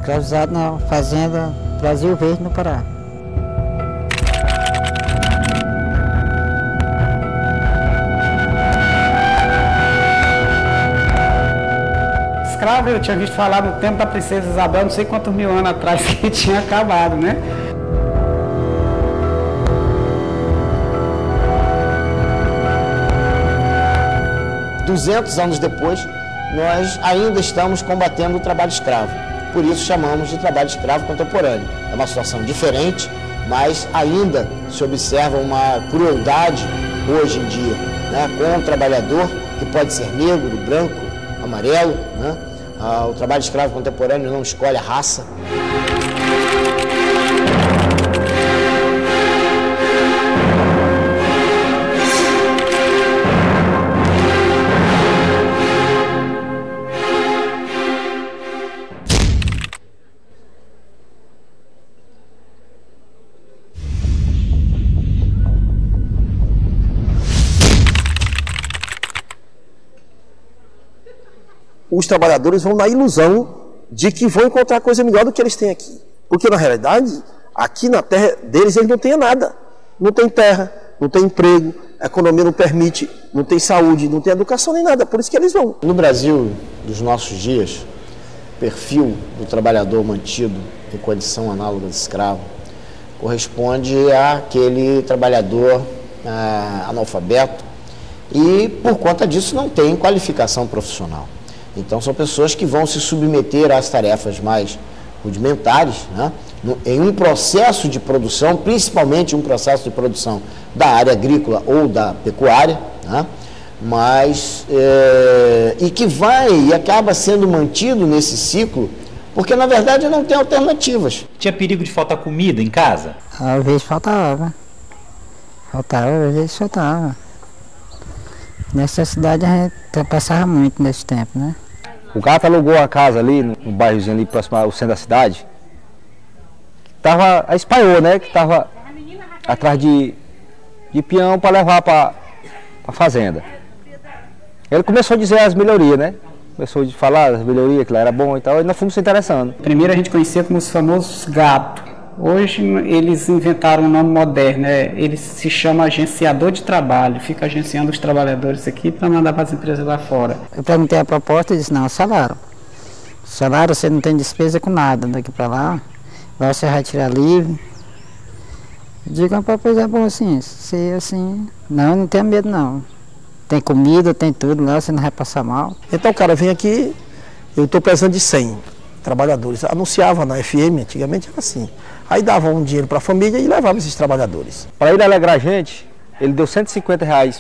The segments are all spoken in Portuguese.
escravizado na fazenda Brasil Verde, no Pará. Escravo eu tinha visto falar no tempo da princesa Isabel, não sei quantos mil anos atrás, que tinha acabado, né? "200 anos depois, nós ainda estamos combatendo o trabalho escravo. Por isso chamamos de trabalho escravo contemporâneo. É uma situação diferente, mas ainda se observa uma crueldade hoje em dia, né, com o trabalhador, que pode ser negro, branco, amarelo, né? O trabalho escravo contemporâneo não escolhe a raça. Os trabalhadores vão na ilusão de que vão encontrar coisa melhor do que eles têm aqui. Porque, na realidade, aqui na terra deles, eles não têm nada. Não tem terra, não tem emprego, a economia não permite, não tem saúde, não tem educação nem nada. Por isso que eles vão. No Brasil dos nossos dias, o perfil do trabalhador mantido em condição análoga de escravo corresponde àquele trabalhador analfabeto e, por conta disso, não tem qualificação profissional. Então, são pessoas que vão se submeter às tarefas mais rudimentares, né, em um processo de produção, principalmente um processo de produção da área agrícola ou da pecuária, né, mas, e que vai e acaba sendo mantido nesse ciclo, porque, na verdade, não tem alternativas. Tinha perigo de faltar comida em casa? Às vezes faltava. Às vezes faltava. Necessidade a gente passava muito nesse tempo, né? O gato alugou a casa ali, no bairrozinho ali próximo ao centro da cidade. A espalhou, né? Que estava atrás de peão para levar para a fazenda. Ele começou a dizer as melhorias, né? Começou a falar as melhorias, que lá era bom e tal, e nós fomos se interessando. Primeiro a gente conhecia como os famosos gatos. Hoje eles inventaram um nome moderno, né? Ele se chama agenciador de trabalho, fica agenciando os trabalhadores aqui para mandar para as empresas lá fora. Eu perguntei a proposta e disse, não, salário. Salário você não tem despesa com nada daqui para lá, você vai tirar livre. Eu digo, pois é bom assim, se assim, não tenha medo não. Tem comida, tem tudo lá, você não vai passar mal. Então o cara vem aqui, eu estou precisando de 100 trabalhadores. Anunciava na FM, antigamente era assim. Aí dava um dinheiro para a família e levava esses trabalhadores. Para ele alegrar a gente, ele deu R$150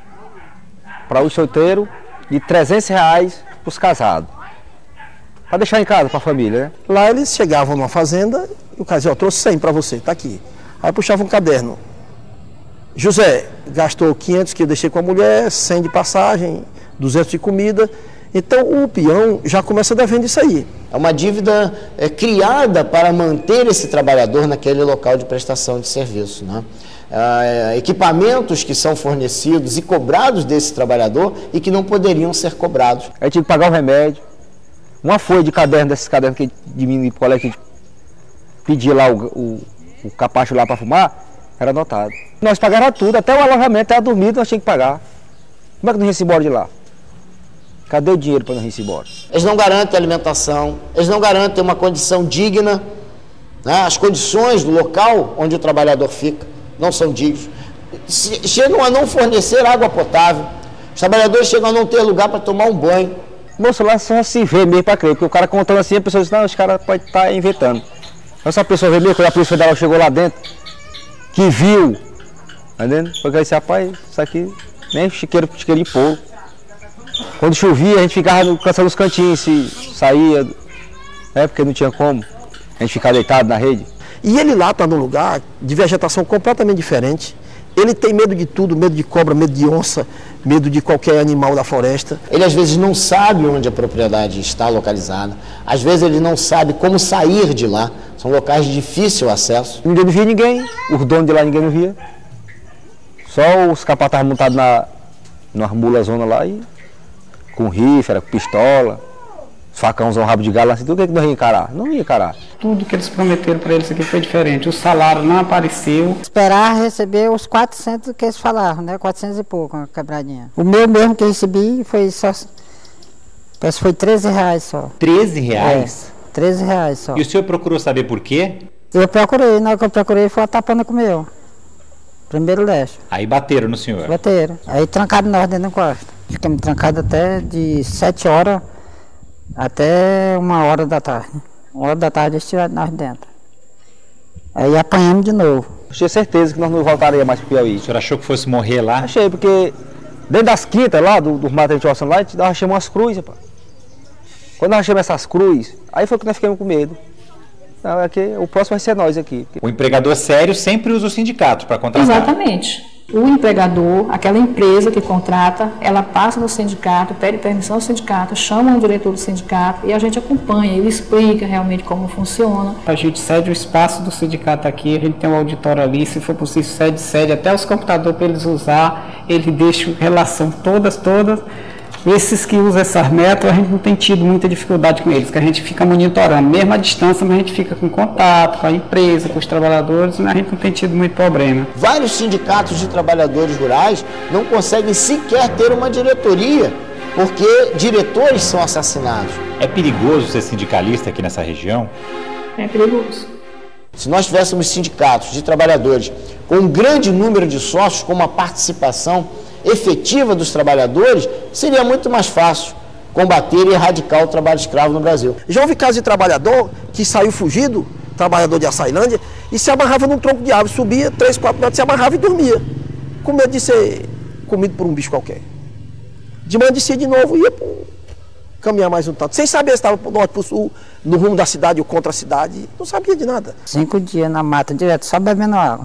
para os solteiros e R$300 para os casados. Para deixar em casa, para a família, né? Lá eles chegavam numa fazenda e o cara dizia, trouxe 100 para você, está aqui. Aí puxava um caderno. José gastou 500 que eu deixei com a mulher, 100 de passagem, 200 de comida. Então o peão já começa devendo isso aí. É uma dívida criada para manter esse trabalhador naquele local de prestação de serviço, né? Equipamentos que são fornecidos e cobrados desse trabalhador e que não poderiam ser cobrados. Aí tinha que pagar o remédio, uma folha de caderno, desses cadernos que de mim e colega que pedia lá o capacho lá para fumar, era anotado. Nós pagávamos tudo, até o alojamento, até a dormida nós tínhamos que pagar. Como é que nós íamos embora de lá? Cadê o dinheiro para nós ir embora? Eles não garantem alimentação, eles não garantem uma condição digna, né? As condições do local onde o trabalhador fica não são dignas. Chegam a não fornecer água potável, os trabalhadores chegam a não ter lugar para tomar um banho. Moço, lá só se vê mesmo para crer, porque o cara contando assim, a pessoa diz, não, os caras podem estar inventando. Mas a pessoa vê mesmo, quando a Polícia Federal chegou lá dentro, que viu, tá entendendo? Porque esse rapaz, isso aqui, nem chiqueiro de porco. Quando chovia, a gente ficava cansando os cantinhos, se saía, né, porque não tinha como, a gente ficava deitado na rede. E ele lá está num lugar de vegetação completamente diferente. Ele tem medo de tudo, medo de cobra, medo de onça, medo de qualquer animal da floresta. Ele às vezes não sabe onde a propriedade está localizada, às vezes ele não sabe como sair de lá, são locais de difícil acesso. Ninguém não via ninguém, os donos de lá ninguém não via. Só os capatazes montados numa mula zona lá, e com rifle, com pistola, facãozão, rabo de galo, assim, tudo que nós ia encarar? Não ia encarar. Tudo que eles prometeram para eles aqui foi diferente. O salário não apareceu. Esperar receber os 400 que eles falaram, né? 400 e pouco, uma quebradinha. O meu mesmo que eu recebi foi só... Parece que foi R$13 só. R$13? É, R$13 só. E o senhor procurou saber por quê? Eu procurei, na hora que eu procurei foi a tapana com o meu. Primeiro leste. Aí bateram no senhor? Bateram. Aí trancaram nós dentro do quarto. Ficamos trancados até de 7 horas até 1h da tarde. 1h da tarde eles tiraram nós dentro. Aí apanhamos de novo. Eu tinha certeza que nós não voltaríamos mais pro Piauí. O senhor achou que fosse morrer lá? Achei, porque dentro das quintas lá, do mato que a gente passando lá, a gente achamos umas cruzes, rapaz. Quando nós achamos essas cruzes, aí foi que nós ficamos com medo. Não, é que o próximo vai ser nós aqui. O empregador sério sempre usa o sindicato para contratar. Exatamente. O empregador, aquela empresa que contrata, ela passa no sindicato, pede permissão ao sindicato, chama o diretor do sindicato e a gente acompanha, ele explica realmente como funciona. A gente cede o espaço do sindicato aqui, a gente tem um auditório ali, se for possível cede até os computadores para eles usar, ele deixa relação todas. Esses que usam essas métodos, a gente não tem tido muita dificuldade com eles, que a gente fica monitorando, mesmo à distância, mas a gente fica com contato com a empresa, com os trabalhadores, mas a gente não tem tido muito problema. Vários sindicatos de trabalhadores rurais não conseguem sequer ter uma diretoria, porque diretores são assassinados. É perigoso ser sindicalista aqui nessa região? É perigoso. Se nós tivéssemos sindicatos de trabalhadores com um grande número de sócios, com uma participação efetiva dos trabalhadores, seria muito mais fácil combater e erradicar o trabalho escravo no Brasil. Já houve caso de trabalhador que saiu fugido, trabalhador de Açailândia, e se amarrava num tronco de árvore, subia 3, 4 metros, se amarrava e dormia, com medo de ser comido por um bicho qualquer. De manhã descia de novo e ia caminhar mais um tanto, sem saber se estava para o norte, para o sul, no rumo da cidade ou contra a cidade, não sabia de nada. 5 dias na mata direto, só bebendo água.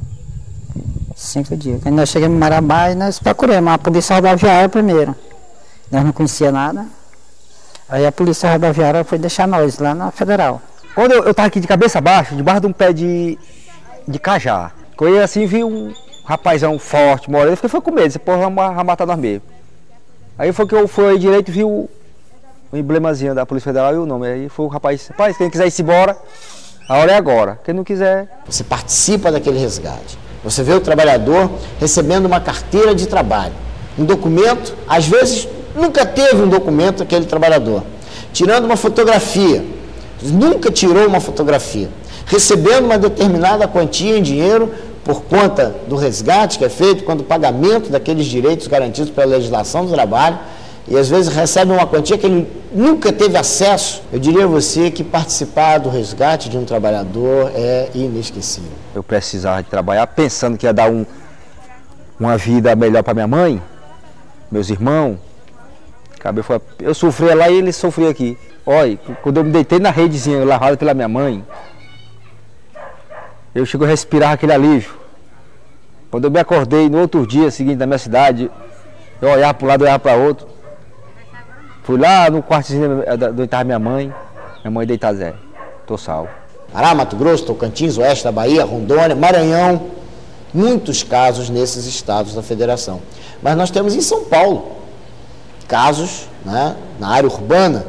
5 dias. Quando nós chegamos em Marabá, nós procuramos a polícia rodoviária primeiro. Nós não conhecíamos nada. Aí a polícia rodoviária foi deixar nós lá na Federal. Quando eu estava aqui de cabeça baixa, debaixo de um pé de cajá, eu ia assim, vi um rapazão forte, moreno, eu fiquei com medo, esse porra vai matar nós mesmo. Aí foi que eu fui direito e vi o emblemazinho da Polícia Federal e o nome. Aí foi o rapaz, quem quiser ir embora, a hora é agora. Quem não quiser... Você participa daquele resgate. Você vê o trabalhador recebendo uma carteira de trabalho, um documento, às vezes nunca teve um documento aquele trabalhador, tirando uma fotografia, nunca tirou uma fotografia, recebendo uma determinada quantia em dinheiro por conta do resgate que é feito, quando o pagamento daqueles direitos garantidos pela legislação do trabalho, e às vezes recebe uma quantia que ele nunca teve acesso. Eu diria a você que participar do resgate de um trabalhador é inesquecível. Eu precisava de trabalhar pensando que ia dar uma vida melhor para minha mãe, meus irmãos. Eu sofria lá e ele sofria aqui. Olha, quando eu me deitei na redezinha lavada pela minha mãe, eu chego a respirar aquele alívio. Quando eu me acordei no outro dia seguinte na minha cidade, eu olhava para um lado, olhava para outro. Fui lá no quartozinho onde estava minha mãe deitada, Zé, tô salvo. Pará, Mato Grosso, Tocantins, Oeste da Bahia, Rondônia, Maranhão, muitos casos nesses estados da federação. Mas nós temos em São Paulo casos, né, na área urbana.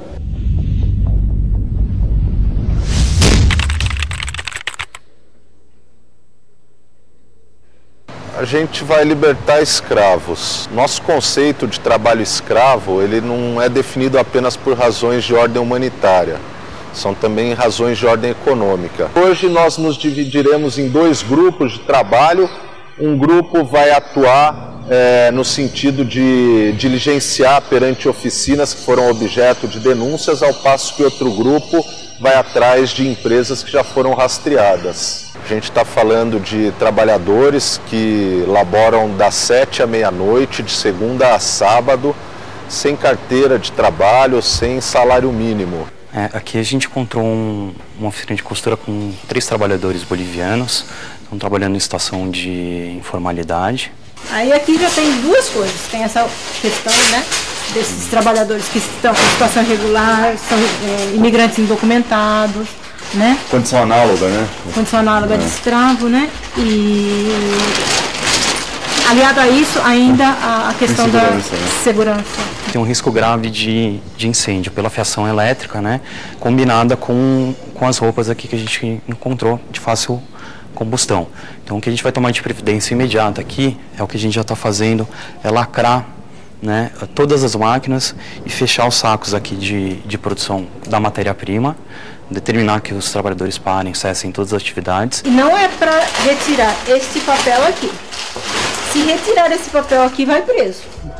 A gente vai libertar escravos. Nosso conceito de trabalho escravo, ele não é definido apenas por razões de ordem humanitária, são também razões de ordem econômica. Hoje nós nos dividiremos em 2 grupos de trabalho. Um grupo vai atuar no sentido de diligenciar perante oficinas que foram objeto de denúncias, ao passo que outro grupo vai atrás de empresas que já foram rastreadas. A gente está falando de trabalhadores que laboram das 7 à meia-noite, de segunda a sábado, sem carteira de trabalho, sem salário mínimo. Aqui a gente encontrou uma oficina de costura com 3 trabalhadores bolivianos, estão trabalhando em situação de informalidade. Aí aqui já tem 2 coisas, tem essa questão, né, desses trabalhadores que estão em situação irregular, são imigrantes indocumentados, né? Condição análoga, né? Condição análoga de escravo, né? E aliado a isso ainda a questão da segurança tem um risco grave de incêndio pela fiação elétrica, né, combinada com as roupas aqui que a gente encontrou de fácil combustão. Então o que a gente vai tomar de previdência imediata aqui é o que a gente já está fazendo, é lacrar, né, todas as máquinas e fechar os sacos aqui de produção da matéria-prima, determinar que os trabalhadores parem, cessem todas as atividades. E não é para retirar esse papel aqui. Se retirar esse papel aqui, vai preso.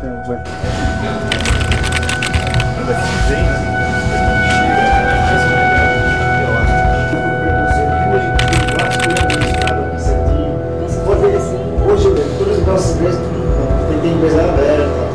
Hoje, todas as nossas empresas tem empresa aberta,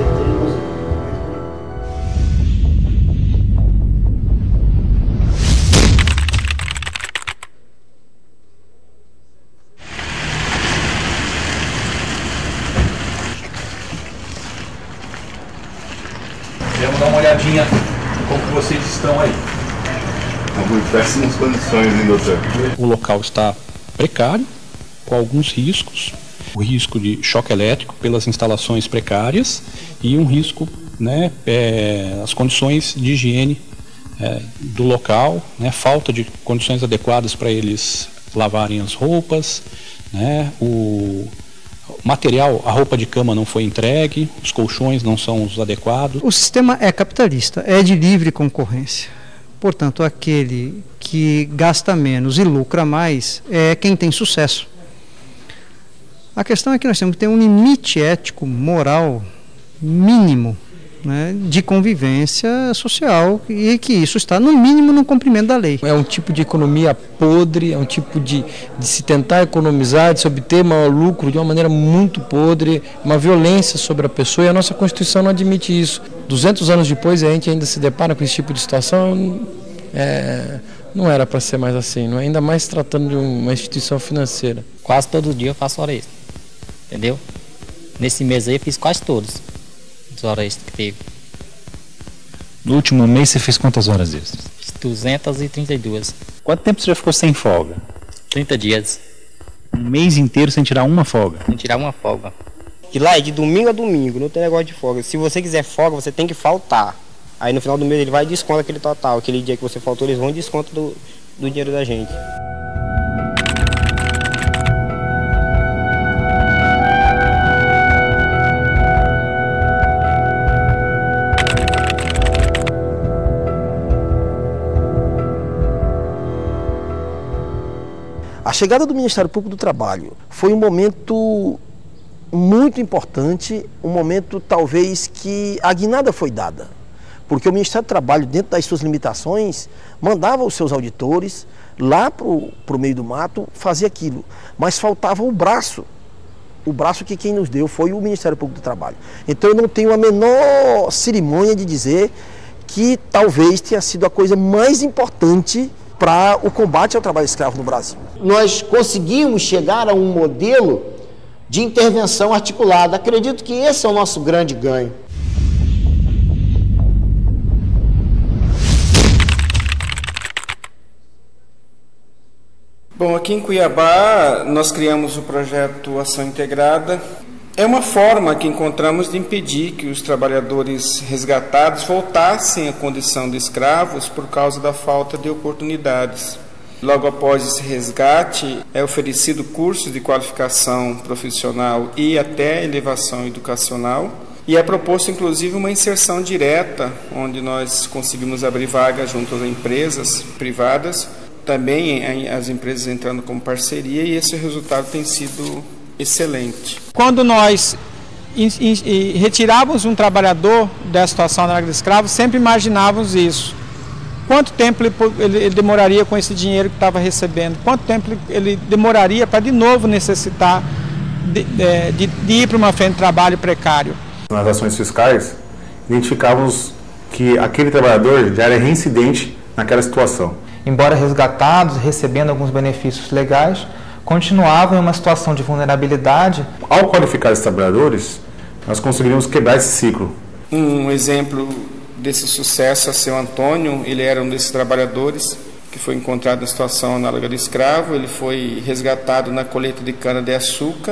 Vamos dar uma olhadinha como que vocês estão aí. Estamos em péssimas condições, hein, doutor? O local está precário, com alguns riscos. O risco de choque elétrico pelas instalações precárias e um risco, né, as condições de higiene do local, né, falta de condições adequadas para eles lavarem as roupas, né, o material, a roupa de cama não foi entregue, os colchões não são os adequados. O sistema é capitalista, é de livre concorrência. Portanto, aquele que gasta menos e lucra mais é quem tem sucesso. A questão é que nós temos que ter um limite ético, moral, mínimo, né, de convivência social, e que isso está no mínimo no cumprimento da lei. É um tipo de economia podre, é um tipo de se tentar economizar, de se obter maior lucro de uma maneira muito podre, uma violência sobre a pessoa, e a nossa Constituição não admite isso. 200 anos depois a gente ainda se depara com esse tipo de situação, não era para ser mais assim, não é? Ainda mais tratando de uma instituição financeira. Quase todo dia eu faço hora extra, entendeu? Nesse mês aí eu fiz quase todos as horas extras que teve. No último mês você fez quantas horas extras? 232. Quanto tempo você já ficou sem folga? 30 dias. Um mês inteiro sem tirar uma folga? Sem tirar uma folga. Que lá é de domingo a domingo, não tem negócio de folga. Se você quiser folga, você tem que faltar. Aí no final do mês ele vai e desconta aquele total. Aquele dia que você faltou, eles vão e descontam do dinheiro da gente. A chegada do Ministério Público do Trabalho foi um momento muito importante, um momento talvez que a guinada foi dada, porque o Ministério do Trabalho, dentro das suas limitações, mandava os seus auditores lá para o meio do mato fazer aquilo, mas faltava o braço que quem nos deu foi o Ministério Público do Trabalho. Então eu não tenho a menor cerimônia de dizer que talvez tenha sido a coisa mais importante para o combate ao trabalho escravo no Brasil. Nós conseguimos chegar a um modelo de intervenção articulada. Acredito que esse é o nosso grande ganho. Bom, aqui em Cuiabá nós criamos o projeto Ação Integrada. É uma forma que encontramos de impedir que os trabalhadores resgatados voltassem à condição de escravos por causa da falta de oportunidades. Logo após esse resgate, é oferecido cursos de qualificação profissional e até elevação educacional. E é proposto, inclusive, uma inserção direta, onde nós conseguimos abrir vagas junto às empresas privadas, também as empresas entrando como parceria, e esse resultado tem sido excelente. Quando nós retirávamos um trabalhador da situação da de escravo, sempre imaginávamos isso. Quanto tempo ele demoraria com esse dinheiro que estava recebendo? Quanto tempo ele demoraria para de novo necessitar de ir para uma frente de trabalho precário? Nas ações fiscais, identificávamos que aquele trabalhador já era reincidente naquela situação. Embora resgatados, recebendo alguns benefícios legais, continuavam em uma situação de vulnerabilidade. Ao qualificar esses trabalhadores, nós conseguiríamos quebrar esse ciclo. Um exemplo desse sucesso é o seu Antônio. Ele era um desses trabalhadores que foi encontrado em situação análoga de escravo. Ele foi resgatado na colheita de cana-de-açúcar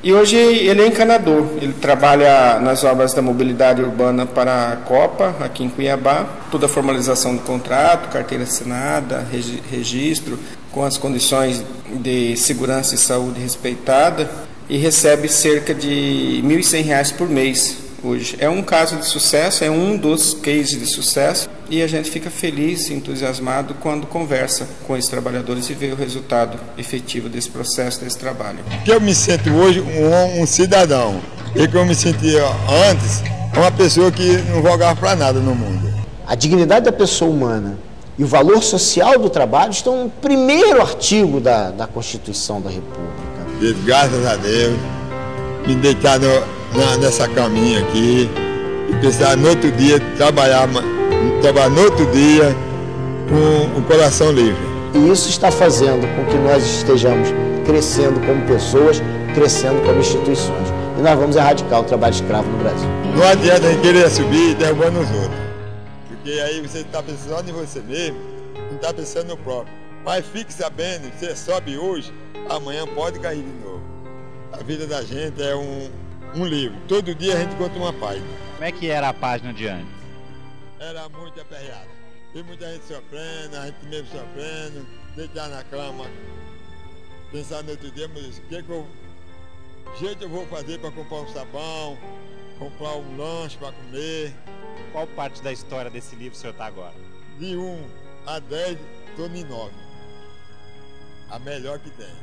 E hoje ele é encanador, ele trabalha nas obras da mobilidade urbana para a Copa, aqui em Cuiabá, toda a formalização do contrato, carteira assinada, registro, com as condições de segurança e saúde respeitada, e recebe cerca de R$ 1.100 por mês hoje. É um caso de sucesso, é um dos cases de sucesso, e a gente fica feliz e entusiasmado quando conversa com esses trabalhadores e vê o resultado efetivo desse processo, desse trabalho. Que eu me sinto hoje um cidadão, e que eu me sentia antes uma pessoa que não jogava para nada no mundo. A dignidade da pessoa humana e o valor social do trabalho estão no primeiro artigo da Constituição da República. E, graças a Deus, me deitar nessa caminha aqui e pensar no outro dia, trabalhar no outro dia com o coração livre. E isso está fazendo com que nós estejamos crescendo como pessoas, crescendo como instituições. E nós vamos erradicar o trabalho escravo no Brasil. Não adianta a gente querer subir derrubando os outros. Porque aí você está pensando só em você mesmo, não está pensando no próprio. Mas fique sabendo, você sobe hoje, amanhã pode cair de novo. A vida da gente é um livro. Todo dia a gente conta uma página. Como é que era a página de antes? Era muito aperreada. Tem muita gente sofrendo, a gente mesmo sofrendo, deitar na cama, pensar no outro dia, mas que jeito eu vou fazer para comprar um sabão, comprar um lanche para comer. Qual parte da história desse livro o senhor está agora? De 1 a 10, estou em 9. A melhor que tem.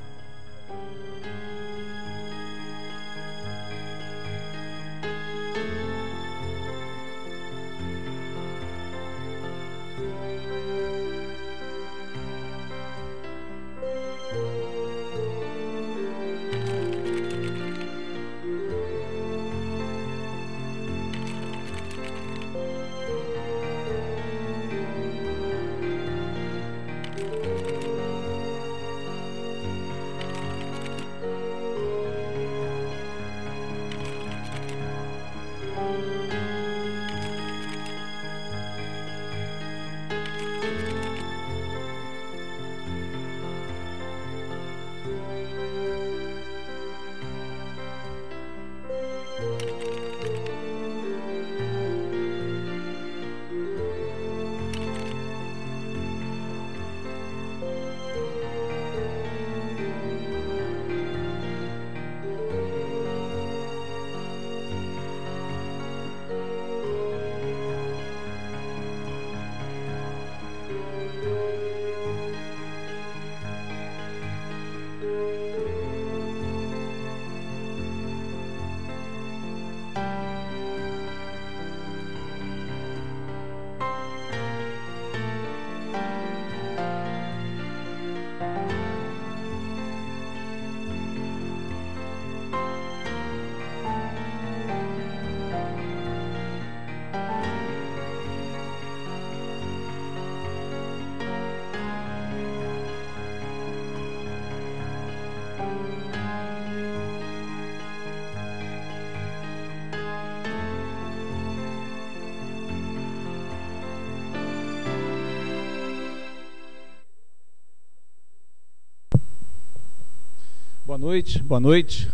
Boa noite.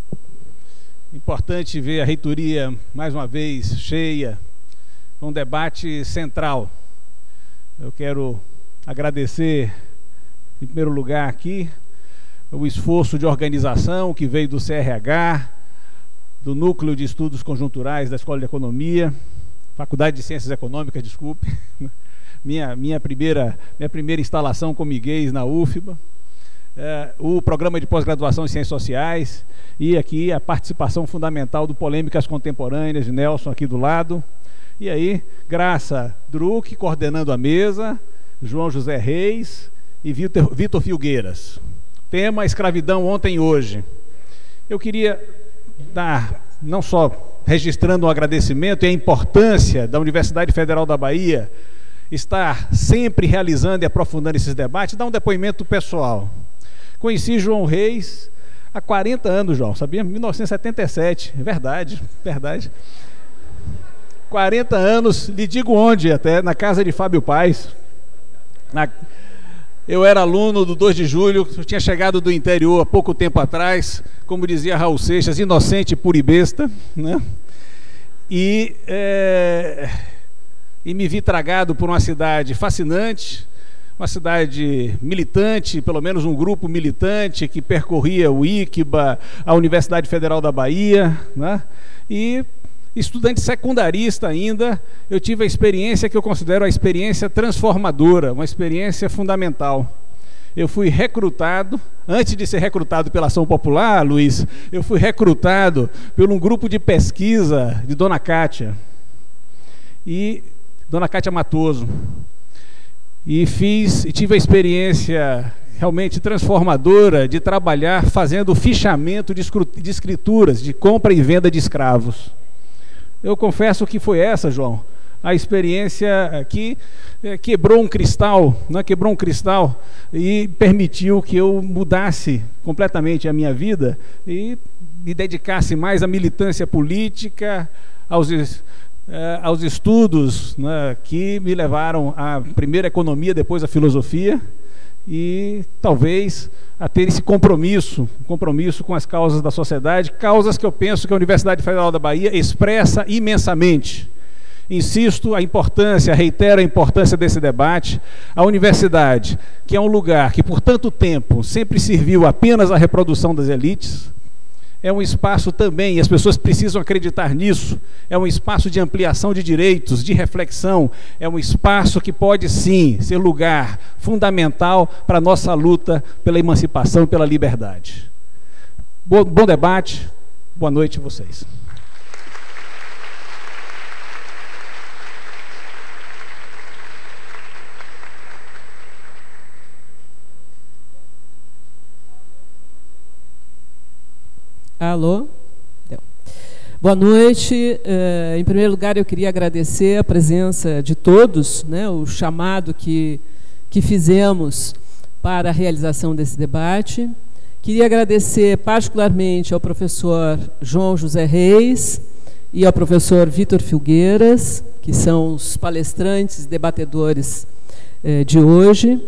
Importante ver a reitoria mais uma vez cheia, um debate central. Eu quero agradecer, em primeiro lugar aqui, o esforço de organização que veio do CRH, do Núcleo de Estudos Conjunturais da Escola de Economia, Faculdade de Ciências Econômicas, desculpe, minha primeira instalação como IGES na UFBA, o Programa de Pós-Graduação em Ciências Sociais e aqui a participação fundamental do Polêmicas Contemporâneas, de Nelson aqui do lado. E aí, Graça Druck coordenando a mesa, João José Reis e Vitor Filgueiras. Tema: escravidão ontem e hoje. Eu queria dar, não só registrando um agradecimento e a importância da Universidade Federal da Bahia estar sempre realizando e aprofundando esses debates, dar um depoimento pessoal. Conheci João Reis há 40 anos, João, sabia? 1977, verdade. 40 anos, lhe digo onde até, na casa de Fábio Paes. Eu era aluno do 2 de julho, eu tinha chegado do interior há pouco tempo atrás, como dizia Raul Seixas, inocente, pura e besta, né? E me vi tragado por uma cidade fascinante, uma cidade militante, pelo menos um grupo militante que percorria o ICBA, a Universidade Federal da Bahia, né? E estudante secundarista ainda, eu tive a experiência que eu considero a experiência transformadora, uma experiência fundamental. Eu fui recrutado, antes de ser recrutado pela Ação Popular, Luiz, eu fui recrutado por um grupo de pesquisa de Dona Cátia, Dona Cátia Matoso, e tive a experiência realmente transformadora de trabalhar fazendo fichamento de escrituras, de compra e venda de escravos. Eu confesso que foi essa, João, a experiência que quebrou um cristal, né? Quebrou um cristal e permitiu que eu mudasse completamente a minha vida e me dedicasse mais à militância política, aos estudos, né, que me levaram à primeira economia, depois à filosofia, e talvez a ter esse compromisso com as causas da sociedade, causas que eu penso que a Universidade Federal da Bahia expressa imensamente. Insisto reitero a importância desse debate. A universidade, que é um lugar que por tanto tempo sempre serviu apenas à reprodução das elites, é um espaço também, e as pessoas precisam acreditar nisso, é um espaço de ampliação de direitos, de reflexão, é um espaço que pode sim ser lugar fundamental para a nossa luta pela emancipação e pela liberdade. Bom debate, boa noite a vocês. Alô? Deu. Boa noite. Em primeiro lugar, eu queria agradecer a presença de todos, né, o chamado que fizemos para a realização desse debate. Queria agradecer particularmente ao professor João José Reis e ao professor Vitor Filgueiras, que são os palestrantes e debatedores de hoje.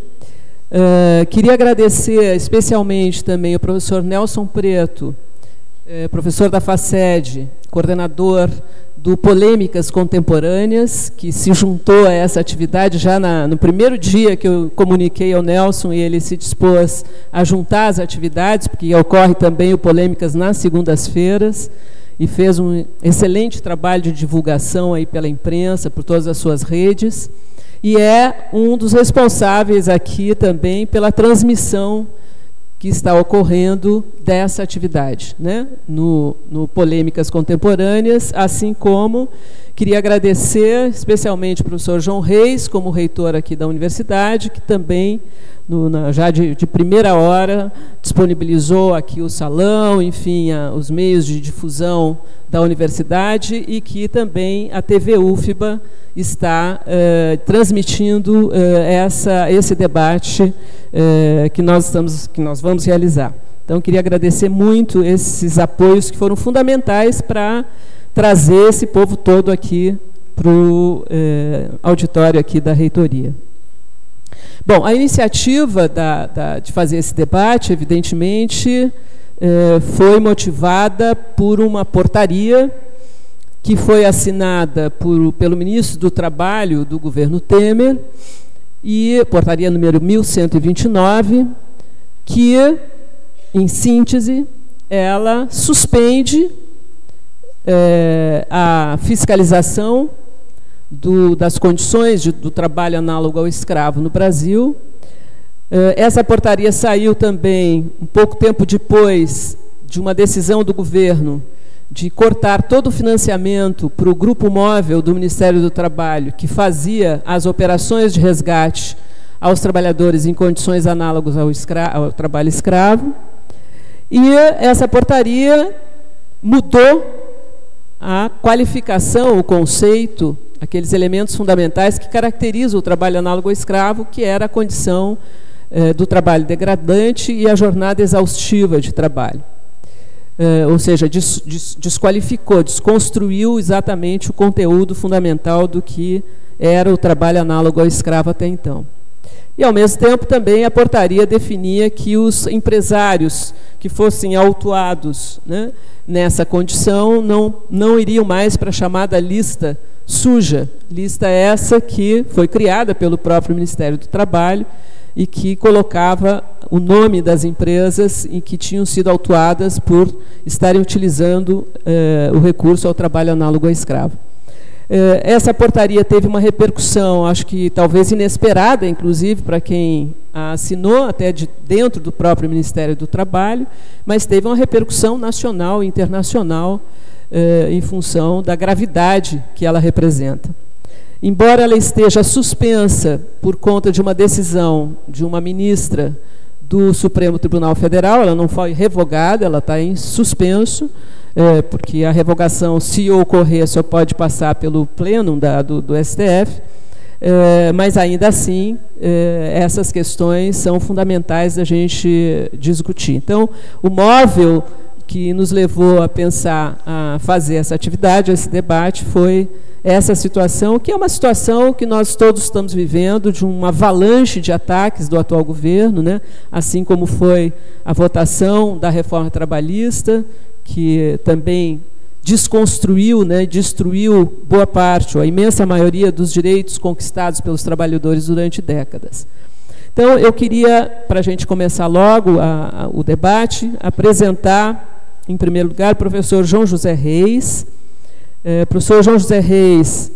Queria agradecer especialmente também ao professor Nelson Preto, professor da FACED, coordenador do Polêmicas Contemporâneas, que se juntou a essa atividade já no primeiro dia que eu comuniquei ao Nelson, e ele se dispôs a juntar as atividades, porque ocorre também o Polêmicas nas segundas-feiras, e fez um excelente trabalho de divulgação aí pela imprensa, por todas as suas redes, e é um dos responsáveis aqui também pela transmissão que está ocorrendo dessa atividade, né, no Polêmicas Contemporâneas, assim como queria agradecer especialmente ao professor João Reis, como reitor aqui da universidade, que também, já de primeira hora, disponibilizou aqui o salão, enfim, os meios de difusão da universidade, e que também a TV UFBA está transmitindo esse debate que nós vamos realizar. Então, queria agradecer muito esses apoios que foram fundamentais para trazer esse povo todo aqui para o auditório aqui da reitoria. Bom, a iniciativa de fazer esse debate, evidentemente, foi motivada por uma portaria que foi assinada pelo ministro do Trabalho do governo Temer, e portaria número 1129, que, em síntese, ela suspende a fiscalização das condições do trabalho análogo ao escravo no Brasil. Essa portaria saiu também um pouco tempo depois de uma decisão do governo de cortar todo o financiamento para o grupo móvel do Ministério do Trabalho, que fazia as operações de resgate aos trabalhadores em condições análogas ao trabalho escravo. E essa portaria mudou a qualificação, o conceito, aqueles elementos fundamentais que caracterizam o trabalho análogo ao escravo, que era a condição do trabalho degradante e a jornada exaustiva de trabalho. Ou seja, desqualificou, desconstruiu exatamente o conteúdo fundamental do que era o trabalho análogo ao escravo até então. E, ao mesmo tempo, também a portaria definia que os empresários que fossem autuados, né, nessa condição não iriam mais para a chamada lista suja. Lista essa que foi criada pelo próprio Ministério do Trabalho e que colocava o nome das empresas em que tinham sido autuadas por estarem utilizando o recurso ao trabalho análogo a escravo. Essa portaria teve uma repercussão, acho que talvez inesperada, inclusive, para quem a assinou, até de dentro do próprio Ministério do Trabalho, mas teve uma repercussão nacional e internacional em função da gravidade que ela representa. Embora ela esteja suspensa por conta de uma decisão de uma ministra do Supremo Tribunal Federal, ela não foi revogada, ela está em suspenso, porque a revogação, se ocorrer, só pode passar pelo pleno do STF, mas ainda assim essas questões são fundamentais da gente discutir. Então, o móvel que nos levou a pensar, a fazer essa atividade, esse debate, foi essa situação, que é uma situação que nós todos estamos vivendo, de uma avalanche de ataques do atual governo, né? Assim como foi a votação da reforma trabalhista, que também desconstruiu, né, destruiu boa parte, ou a imensa maioria dos direitos conquistados pelos trabalhadores durante décadas. Então, eu queria, para a gente começar logo o debate, apresentar, em primeiro lugar, o professor João José Reis. O professor João José Reis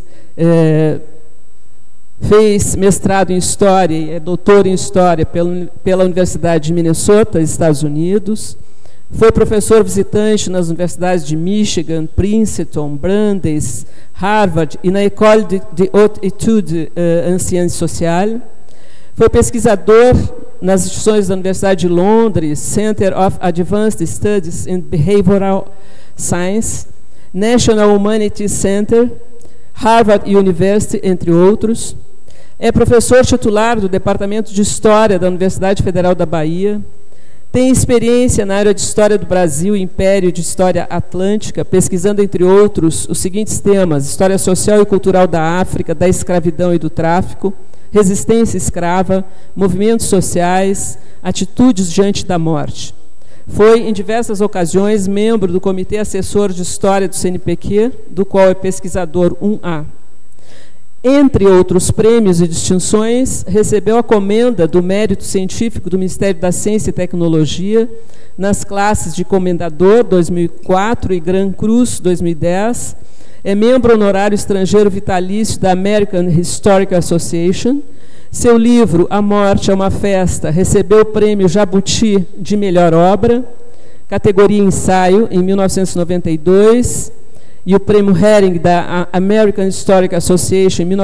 fez mestrado em História e é doutor em História pela Universidade de Minnesota, Estados Unidos. Foi professor visitante nas universidades de Michigan, Princeton, Brandeis, Harvard e na École de Haute Étude en Sciences Sociales. Foi pesquisador nas instituições da Universidade de Londres, Center of Advanced Studies in Behavioral Science, National Humanities Center, Harvard University, entre outros. É professor titular do Departamento de História da Universidade Federal da Bahia. Tem experiência na área de História do Brasil e Império de História Atlântica, pesquisando, entre outros, os seguintes temas: História Social e Cultural da África, da Escravidão e do Tráfico, Resistência Escrava, Movimentos Sociais, Atitudes diante da Morte. Foi, em diversas ocasiões, membro do Comitê Assessor de História do CNPq, do qual é pesquisador 1A. Entre outros prêmios e distinções, recebeu a comenda do Mérito Científico do Ministério da Ciência e Tecnologia nas classes de Comendador 2004 e Gran Cruz 2010. É membro honorário estrangeiro vitalício da American Historical Association. Seu livro, A Morte é uma Festa, recebeu o prêmio Jabuti de Melhor Obra, categoria Ensaio, em 1992, e o prêmio Herring da American Historical Association, em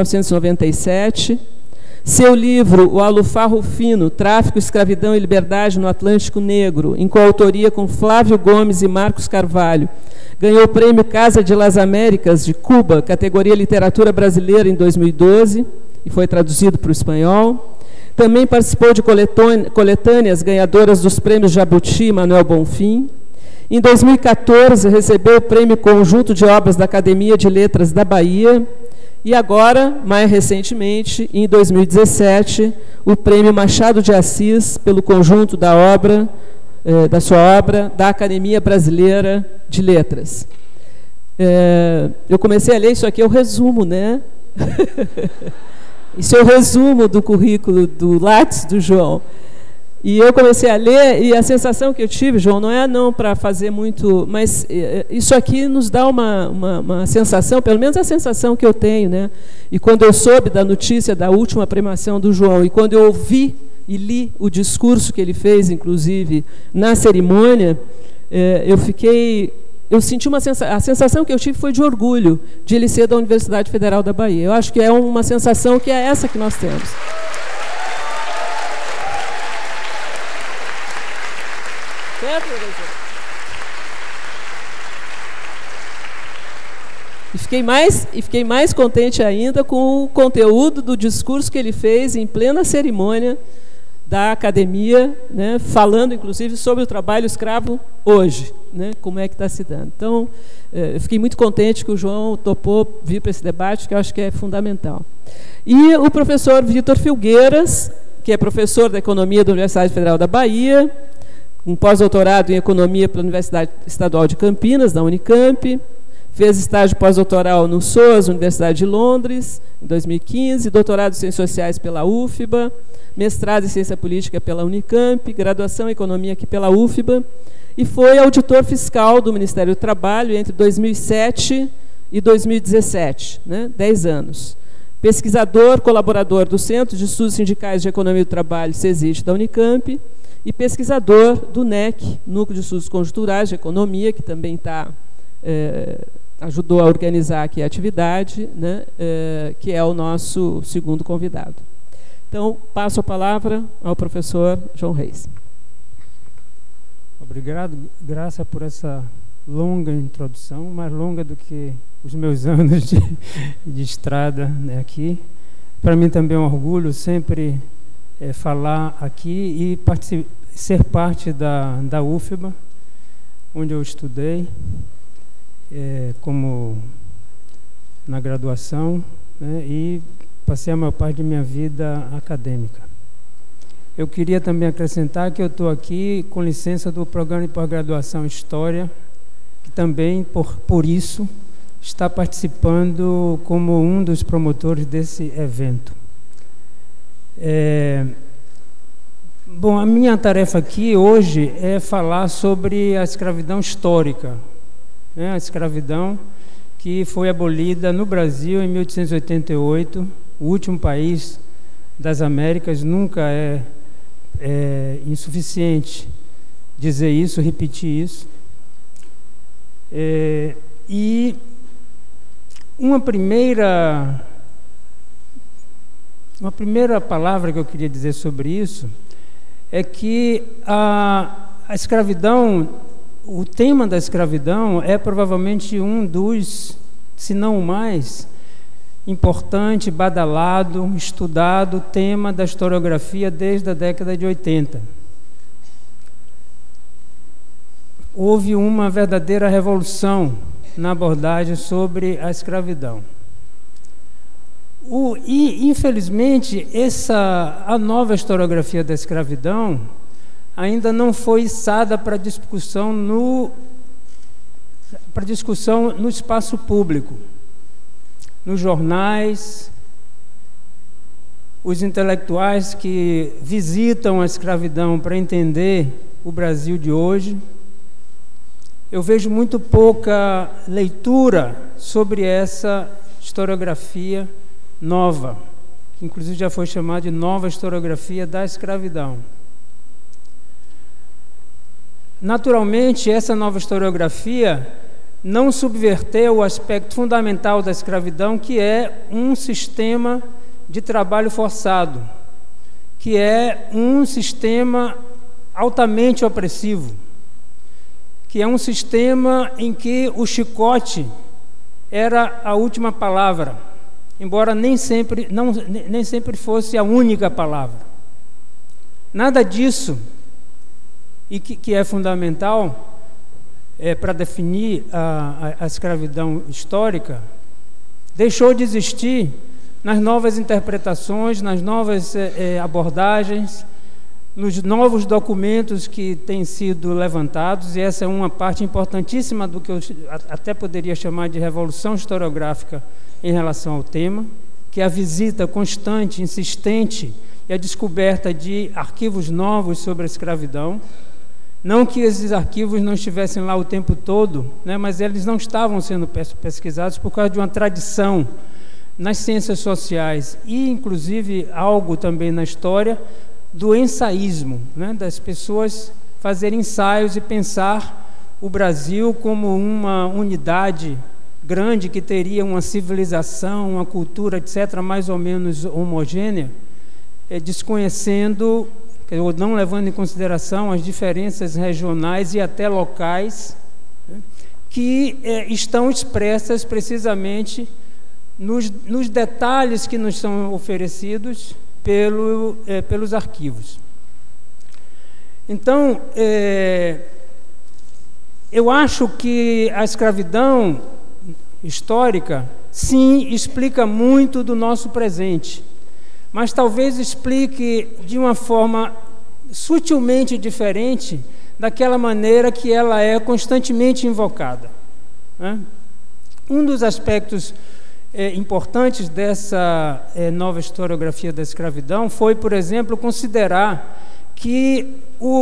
1997. Seu livro, O Alufarro Fino, Tráfico, Escravidão e Liberdade no Atlântico Negro, em coautoria com Flávio Gomes e Marcos Carvalho, ganhou o prêmio Casa de las Américas de Cuba, categoria Literatura Brasileira, em 2012, e foi traduzido para o espanhol. Também participou de coletâneas ganhadoras dos prêmios Jabuti e Manuel Bonfim. Em 2014, recebeu o prêmio Conjunto de Obras da Academia de Letras da Bahia. E agora, mais recentemente, em 2017, o prêmio Machado de Assis, pelo conjunto da obra, da sua obra, da Academia Brasileira de Letras. Eu comecei a ler, isso aqui é o resumo, né? Isso é o resumo do currículo do Lattes, do João. E eu comecei a ler, e a sensação que eu tive, João, não é não para fazer muito, mas isso aqui nos dá uma sensação, pelo menos a sensação que eu tenho, né? E quando eu soube da notícia da última premiação do João, e quando eu ouvi e li o discurso que ele fez, inclusive, na cerimônia, eu senti a sensação que eu tive foi de orgulho de ele ser da Universidade Federal da Bahia. Eu acho que é uma sensação que é essa que nós temos. E fiquei mais contente ainda com o conteúdo do discurso que ele fez em plena cerimônia da academia, né, falando inclusive sobre o trabalho escravo hoje, né, como é que está se dando. Então, eu fiquei muito contente que o João topou vir para esse debate, que eu acho que é fundamental. E o professor Vitor Filgueiras que é professor da Economia da Universidade Federal da Bahia, um pós-doutorado em Economia pela Universidade Estadual de Campinas, da Unicamp, fez estágio pós-doutoral no SOAS, Universidade de Londres, em 2015, doutorado em Ciências Sociais pela UFBA, mestrado em Ciência Política pela Unicamp, graduação em Economia aqui pela UFBA, e foi auditor fiscal do Ministério do Trabalho entre 2007 e 2017, né, 10 anos. Pesquisador, colaborador do Centro de Estudos Sindicais de Economia do Trabalho, CESIT, da Unicamp, e pesquisador do NEC, Núcleo de Estudos Conjunturais de Economia, que também ajudou a organizar aqui a atividade, né, que é o nosso segundo convidado. Então, passo a palavra ao professor João Reis. Obrigado, Graça, por essa longa introdução, mais longa do que os meus anos de estrada, né, aqui. Para mim também é um orgulho sempre falar aqui e ser parte da UFBA, onde eu estudei como na graduação, né, e passei a maior parte de minha vida acadêmica. Eu queria também acrescentar que eu estou aqui com licença do Programa de Pós-Graduação em História, que também, por isso, está participando como um dos promotores desse evento. Bom, a minha tarefa aqui hoje é falar sobre a escravidão histórica, né? A escravidão que foi abolida no Brasil em 1888, o último país das Américas. Nunca é insuficiente dizer isso, repetir isso. E uma primeira palavra que eu queria dizer sobre isso é que a escravidão, o tema da escravidão é provavelmente um dos, se não o mais importante, badalado, estudado tema da historiografia desde a década de 80. Houve uma verdadeira revolução na abordagem sobre a escravidão. E, infelizmente, a nova historiografia da escravidão ainda não foi içada para discussão no espaço público, nos jornais. Os intelectuais que visitam a escravidão para entender o Brasil de hoje, eu vejo muito pouca leitura sobre essa historiografia nova, que inclusive já foi chamada de nova historiografia da escravidão. Naturalmente, essa nova historiografia não subverteu o aspecto fundamental da escravidão, que é um sistema de trabalho forçado, que é um sistema altamente opressivo, que é um sistema em que o chicote era a última palavra, embora nem sempre fosse a única palavra. Nada disso, e que é fundamental para definir a escravidão histórica, deixou de existir nas novas interpretações, nas novas abordagens, nos novos documentos que têm sido levantados, e essa é uma parte importantíssima do que eu até poderia chamar de revolução historiográfica em relação ao tema, que é a visita constante, insistente, e a descoberta de arquivos novos sobre a escravidão. Não que esses arquivos não estivessem lá o tempo todo, né, mas eles não estavam sendo pesquisados por causa de uma tradição nas ciências sociais e, inclusive, algo também na história, do ensaísmo, né, das pessoas fazerem ensaios e pensar o Brasil como uma unidade grande que teria uma civilização, uma cultura, etc., mais ou menos homogênea, desconhecendo ou não levando em consideração as diferenças regionais e até locais, né, que estão expressas precisamente nos detalhes que nos são oferecidos pelos arquivos. Então, eu acho que a escravidão histórica, sim, explica muito do nosso presente, mas talvez explique de uma forma sutilmente diferente daquela maneira que ela é constantemente invocada, né? Um dos aspectos importantes dessa nova historiografia da escravidão foi, por exemplo, considerar que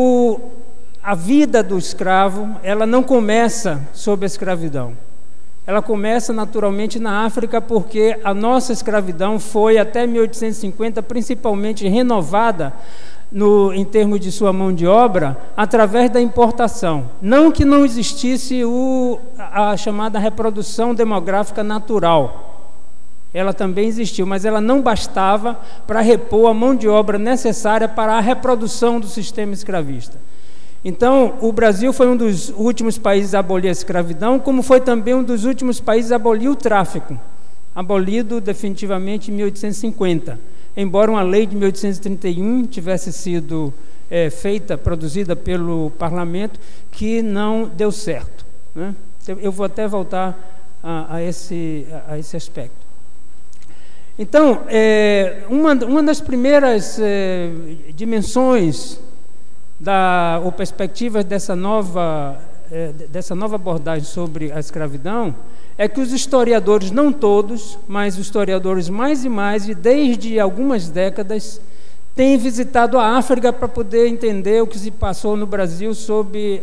a vida do escravo ela não começa sob a escravidão. Ela começa naturalmente na África, porque a nossa escravidão foi até 1850 principalmente renovada em termos de sua mão de obra através da importação. Não que não existisse a chamada reprodução demográfica natural. Ela também existiu, mas ela não bastava para repor a mão de obra necessária para a reprodução do sistema escravista. Então, o Brasil foi um dos últimos países a abolir a escravidão, como foi também um dos últimos países a abolir o tráfico, abolido definitivamente em 1850. Embora uma lei de 1831 tivesse sido produzida pelo parlamento, que não deu certo, né? Eu vou até voltar a esse aspecto. Então, uma das primeiras dimensões ou perspectivas dessa nova abordagem sobre a escravidão é que os historiadores, não todos, mas os historiadores mais e mais, e desde algumas décadas, têm visitado a África para poder entender o que se passou no Brasil sobre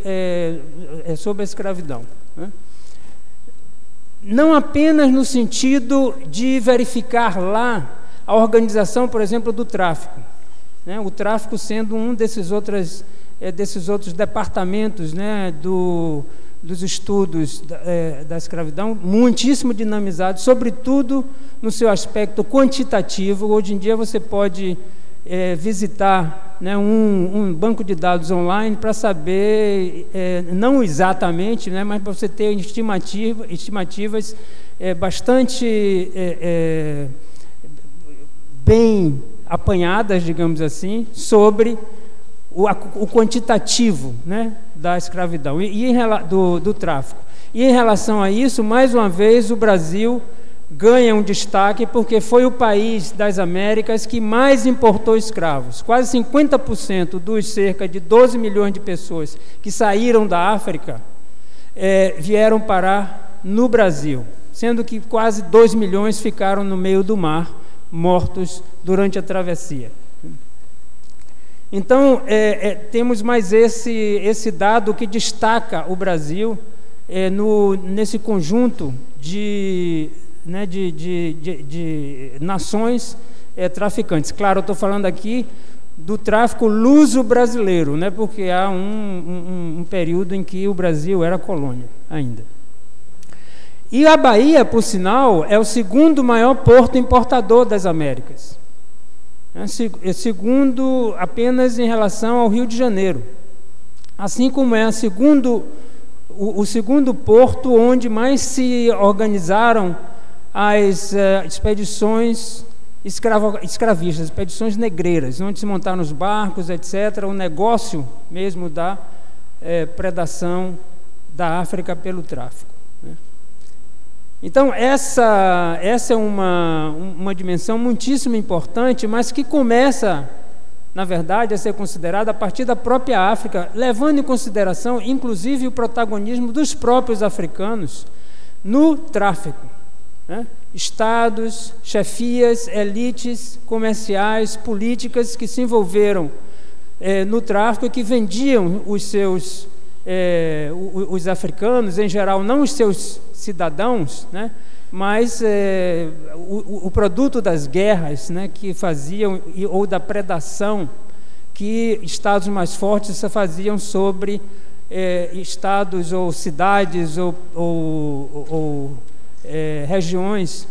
a escravidão, né? Não apenas no sentido de verificar lá a organização, por exemplo, do tráfico, né? O tráfico sendo um desses outros departamentos, né, dos estudos da escravidão, muitíssimo dinamizado, sobretudo no seu aspecto quantitativo. Hoje em dia você pode visitar, né, um banco de dados online para saber, não exatamente, né, mas para você ter estimativas bastante bem apanhadas, digamos assim, sobre o quantitativo, né, da escravidão do tráfico. E em relação a isso, mais uma vez, o Brasil ganha um destaque porque foi o país das Américas que mais importou escravos. Quase 50% dos cerca de 12 milhões de pessoas que saíram da África vieram parar no Brasil, sendo que quase 2 milhões ficaram no meio do mar, mortos durante a travessia. Então, temos mais esse dado que destaca o Brasil nesse conjunto de nações traficantes. Claro, eu estou falando aqui do tráfico luso-brasileiro, né, porque há um período em que o Brasil era colônia ainda. E a Bahia, por sinal, é o segundo maior porto importador das Américas, segundo apenas em relação ao Rio de Janeiro, assim como é o segundo porto onde mais se organizaram as expedições escravistas, expedições negreiras, onde se montaram os barcos, etc., o negócio mesmo da predação da África pelo tráfico, né? Então, essa é uma dimensão muitíssimo importante, mas que começa, na verdade, a ser considerada a partir da própria África, levando em consideração, inclusive, o protagonismo dos próprios africanos no tráfico, né? Estados, chefias, elites comerciais, políticas que se envolveram no tráfico e que vendiam os africanos, em geral, não os seus cidadãos, né, mas o produto das guerras, né, que faziam, ou da predação que estados mais fortes faziam sobre estados ou cidades ou regiões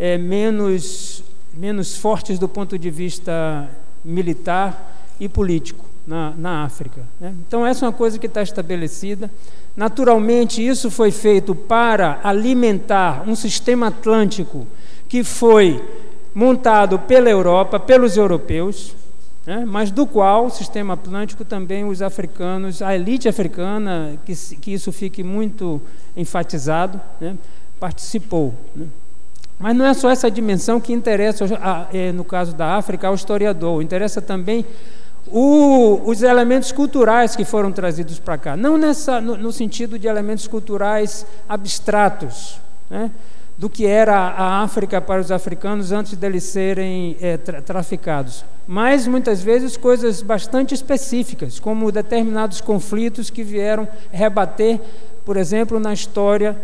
menos fortes do ponto de vista militar e político na África, né? Então, essa é uma coisa que está estabelecida. Naturalmente, isso foi feito para alimentar um sistema atlântico que foi montado pela Europa, pelos europeus, né? Mas do qual o sistema atlântico também os africanos, a elite africana, que isso fique muito enfatizado, né, participou, né? Mas não é só essa dimensão que interessa, no caso da África, ao historiador. Interessa também os elementos culturais que foram trazidos para cá. Não no sentido de elementos culturais abstratos, né, do que era a África para os africanos antes deles serem traficados. Mas, muitas vezes, coisas bastante específicas, como determinados conflitos que vieram rebater, por exemplo, na história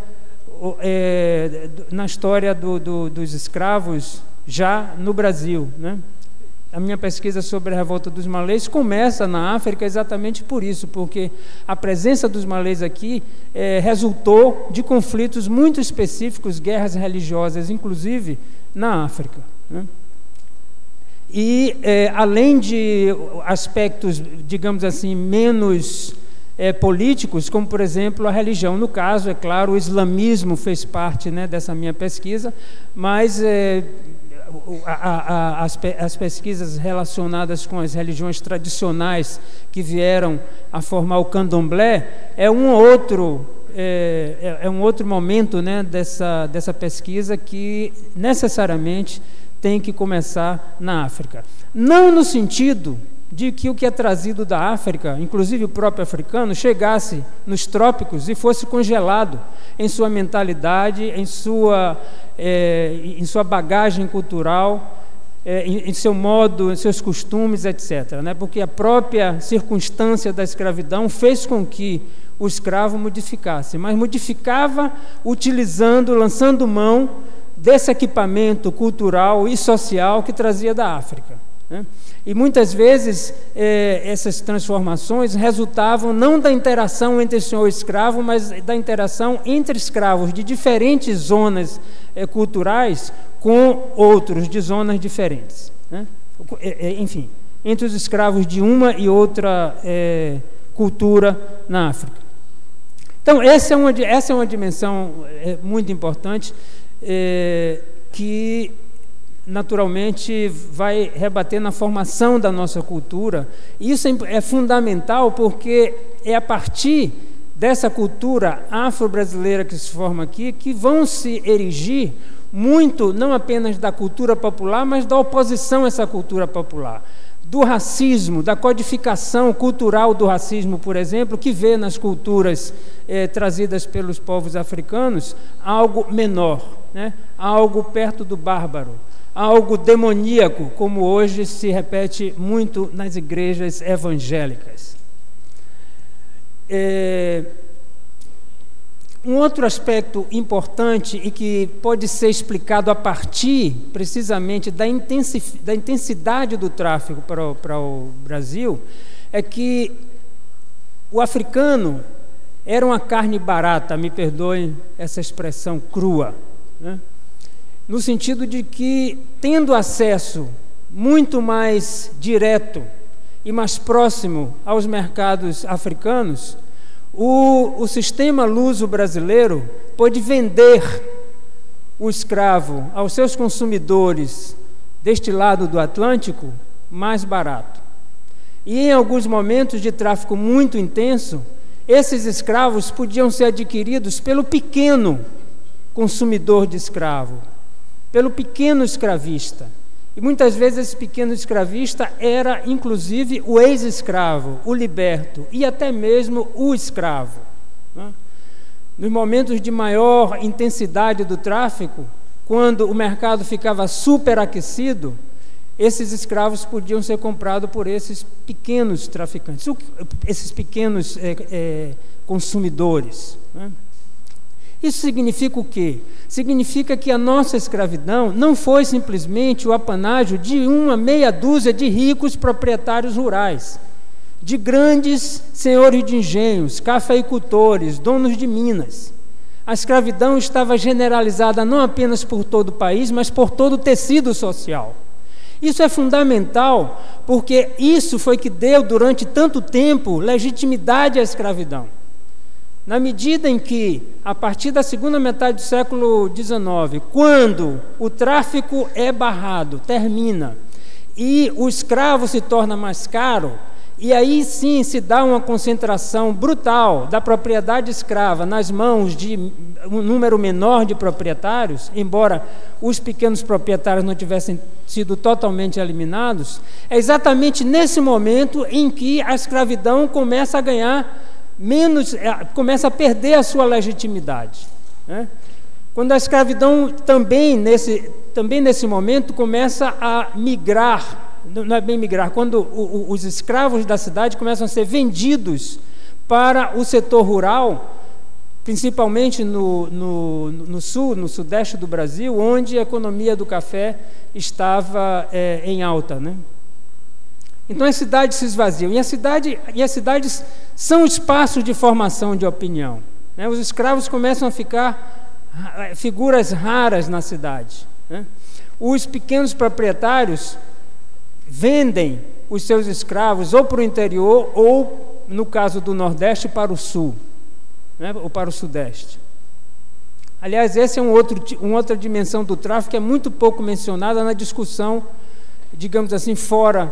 dos escravos já no Brasil, né? A minha pesquisa sobre a revolta dos malês começa na África exatamente por isso, porque a presença dos malês aqui resultou de conflitos muito específicos, guerras religiosas, inclusive na África, né? E, além de aspectos, digamos assim, menos políticos, como, por exemplo, a religião. No caso, é claro, o islamismo fez parte, né, dessa minha pesquisa, mas as pesquisas relacionadas com as religiões tradicionais que vieram a formar o candomblé é um outro momento, né, dessa pesquisa que necessariamente tem que começar na África. Não no sentido de que o que é trazido da África, inclusive o próprio africano, chegasse nos trópicos e fosse congelado em sua mentalidade, em sua bagagem cultural, em seu modo, em seus costumes, etc., né? Porque a própria circunstância da escravidão fez com que o escravo modificasse, mas modificava lançando mão desse equipamento cultural e social que trazia da África, né? E muitas vezes essas transformações resultavam não da interação entre o senhor e o escravo, mas da interação entre escravos de diferentes zonas culturais com outros de zonas diferentes, né? Enfim, entre os escravos de uma e outra cultura na África. Então, essa é uma dimensão muito importante, que naturalmente vai rebater na formação da nossa cultura. Isso é fundamental, porque é a partir dessa cultura afro-brasileira que se forma aqui que vão se erigir muito, não apenas da cultura popular, mas da oposição a essa cultura popular, do racismo, da codificação cultural do racismo, por exemplo, que vê nas culturas trazidas pelos povos africanos algo menor, né? Algo perto do bárbaro, algo demoníaco, como hoje se repete muito nas igrejas evangélicas. Um outro aspecto importante e que pode ser explicado a partir, precisamente, da intensidade do tráfico para o Brasil, é que o africano era uma carne barata, me perdoem essa expressão crua, né? No sentido de que, tendo acesso muito mais direto e mais próximo aos mercados africanos, o sistema luso-brasileiro pôde vender o escravo aos seus consumidores deste lado do Atlântico mais barato. E em alguns momentos de tráfico muito intenso, esses escravos podiam ser adquiridos pelo pequeno consumidor de escravo, pelo pequeno escravista. E muitas vezes esse pequeno escravista era, inclusive, o ex-escravo, o liberto e até mesmo o escravo, né? Nos momentos de maior intensidade do tráfico, quando o mercado ficava superaquecido, esses escravos podiam ser comprados por esses pequenos traficantes, esses pequenos consumidores, né? Isso significa o quê? Significa que a nossa escravidão não foi simplesmente o apanágio de uma meia dúzia de ricos proprietários rurais, de grandes senhores de engenhos, cafeicultores, donos de minas. A escravidão estava generalizada não apenas por todo o país, mas por todo o tecido social. Isso é fundamental, porque isso foi que deu, durante tanto tempo, legitimidade à escravidão. Na medida em que, a partir da segunda metade do século XIX, quando o tráfico é barrado, termina, e o escravo se torna mais caro, E aí sim se dá uma concentração brutal da propriedade escrava nas mãos de um número menor de proprietários, embora os pequenos proprietários não tivessem sido totalmente eliminados. É exatamente nesse momento em que a escravidão começa a ganhar menos, começa a perder a sua legitimidade, né? Quando a escravidão também nesse momento começa a migrar, não é bem migrar, quando os escravos da cidade começam a ser vendidos para o setor rural, principalmente no sul, no sudeste do Brasil, onde a economia do café estava em alta, né? Então as cidades se esvaziam, e as cidades são espaços de formação de opinião, né? Os escravos começam a ficar figuras raras na cidade, né? Os pequenos proprietários vendem os seus escravos ou para o interior ou, no caso do Nordeste, para o Sul, né? Ou para o Sudeste. Aliás, essa é uma outra dimensão do tráfico que é muito pouco mencionada na discussão, digamos assim, fora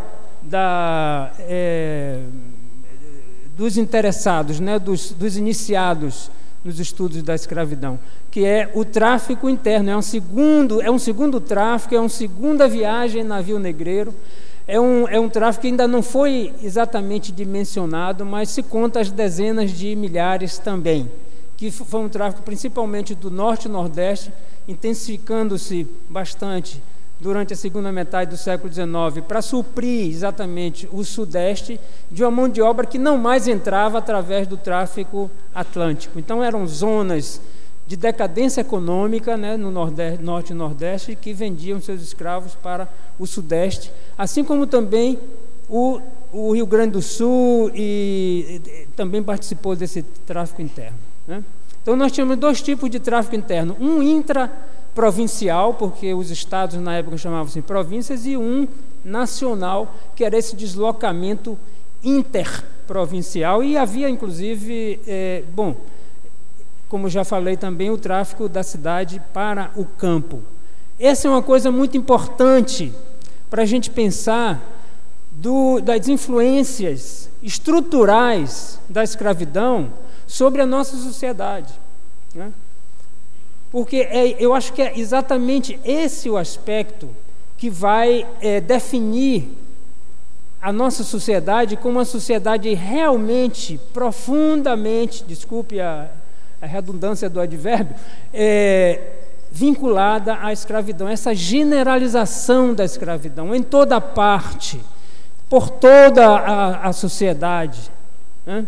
dos interessados, né? dos iniciados nos estudos da escravidão, que é o tráfico interno. É um segundo tráfico, é uma segunda viagem em navio negreiro. É um tráfico que ainda não foi exatamente dimensionado, mas se conta as dezenas de milhares também, que foi um tráfico principalmente do Norte e Nordeste, intensificando-se bastante durante a segunda metade do século XIX, para suprir exatamente o Sudeste de uma mão de obra que não mais entrava através do tráfico atlântico. Então eram zonas de decadência econômica, né, no Norte e Nordeste, que vendiam seus escravos para o Sudeste, assim como também o Rio Grande do Sul e também participou desse tráfico interno, né? Então nós tínhamos dois tipos de tráfico interno, um intraprovincial, porque os estados na época chamavam-se províncias, e um nacional, que era esse deslocamento interprovincial, e havia inclusive, como já falei também, o tráfico da cidade para o campo. Essa é uma coisa muito importante para a gente pensar das influências estruturais da escravidão sobre a nossa sociedade, né? Porque eu acho que é exatamente esse o aspecto que vai definir a nossa sociedade como uma sociedade realmente, profundamente, desculpe a redundância do advérbio, vinculada à escravidão, essa generalização da escravidão em toda parte, por toda a sociedade, né?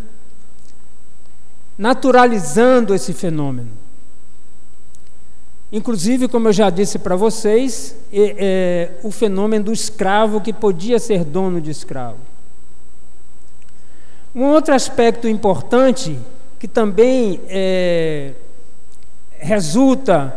Naturalizando esse fenômeno. Inclusive, como eu já disse para vocês, o fenômeno do escravo que podia ser dono de escravo. Um outro aspecto importante que também resulta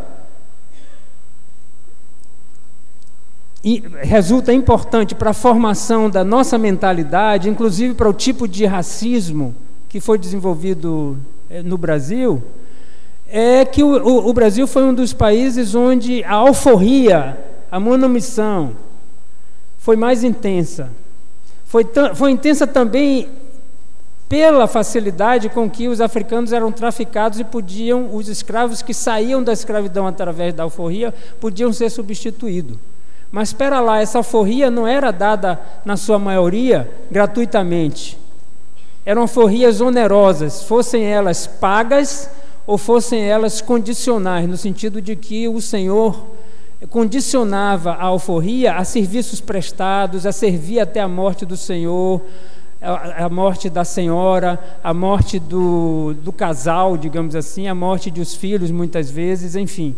importante para a formação da nossa mentalidade, inclusive para o tipo de racismo que foi desenvolvido no Brasil, é que o Brasil foi um dos países onde a alforria, a manumissão, foi mais intensa. Foi intensa também pela facilidade com que os africanos eram traficados e os escravos que saíam da escravidão através da alforria podiam ser substituídos. Mas espera lá, essa alforria não era dada, na sua maioria, gratuitamente. Eram alforrias onerosas, fossem elas pagas ou fossem elas condicionais, no sentido de que o Senhor condicionava a alforria a serviços prestados, a servir até a morte do Senhor, a morte da senhora, a morte do casal, digamos assim, a morte dos filhos, muitas vezes, enfim.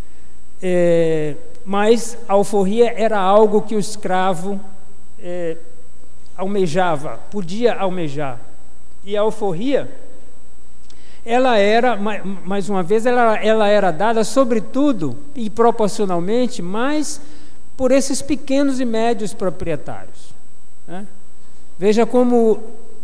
Mas a alforria era algo que o escravo almejava, podia almejar. E a alforria, ela era, mais uma vez, ela era dada sobretudo e proporcionalmente mais por esses pequenos e médios proprietários, né? Veja como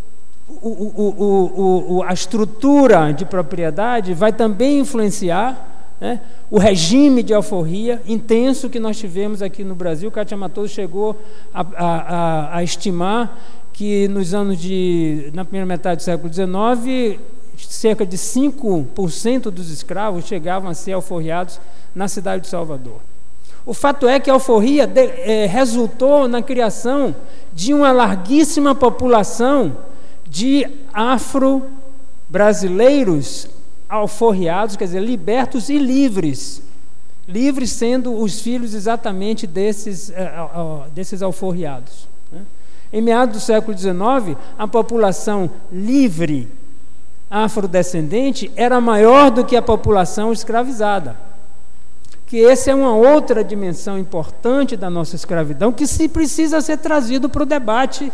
a estrutura de propriedade vai também influenciar, né, o regime de alforria intenso que nós tivemos aqui no Brasil. Cátia Matoso chegou a estimar que na primeira metade do século XIX, cerca de 5% dos escravos chegavam a ser alforriados na cidade de Salvador. O fato é que a alforria resultou na criação de uma larguíssima população de afro-brasileiros alforriados, quer dizer, libertos e livres. Livres sendo os filhos exatamente desses alforriados. Né? Em meados do século XIX, a população livre afrodescendente era maior do que a população escravizada. Que essa é uma outra dimensão importante da nossa escravidão, que se precisa ser trazido para o debate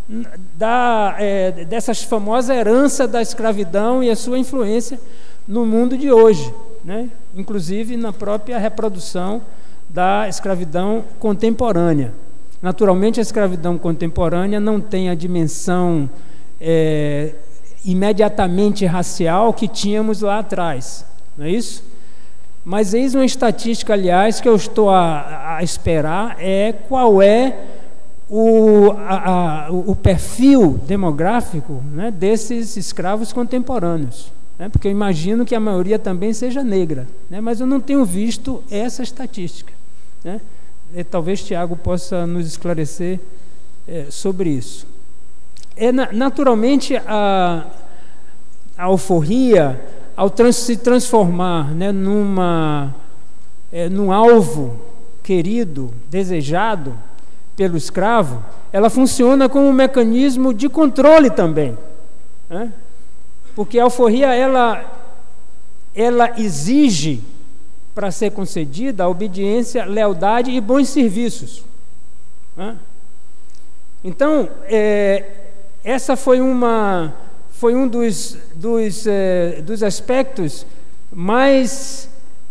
dessa famosa herança da escravidão e a sua influência no mundo de hoje, né? Inclusive na própria reprodução da escravidão contemporânea. Naturalmente, a escravidão contemporânea não tem a dimensão imediatamente racial que tínhamos lá atrás, não é isso? Mas eis uma estatística, aliás, que eu estou a esperar, qual é o perfil demográfico, né, desses escravos contemporâneos. Né, porque eu imagino que a maioria também seja negra, né, mas eu não tenho visto essa estatística. Né? Talvez Tiago possa nos esclarecer sobre isso. Naturalmente, a alforria, ao se transformar, né, num alvo querido, desejado pelo escravo, ela funciona como um mecanismo de controle também. Né? Porque a alforria, ela exige, para ser concedida, a obediência, lealdade e bons serviços. Né? Então, essa foi um dos aspectos mais,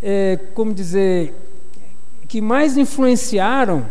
que mais influenciaram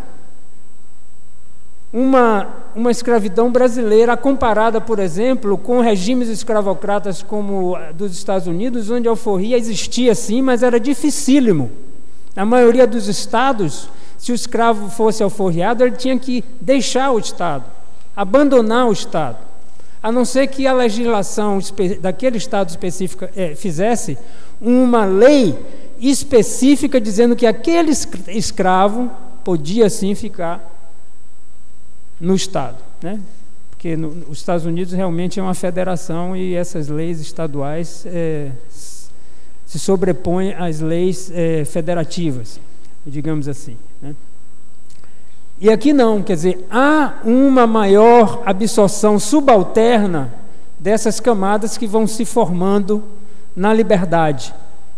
uma escravidão brasileira, comparada, por exemplo, com regimes escravocratas como dos Estados Unidos, onde a alforria existia sim, mas era dificílimo. Na maioria dos estados, se o escravo fosse alforriado, ele tinha que deixar o estado, abandonar o estado, a não ser que a legislação daquele estado específico fizesse uma lei específica dizendo que aquele escravo podia sim ficar no estado, né? Porque os Estados Unidos realmente é uma federação e essas leis estaduais se sobrepõem às leis federativas, digamos assim, né? E aqui não, quer dizer, há uma maior absorção subalterna dessas camadas que vão se formando na liberdade.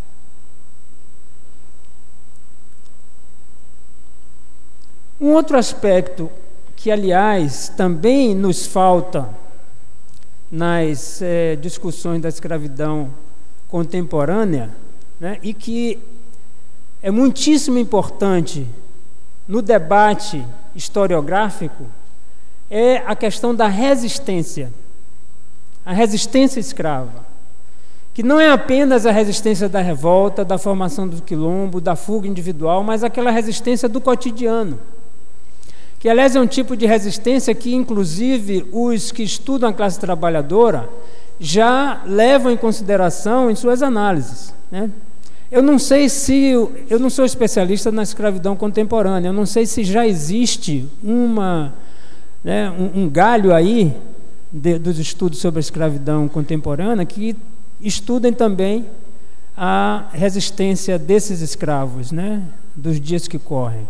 Um outro aspecto que, aliás, também nos falta nas discussões da escravidão contemporânea, né, e que é muitíssimo importante no debate historiográfico, é a questão da resistência, a resistência escrava, que não é apenas a resistência da revolta, da formação do quilombo, da fuga individual, mas aquela resistência do cotidiano, que, aliás, é um tipo de resistência que, inclusive, os que estudam a classe trabalhadora já levam em consideração em suas análises, né? Eu não sou especialista na escravidão contemporânea, eu não sei se já existe um galho aí dos estudos sobre a escravidão contemporânea que estudem também a resistência desses escravos, né, dos dias que correm.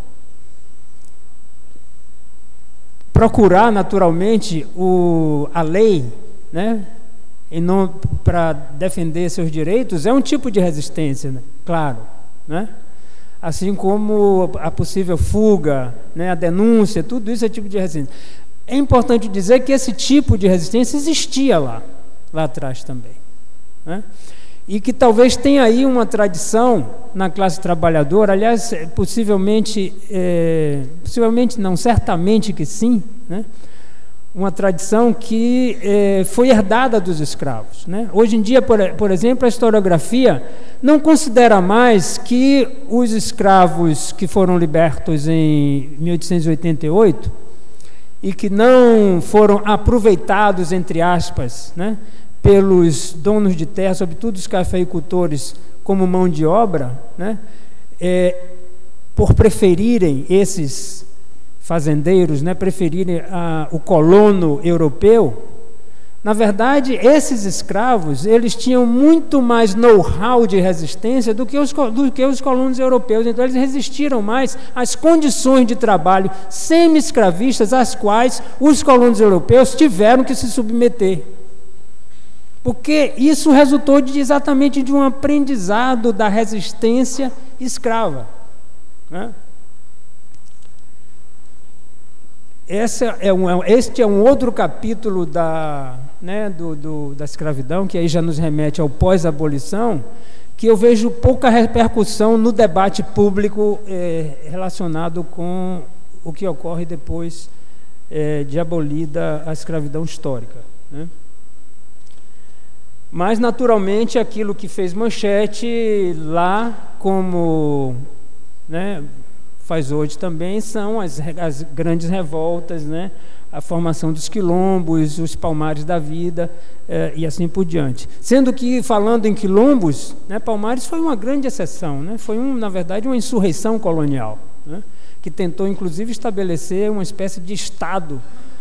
Procurar, naturalmente, a lei, né, para defender seus direitos, é um tipo de resistência, né? Claro, né? Assim como a possível fuga, né, a denúncia, tudo isso é tipo de resistência. É importante dizer que esse tipo de resistência existia lá atrás também, né? E que talvez tenha aí uma tradição na classe trabalhadora, aliás, possivelmente não, certamente que sim, né? Uma tradição que foi herdada dos escravos, né? Hoje em dia, por exemplo, a historiografia não considera mais que os escravos que foram libertos em 1888 e que não foram aproveitados, entre aspas, né, pelos donos de terra, sobretudo os cafeicultores, como mão de obra, né, por preferirem esses fazendeiros, né, preferirem o colono europeu. Na verdade, esses escravos, eles tinham muito mais know-how de resistência do que os colonos europeus. Então, eles resistiram mais às condições de trabalho semi-escravistas às quais os colonos europeus tiveram que se submeter. Porque isso resultou exatamente de um aprendizado da resistência escrava, né? Este é um outro capítulo da escravidão, que aí já nos remete ao pós-abolição, que eu vejo pouca repercussão no debate público relacionado com o que ocorre depois de abolida a escravidão histórica, né? Mas, naturalmente, aquilo que fez manchete lá, como, né, faz hoje também, são as grandes revoltas, né, a formação dos quilombos, os Palmares da vida, e assim por diante. Sendo que, falando em quilombos, né, Palmares foi uma grande exceção, né, foi, na verdade, uma insurreição colonial, né, que tentou, inclusive, estabelecer uma espécie de Estado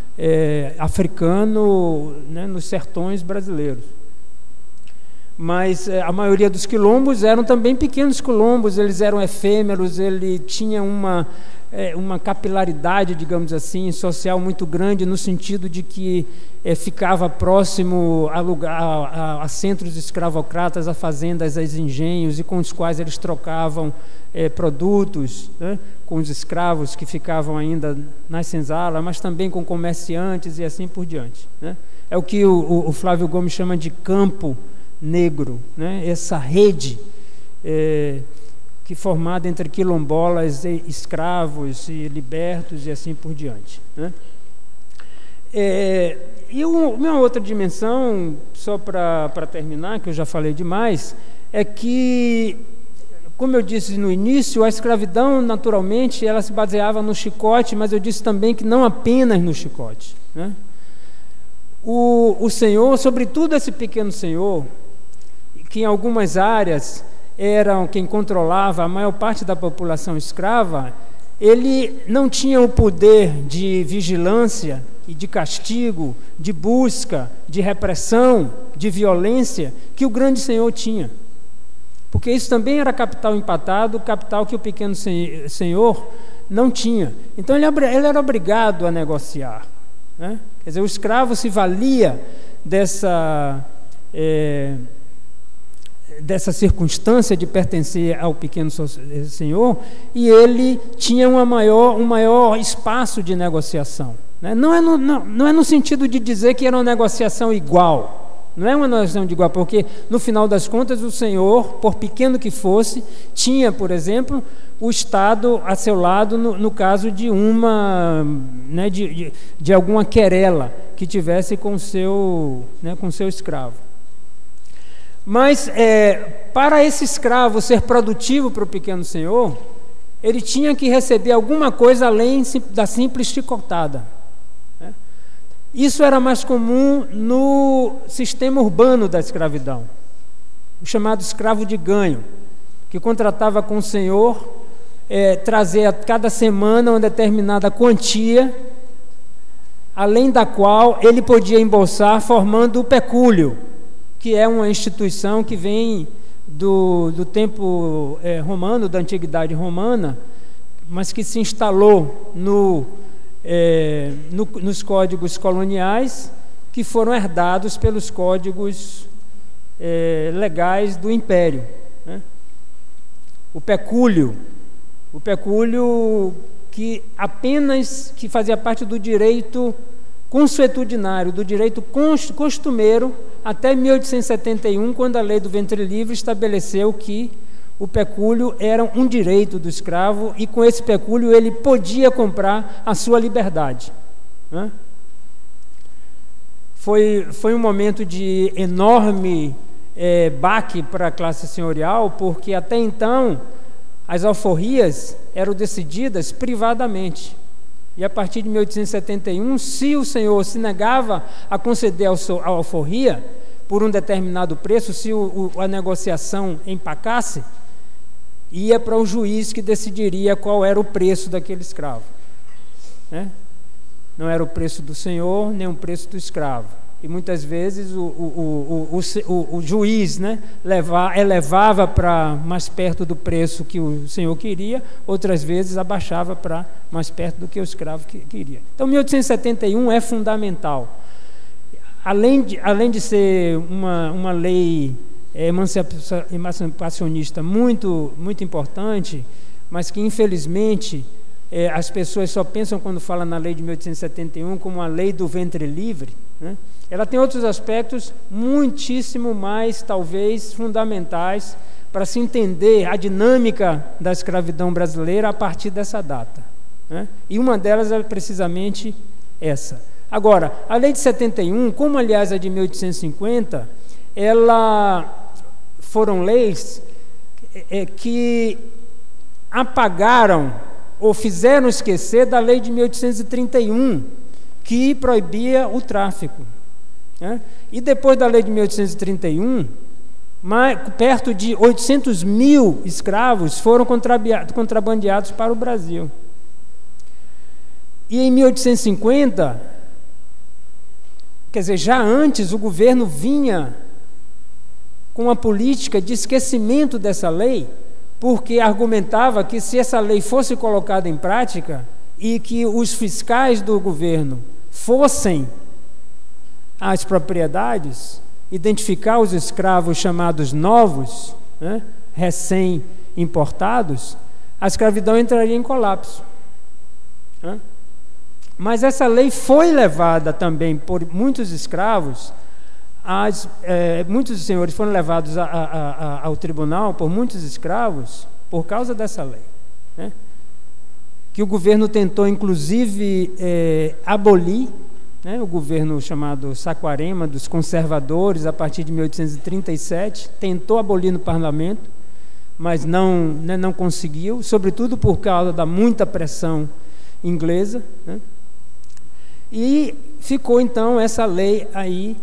africano, né, nos sertões brasileiros. Mas a maioria dos quilombos eram também pequenos quilombos, eles eram efêmeros, ele tinha uma capilaridade, digamos assim, social muito grande, no sentido de que ficava próximo a centros escravocratas, a fazendas, a engenhos, e com os quais eles trocavam produtos, né, com os escravos que ficavam ainda nas senzalas, mas também com comerciantes e assim por diante, né? É o que o Flávio Gomes chama de campo negro, né? Essa rede que formada entre quilombolas, e escravos e libertos e assim por diante, né? E uma outra dimensão, só para terminar, que eu já falei demais, é que, como eu disse no início, a escravidão, naturalmente, ela se baseava no chicote, mas eu disse também que não apenas no chicote, né? O senhor, sobretudo esse pequeno senhor, que em algumas áreas eram quem controlava a maior parte da população escrava, ele não tinha o poder de vigilância e de castigo, de busca, de repressão, de violência que o grande senhor tinha. Porque isso também era capital empatado, capital que o pequeno senhor não tinha. Então ele era obrigado a negociar, né? Quer dizer, o escravo se valia dessa circunstância de pertencer ao pequeno senhor, e ele tinha um maior espaço de negociação, né? Não é no sentido de dizer que era uma negociação igual, não é uma negociação de igual, porque no final das contas o senhor, por pequeno que fosse, tinha, por exemplo, o Estado a seu lado no caso de né, de alguma querela que tivesse com seu escravo. Mas para esse escravo ser produtivo para o pequeno senhor, ele tinha que receber alguma coisa além da simples chicotada, né? Isso era mais comum no sistema urbano da escravidão, o chamado escravo de ganho, que contratava com o senhor trazer a cada semana uma determinada quantia, além da qual ele podia embolsar, formando o pecúlio, que é uma instituição que vem do tempo romano, da antiguidade romana, mas que se instalou nos códigos coloniais, que foram herdados pelos códigos legais do Império, né? O pecúlio que fazia parte do direito consuetudinário, do direito costumeiro, até 1871, quando a lei do ventre livre estabeleceu que o pecúlio era um direito do escravo, e com esse pecúlio ele podia comprar a sua liberdade, né? Foi um momento de enorme baque para a classe senhorial, porque até então as alforrias eram decididas privadamente. E a partir de 1871, se o senhor se negava a conceder a alforria por um determinado preço, se a negociação empacasse, ia para o juiz que decidiria qual era o preço daquele escravo, né? Não era o preço do senhor, nem o preço do escravo. E muitas vezes o juiz, né, elevava para mais perto do preço que o senhor queria, outras vezes abaixava para mais perto do que o escravo queria. Então, 1871 é fundamental. Além de ser uma lei emancipacionista muito, muito importante, mas que, infelizmente, as pessoas só pensam, quando falam na lei de 1871, como a lei do ventre livre, né? Ela tem outros aspectos muitíssimo mais, talvez, fundamentais para se entender a dinâmica da escravidão brasileira a partir dessa data, né? E uma delas é precisamente essa. Agora, a lei de 71, como aliás a de 1850, foram leis que apagaram ou fizeram esquecer da lei de 1831, que proibia o tráfico, né? E depois da lei de 1831, perto de 800 mil escravos foram contrabandeados para o Brasil. E em 1850, quer dizer, já antes o governo vinha com uma política de esquecimento dessa lei, porque argumentava que se essa lei fosse colocada em prática e que os fiscais do governo fossem às propriedades, identificar os escravos chamados novos, né, recém-importados, a escravidão entraria em colapso, né? Mas essa lei foi levada também por muitos escravos, muitos senhores foram levados ao tribunal por muitos escravos por causa dessa lei, né? Que o governo tentou, inclusive, abolir, né? O governo chamado Saquarema, dos conservadores, a partir de 1837, tentou abolir no parlamento, mas não conseguiu, sobretudo por causa da muita pressão inglesa, né? E ficou, então, essa lei aí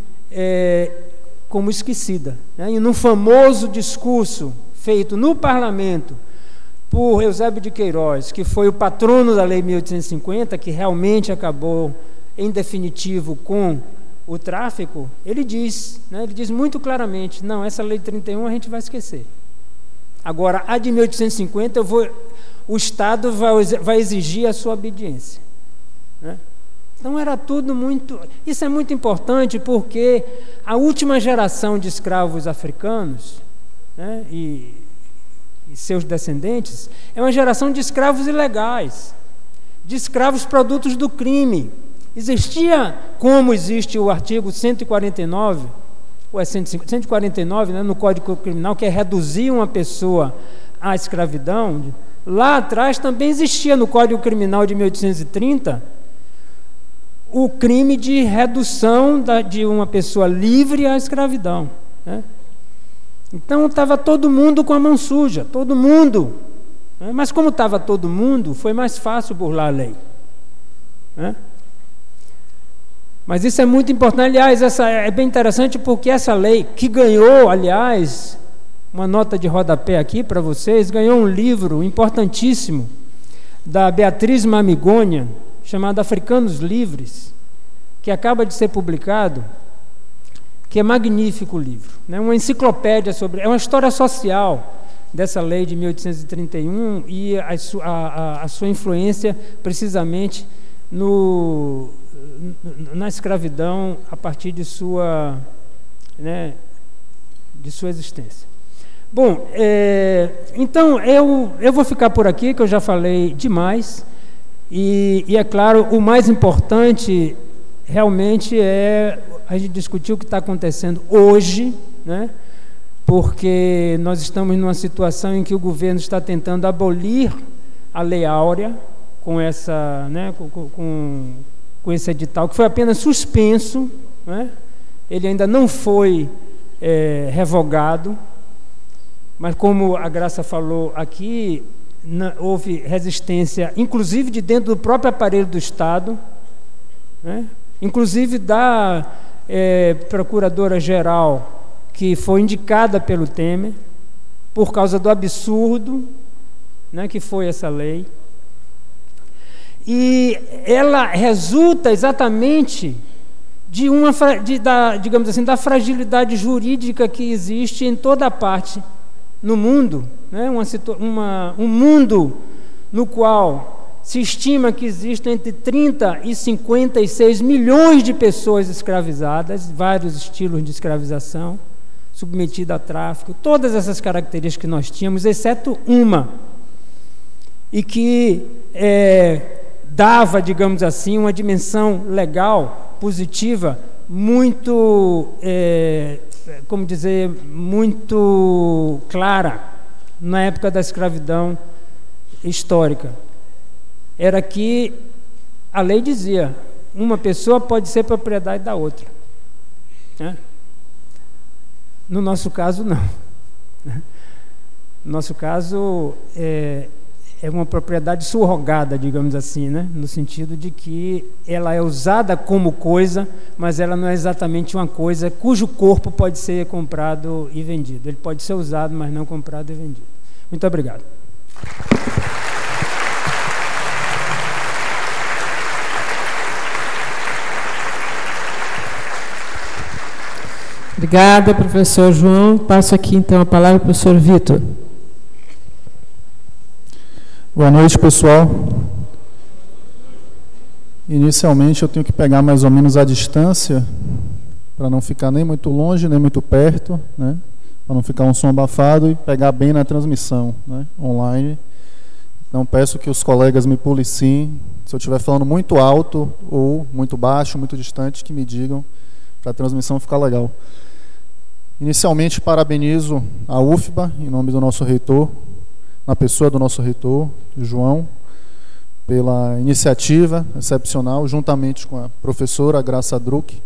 como esquecida, né? E num famoso discurso feito no parlamento por Eusébio de Queiroz, que foi o patrono da lei 1850, que realmente acabou, em definitivo, com o tráfico, ele diz muito claramente, não, essa lei de 31 a gente vai esquecer. Agora, a de 1850, o Estado vai exigir a sua obediência, né? Então era tudo muito... Isso é muito importante porque a última geração de escravos africanos, né, e seus descendentes, é uma geração de escravos ilegais, de escravos produtos do crime. Existia, como existe o artigo 149, ou é 149, né, no Código Criminal, que é reduzir uma pessoa à escravidão. Lá atrás também existia no Código Criminal de 1830 o crime de redução de uma pessoa livre à escravidão, né? Então estava todo mundo com a mão suja, todo mundo, né? Mas como estava todo mundo, foi mais fácil burlar a lei, né? Mas isso é muito importante. Aliás, essa é bem interessante porque essa lei, que ganhou, aliás, uma nota de rodapé aqui para vocês, ganhou um livro importantíssimo da Beatriz Mamigônia, chamado Africanos Livres, que acaba de ser publicado, que é magnífico o livro, né? Uma enciclopédia é uma história social dessa lei de 1831 e a sua influência precisamente na escravidão a partir de sua existência. Bom, então eu vou ficar por aqui, que eu já falei demais. E é claro, o mais importante realmente é a gente discutir o que está acontecendo hoje, né? Porque nós estamos numa situação em que o governo está tentando abolir a Lei Áurea com essa, né, com esse edital, que foi apenas suspenso, né? Ele ainda não foi revogado, mas como a Graça falou aqui, houve resistência, inclusive de dentro do próprio aparelho do Estado, né? Inclusive da procuradora-geral, que foi indicada pelo Temer, por causa do absurdo, né, que foi essa lei. E ela resulta exatamente digamos assim, da fragilidade jurídica que existe em toda a parte no mundo, né? Um mundo no qual se estima que existem entre 30 e 56 milhões de pessoas escravizadas, vários estilos de escravização, submetida a tráfico, todas essas características que nós tínhamos, exceto uma, e que dava, digamos assim, uma dimensão legal, positiva, muito, como dizer, muito clara na época da escravidão histórica. Era que a lei dizia, uma pessoa pode ser propriedade da outra, né? No nosso caso, não. No nosso caso, é uma propriedade surrogada, digamos assim, né? No sentido de que ela é usada como coisa, mas ela não é exatamente uma coisa cujo corpo pode ser comprado e vendido. Ele pode ser usado, mas não comprado e vendido. Muito obrigado. Obrigada, professor João. Passo aqui, então, a palavra ao professor Vitor. Boa noite, pessoal. Inicialmente, eu tenho que pegar mais ou menos a distância, para não ficar nem muito longe, nem muito perto, né? Para não ficar um som abafado e pegar bem na transmissão, né, online. Então, peço que os colegas me policiem, se eu estiver falando muito alto ou muito baixo, muito distante, que me digam, para a transmissão ficar legal. Inicialmente, parabenizo a UFBA, em nome do nosso reitor, na pessoa do nosso reitor, João, pela iniciativa excepcional, juntamente com a professora Graça Druck.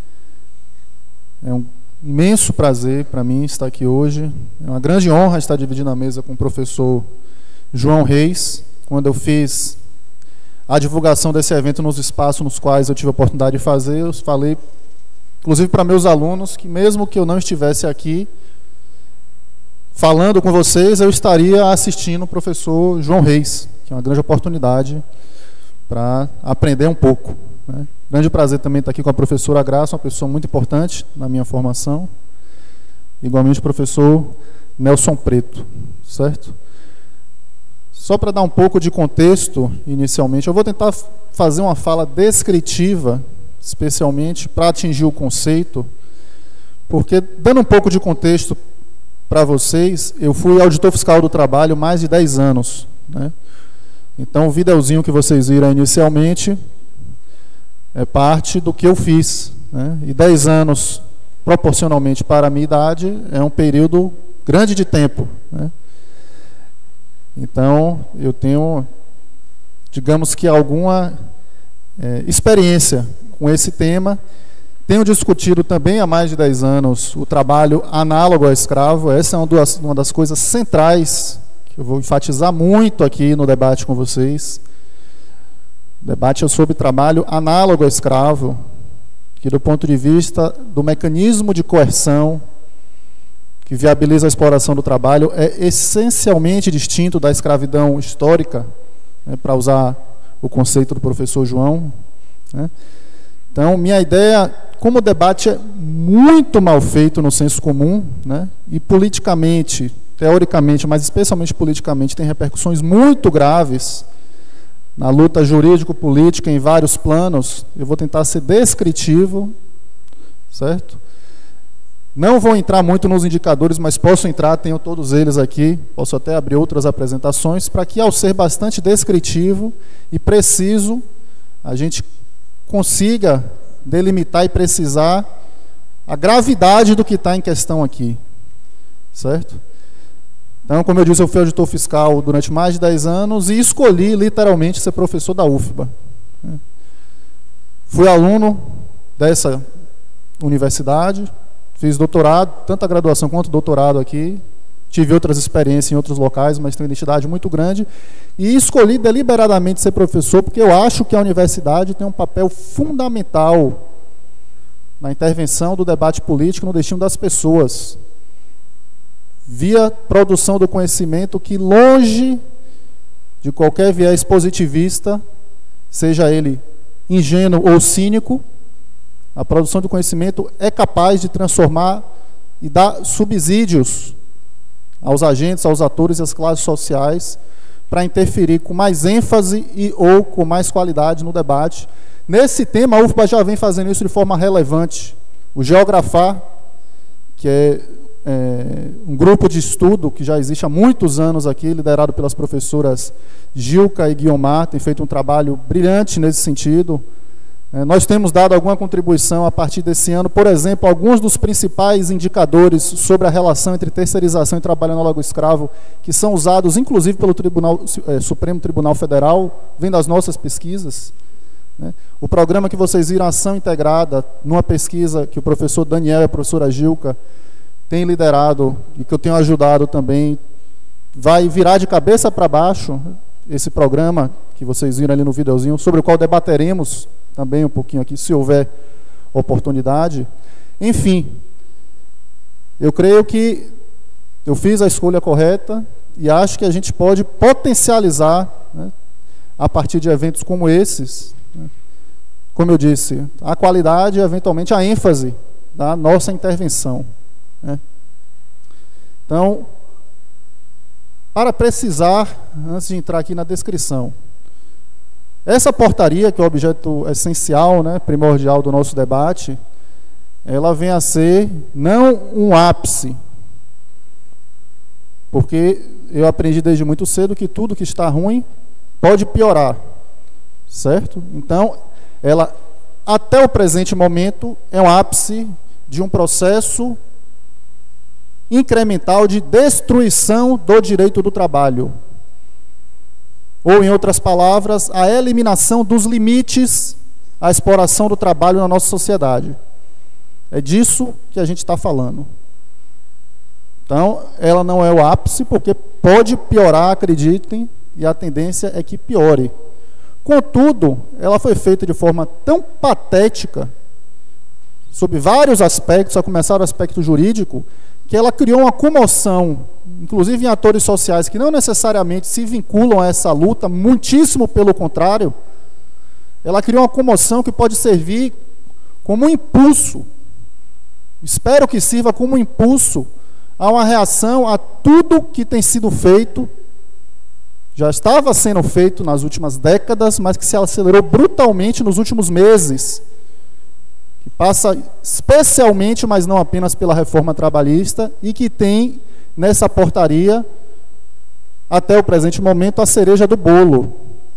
É um imenso prazer para mim estar aqui hoje. É uma grande honra estar dividindo a mesa com o professor João Reis. Quando eu fiz a divulgação desse evento nos espaços nos quais eu tive a oportunidade de fazer, eu falei, inclusive para meus alunos, que mesmo que eu não estivesse aqui falando com vocês, eu estaria assistindo o professor João Reis, que é uma grande oportunidade para aprender um pouco, né? Grande prazer também estar aqui com a professora Graça, uma pessoa muito importante na minha formação. Igualmente o professor Nelson Preto, certo? Só para dar um pouco de contexto, inicialmente, eu vou tentar fazer uma fala descritiva, especialmente para atingir o conceito, porque, dando um pouco de contexto para vocês, eu fui auditor fiscal do trabalho mais de 10 anos, né? Então, o videozinho que vocês viram inicialmente é parte do que eu fiz, né? E 10 anos, proporcionalmente para a minha idade, é um período grande de tempo, né? Então, eu tenho, digamos que, alguma experiência com esse tema. Tenho discutido também há mais de 10 anos o trabalho análogo ao escravo. Essa é uma das coisas centrais que eu vou enfatizar muito aqui no debate com vocês. O debate é sobre trabalho análogo ao escravo, que do ponto de vista do mecanismo de coerção que viabiliza a exploração do trabalho é essencialmente distinto da escravidão histórica, né, para usar o conceito do professor João, né? Então, minha ideia, como o debate é muito mal feito no senso comum, né, e politicamente, teoricamente, mas especialmente politicamente, tem repercussões muito graves na luta jurídico-política em vários planos, eu vou tentar ser descritivo, certo? Não vou entrar muito nos indicadores, mas posso entrar, tenho todos eles aqui, posso até abrir outras apresentações, para que, ao ser bastante descritivo e preciso, a gente consiga delimitar e precisar a gravidade do que está em questão aqui, certo? Então, como eu disse, eu fui auditor fiscal durante mais de 10 anos e escolhi, literalmente, ser professor da UFBA, né? Fui aluno dessa universidade, fiz doutorado, tanto a graduação quanto o doutorado aqui, tive outras experiências em outros locais, mas tenho uma identidade muito grande, e escolhi deliberadamente ser professor porque eu acho que a universidade tem um papel fundamental na intervenção do debate político no destino das pessoas, via produção do conhecimento que, longe de qualquer viés positivista, seja ele ingênuo ou cínico, a produção do conhecimento é capaz de transformar e dar subsídios aos agentes, aos atores e às classes sociais para interferir com mais ênfase e ou com mais qualidade no debate. Nesse tema, a UFBA já vem fazendo isso de forma relevante. O Geografar, que é um grupo de estudo que já existe há muitos anos aqui, liderado pelas professoras Gilca e Guiomar, tem feito um trabalho brilhante nesse sentido. Nós temos dado alguma contribuição a partir desse ano, por exemplo, alguns dos principais indicadores sobre a relação entre terceirização e trabalho análogo escravo, que são usados inclusive pelo Supremo Tribunal Federal, vem das nossas pesquisas. O programa que vocês viram, Ação Integrada, numa pesquisa que o professor Daniel e a professora Gilca têm liderado e que eu tenho ajudado também, vai virar de cabeça para baixo esse programa que vocês viram ali no videozinho, sobre o qual debateremos também um pouquinho aqui, se houver oportunidade. Enfim, eu creio que eu fiz a escolha correta e acho que a gente pode potencializar, né, a partir de eventos como esses, né, como eu disse, a qualidade e eventualmente a ênfase da nossa intervenção, né. Então, para precisar, antes de entrar aqui na descrição, essa portaria, que é o objeto essencial, né, primordial do nosso debate, ela vem a ser não um ápice, porque eu aprendi desde muito cedo que tudo que está ruim pode piorar, certo? Então, ela, até o presente momento, é um ápice de um processo incremental de destruição do direito do trabalho. Ou, em outras palavras, a eliminação dos limites à exploração do trabalho na nossa sociedade. É disso que a gente está falando. Então, ela não é o ápice, porque pode piorar, acreditem, e a tendência é que piore. Contudo, ela foi feita de forma tão patética, sob vários aspectos, a começar do aspecto jurídico, que ela criou uma comoção, inclusive em atores sociais que não necessariamente se vinculam a essa luta, muitíssimo pelo contrário. Ela criou uma comoção que pode servir como um impulso, espero que sirva como um impulso a uma reação a tudo que tem sido feito, já estava sendo feito nas últimas décadas, mas que se acelerou brutalmente nos últimos meses, que passa especialmente, mas não apenas, pela reforma trabalhista, e que tem nessa portaria, até o presente momento, a cereja do bolo.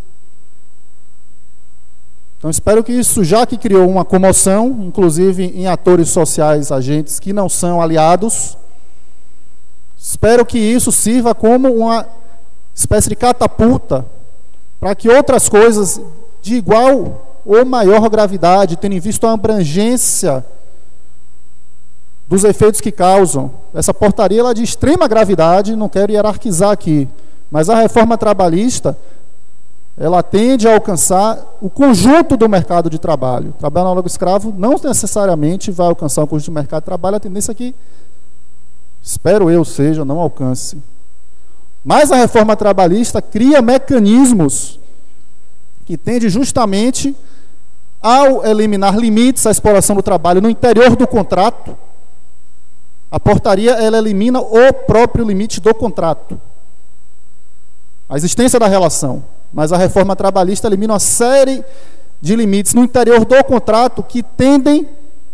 Então, espero que isso, já que criou uma comoção, inclusive em atores sociais, agentes que não são aliados, espero que isso sirva como uma espécie de catapulta para que outras coisas de igual ou maior gravidade, tendo em vista a abrangência dos efeitos que causam. Essa portaria ela é de extrema gravidade, não quero hierarquizar aqui, mas a reforma trabalhista, ela tende a alcançar o conjunto do mercado de trabalho. O trabalho análogo escravo não necessariamente vai alcançar o conjunto do mercado de trabalho, a tendência é que, espero eu seja, não alcance. Mas a reforma trabalhista cria mecanismos que tende justamente, ao eliminar limites à exploração do trabalho no interior do contrato, a portaria ela elimina o próprio limite do contrato, a existência da relação. Mas a reforma trabalhista elimina uma série de limites no interior do contrato que tendem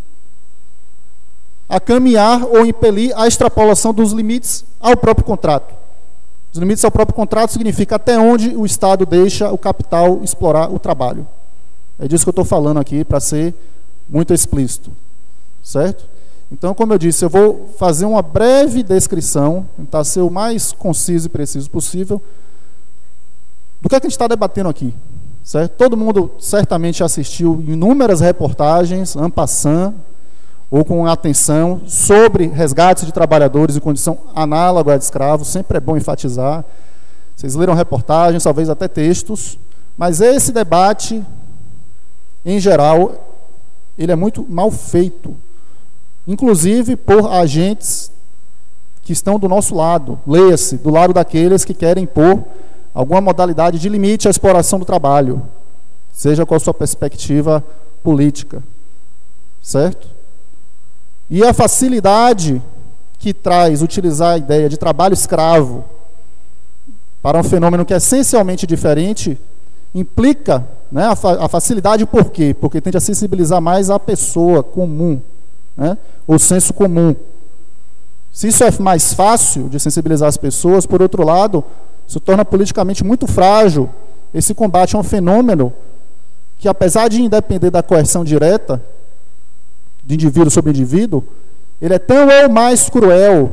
a caminhar ou impelir a extrapolação dos limites ao próprio contrato. Os limites ao próprio contrato significa até onde o Estado deixa o capital explorar o trabalho. É disso que eu estou falando aqui, para ser muito explícito. Certo? Então, como eu disse, eu vou fazer uma breve descrição, tentar ser o mais conciso e preciso possível, do que a gente está debatendo aqui. Certo? Todo mundo certamente assistiu inúmeras reportagens, en passant, ou com atenção sobre resgates de trabalhadores em condição análoga a de escravos. Sempre é bom enfatizar. Vocês leram reportagens, talvez até textos, mas esse debate, em geral, ele é muito mal feito, inclusive por agentes que estão do nosso lado, leia-se, do lado daqueles que querem impor alguma modalidade de limite à exploração do trabalho, seja qual a sua perspectiva política, certo? E a facilidade que traz utilizar a ideia de trabalho escravo para um fenômeno que é essencialmente diferente, implica, né, a facilidade por quê? Porque tende a sensibilizar mais a pessoa comum, né, o senso comum. Se isso é mais fácil de sensibilizar as pessoas, por outro lado, se torna politicamente muito frágil esse combate a um fenômeno que, apesar de independer da coerção direta de indivíduo sobre indivíduo, ele é tão ou mais cruel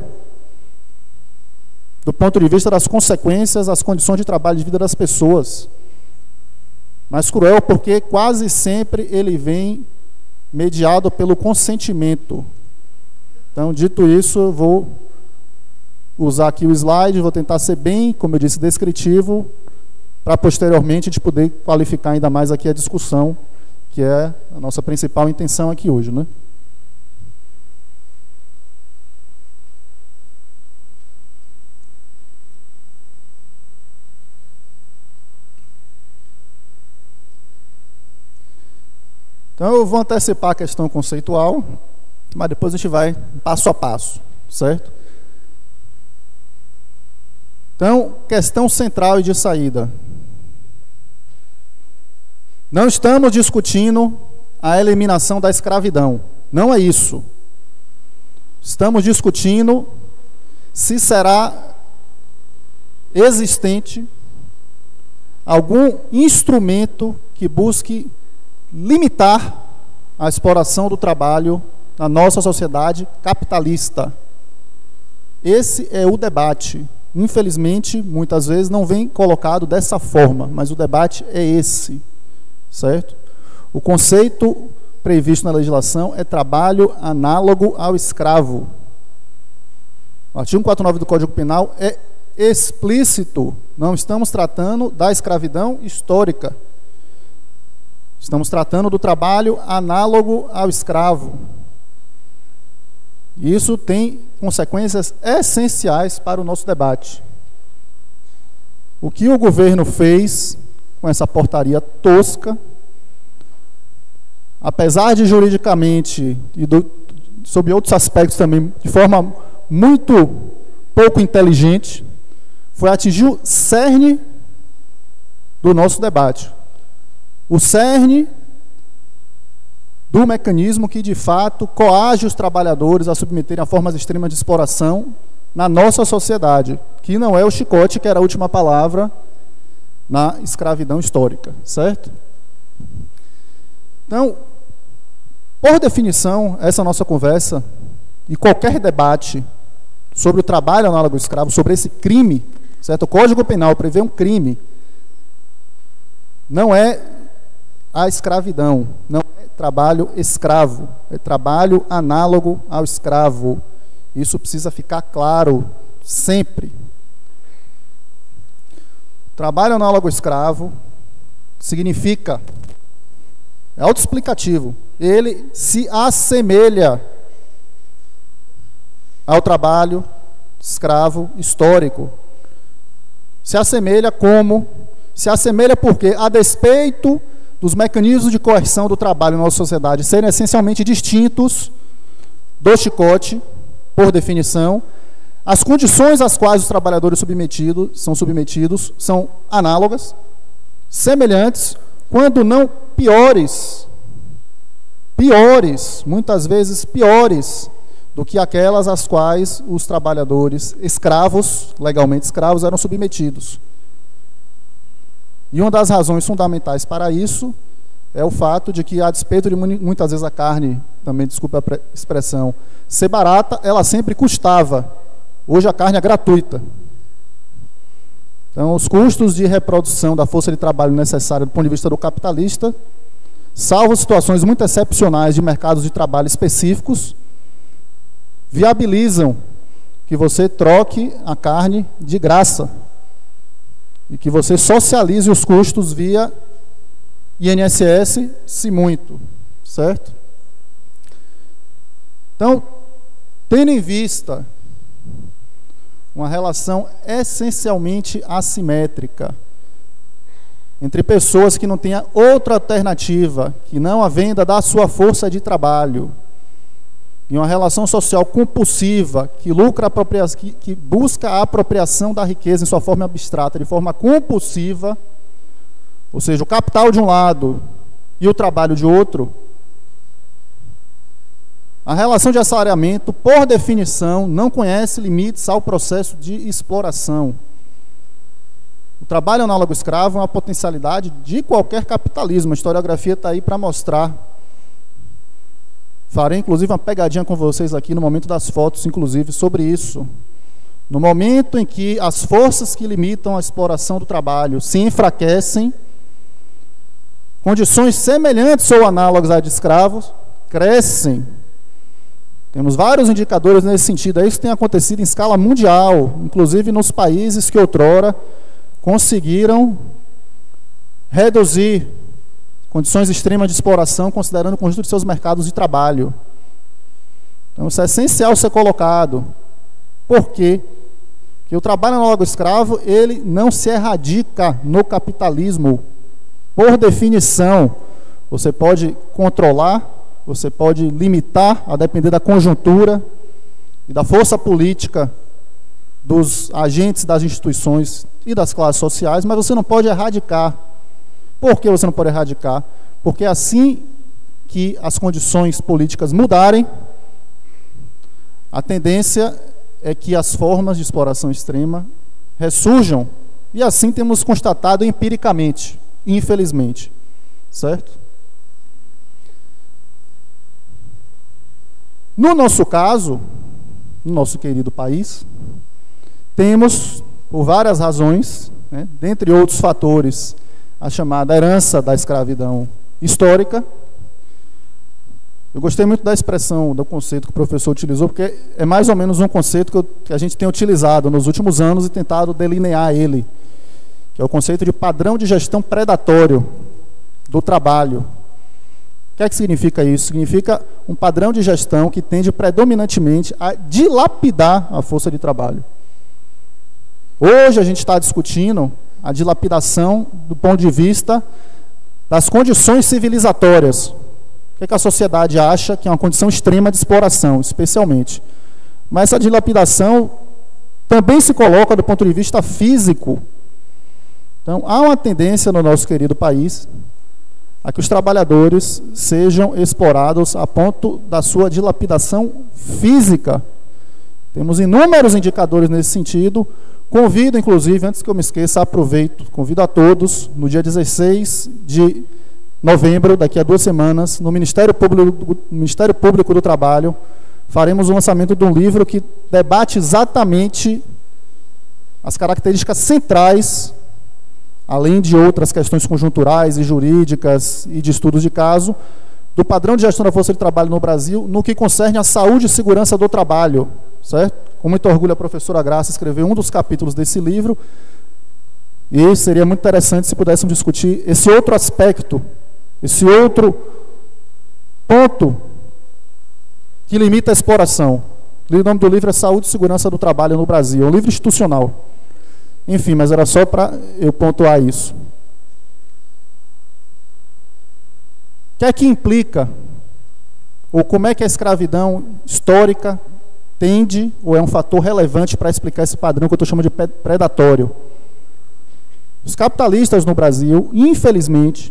do ponto de vista das consequências, das condições de trabalho e de vida das pessoas. Mais cruel porque quase sempre ele vem mediado pelo consentimento. Então, dito isso, eu vou usar aqui o slide, vou tentar ser bem, como eu disse, descritivo, para posteriormente a gente poder qualificar ainda mais aqui a discussão, que é a nossa principal intenção aqui hoje, né? Então eu vou antecipar a questão conceitual, mas depois a gente vai passo a passo, certo? Então, questão central e de saída. Não estamos discutindo a eliminação da escravidão, não é isso. Estamos discutindo se será existente algum instrumento que busque limitar a exploração do trabalho na nossa sociedade capitalista. Esse é o debate. Infelizmente, muitas vezes não vem colocado dessa forma, mas o debate é esse, certo? O conceito previsto na legislação é trabalho análogo ao escravo. O artigo 149 do Código Penal é explícito. Não estamos tratando da escravidão histórica. Estamos tratando do trabalho análogo ao escravo. Isso tem consequências essenciais para o nosso debate. O que o governo fez com essa portaria tosca, apesar de juridicamente e sob outros aspectos também, de forma muito pouco inteligente, foi atingir o cerne do nosso debate. O cerne do mecanismo que, de fato, coage os trabalhadores a submeterem a formas extremas de exploração na nossa sociedade, que não é o chicote, que era a última palavra na escravidão histórica, certo? Então, por definição, essa nossa conversa e qualquer debate sobre o trabalho análogo ao escravo, sobre esse crime, certo? O Código Penal prevê um crime, não é a escravidão, não é trabalho escravo, é trabalho análogo ao escravo. Isso precisa ficar claro sempre. Trabalho análogo ao escravo significa, é autoexplicativo, ele se assemelha ao trabalho escravo histórico. Se assemelha como? Se assemelha porque, a despeito dos mecanismos de coerção do trabalho na nossa sociedade serem essencialmente distintos do chicote, por definição, as condições às quais os trabalhadores são submetidos são análogas, semelhantes, quando não piores, muitas vezes piores, do que aquelas às quais os trabalhadores escravos, legalmente escravos, eram submetidos. E uma das razões fundamentais para isso é o fato de que, a despeito de muitas vezes a carne, também desculpe a expressão, ser barata, ela sempre custava. Hoje a carne é gratuita. Então, os custos de reprodução da força de trabalho necessária do ponto de vista do capitalista salvo situações muito excepcionais de mercados de trabalho específicos, viabilizam que você troque a carne de graça e que você socialize os custos via INSS, se muito, certo? Então, tendo em vista uma relação essencialmente assimétrica entre pessoas que não tenham outra alternativa que não a venda da sua força de trabalho, e uma relação social compulsiva que que busca a apropriação da riqueza em sua forma abstrata, de forma compulsiva, ou seja, o capital de um lado e o trabalho de outro, a relação de assalariamento, por definição, não conhece limites ao processo de exploração. O trabalho análogo escravo é uma potencialidade de qualquer capitalismo. A historiografia está aí para mostrar. Farei, inclusive, uma pegadinha com vocês aqui no momento das fotos, inclusive, sobre isso. No momento em que as forças que limitam a exploração do trabalho se enfraquecem, condições semelhantes ou análogas à de escravos crescem. Temos vários indicadores nesse sentido. Isso tem acontecido em escala mundial, inclusive nos países que outrora conseguiram reduzir condições extremas de exploração, considerando o conjunto de seus mercados de trabalho. Então, isso é essencial ser colocado. Por quê? Porque o trabalho análogo escravo, ele não se erradica no capitalismo. Por definição, você pode controlar, você pode limitar, a depender da conjuntura e da força política dos agentes das instituições e das classes sociais, mas você não pode erradicar. Por que você não pode erradicar? Porque assim que as condições políticas mudarem, a tendência é que as formas de exploração extrema ressurjam, e assim temos constatado empiricamente, infelizmente, certo? No nosso caso, no nosso querido país, temos, por várias razões, né, dentre outros fatores, a chamada herança da escravidão histórica. Eu gostei muito da expressão, do conceito que o professor utilizou, porque é mais ou menos um conceito que a gente tem utilizado nos últimos anos e tentado delinear ele, que é o conceito de padrão de gestão predatório do trabalho. O que é que significa isso? Significa um padrão de gestão que tende predominantemente a dilapidar a força de trabalho. Hoje a gente está discutindo a dilapidação do ponto de vista das condições civilizatórias. O que a sociedade acha que é uma condição extrema de exploração, especialmente. Mas essa dilapidação também se coloca do ponto de vista físico. Então, há uma tendência no nosso querido país a que os trabalhadores sejam explorados a ponto da sua dilapidação física. Temos inúmeros indicadores nesse sentido. Convido, inclusive, antes que eu me esqueça, aproveito, convido a todos, no dia 16 de novembro, daqui a 2 semanas, no Ministério Público do Trabalho, faremos o lançamento de um livro que debate exatamente as características centrais, além de outras questões conjunturais e jurídicas e de estudos de caso, do padrão de gestão da força de trabalho no Brasil, no que concerne à saúde e segurança do trabalho, certo? Com muito orgulho, a professora Graça escreveu um dos capítulos desse livro, e seria muito interessante se pudéssemos discutir esse outro aspecto, esse outro ponto que limita a exploração. O nome do livro é Saúde e Segurança do Trabalho no Brasil, é um livro institucional. Enfim, mas era só para eu pontuar isso. O que é que implica, ou como é que a escravidão histórica tende, ou é um fator relevante para explicar esse padrão que eu estou chamando de predatório? Os capitalistas no Brasil, infelizmente,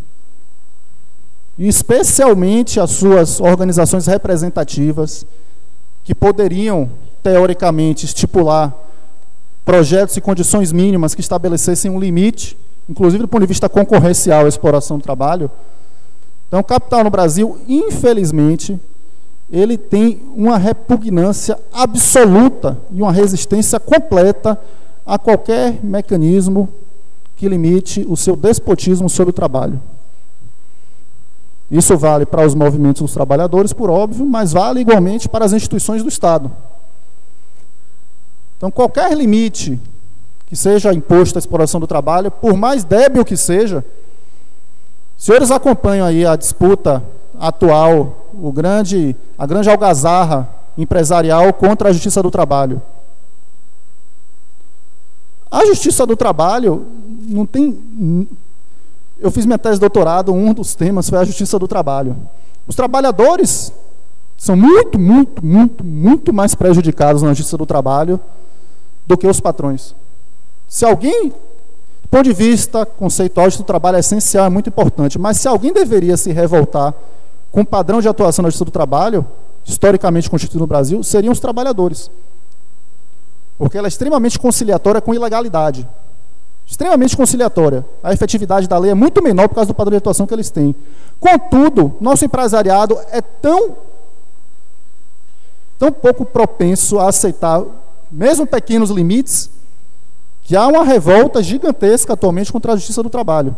e especialmente as suas organizações representativas, que poderiam, teoricamente, estipular projetos e condições mínimas que estabelecessem um limite, inclusive do ponto de vista concorrencial à exploração do trabalho. Então, o capital no Brasil, infelizmente, ele tem uma repugnância absoluta e uma resistência completa a qualquer mecanismo que limite o seu despotismo sobre o trabalho. Isso vale para os movimentos dos trabalhadores, por óbvio, mas vale igualmente para as instituições do Estado. Então, qualquer limite que seja imposto à exploração do trabalho, por mais débil que seja, os senhores acompanham aí a disputa atual, a grande algazarra empresarial contra a Justiça do Trabalho. A Justiça do Trabalho não tem... Eu fiz minha tese de doutorado, um dos temas foi a Justiça do Trabalho. Os trabalhadores são muito mais prejudicados na Justiça do Trabalho do que os patrões. Se alguém, do ponto de vista conceitual, a Justiça do Trabalho é essencial, é muito importante, mas se alguém deveria se revoltar com o padrão de atuação da Justiça do Trabalho, historicamente constituído no Brasil, seriam os trabalhadores. Porque ela é extremamente conciliatória com ilegalidade. Extremamente conciliatória. A efetividade da lei é muito menor por causa do padrão de atuação que eles têm. Contudo, nosso empresariado é tão pouco propenso a aceitar, mesmo pequenos limites, que há uma revolta gigantesca atualmente contra a Justiça do Trabalho.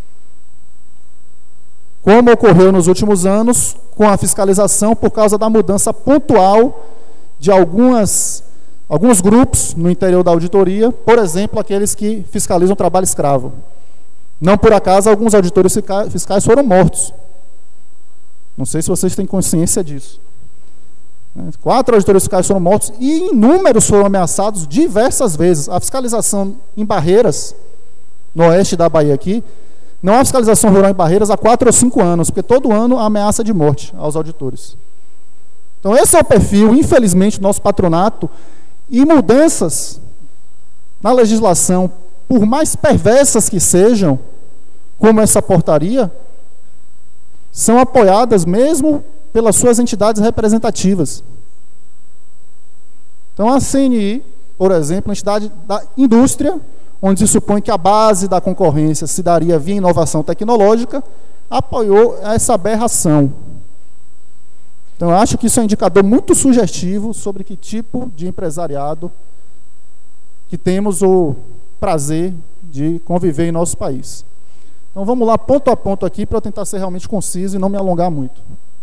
Como ocorreu nos últimos anos com a fiscalização por causa da mudança pontual de alguns grupos no interior da auditoria, por exemplo, aqueles que fiscalizam o trabalho escravo. Não por acaso, alguns auditores fiscais foram mortos. Não sei se vocês têm consciência disso. 4 auditores fiscais foram mortos e inúmeros foram ameaçados diversas vezes. A fiscalização em Barreiras, no oeste da Bahia aqui, não há fiscalização rural em Barreiras há 4 ou 5 anos, porque todo ano há ameaça de morte aos auditores. Então esse é o perfil, infelizmente, do nosso patronato. E mudanças na legislação, por mais perversas que sejam, como essa portaria, são apoiadas mesmo pelas suas entidades representativas. Então a CNI, por exemplo, a entidade da indústria, onde se supõe que a base da concorrência se daria via inovação tecnológica, apoiou essa aberração. Então, eu acho que isso é um indicador muito sugestivo sobre que tipo de empresariado que temos o prazer de conviver em nosso país. Então, vamos lá, ponto a ponto aqui, para eu tentar ser realmente conciso e não me alongar muito.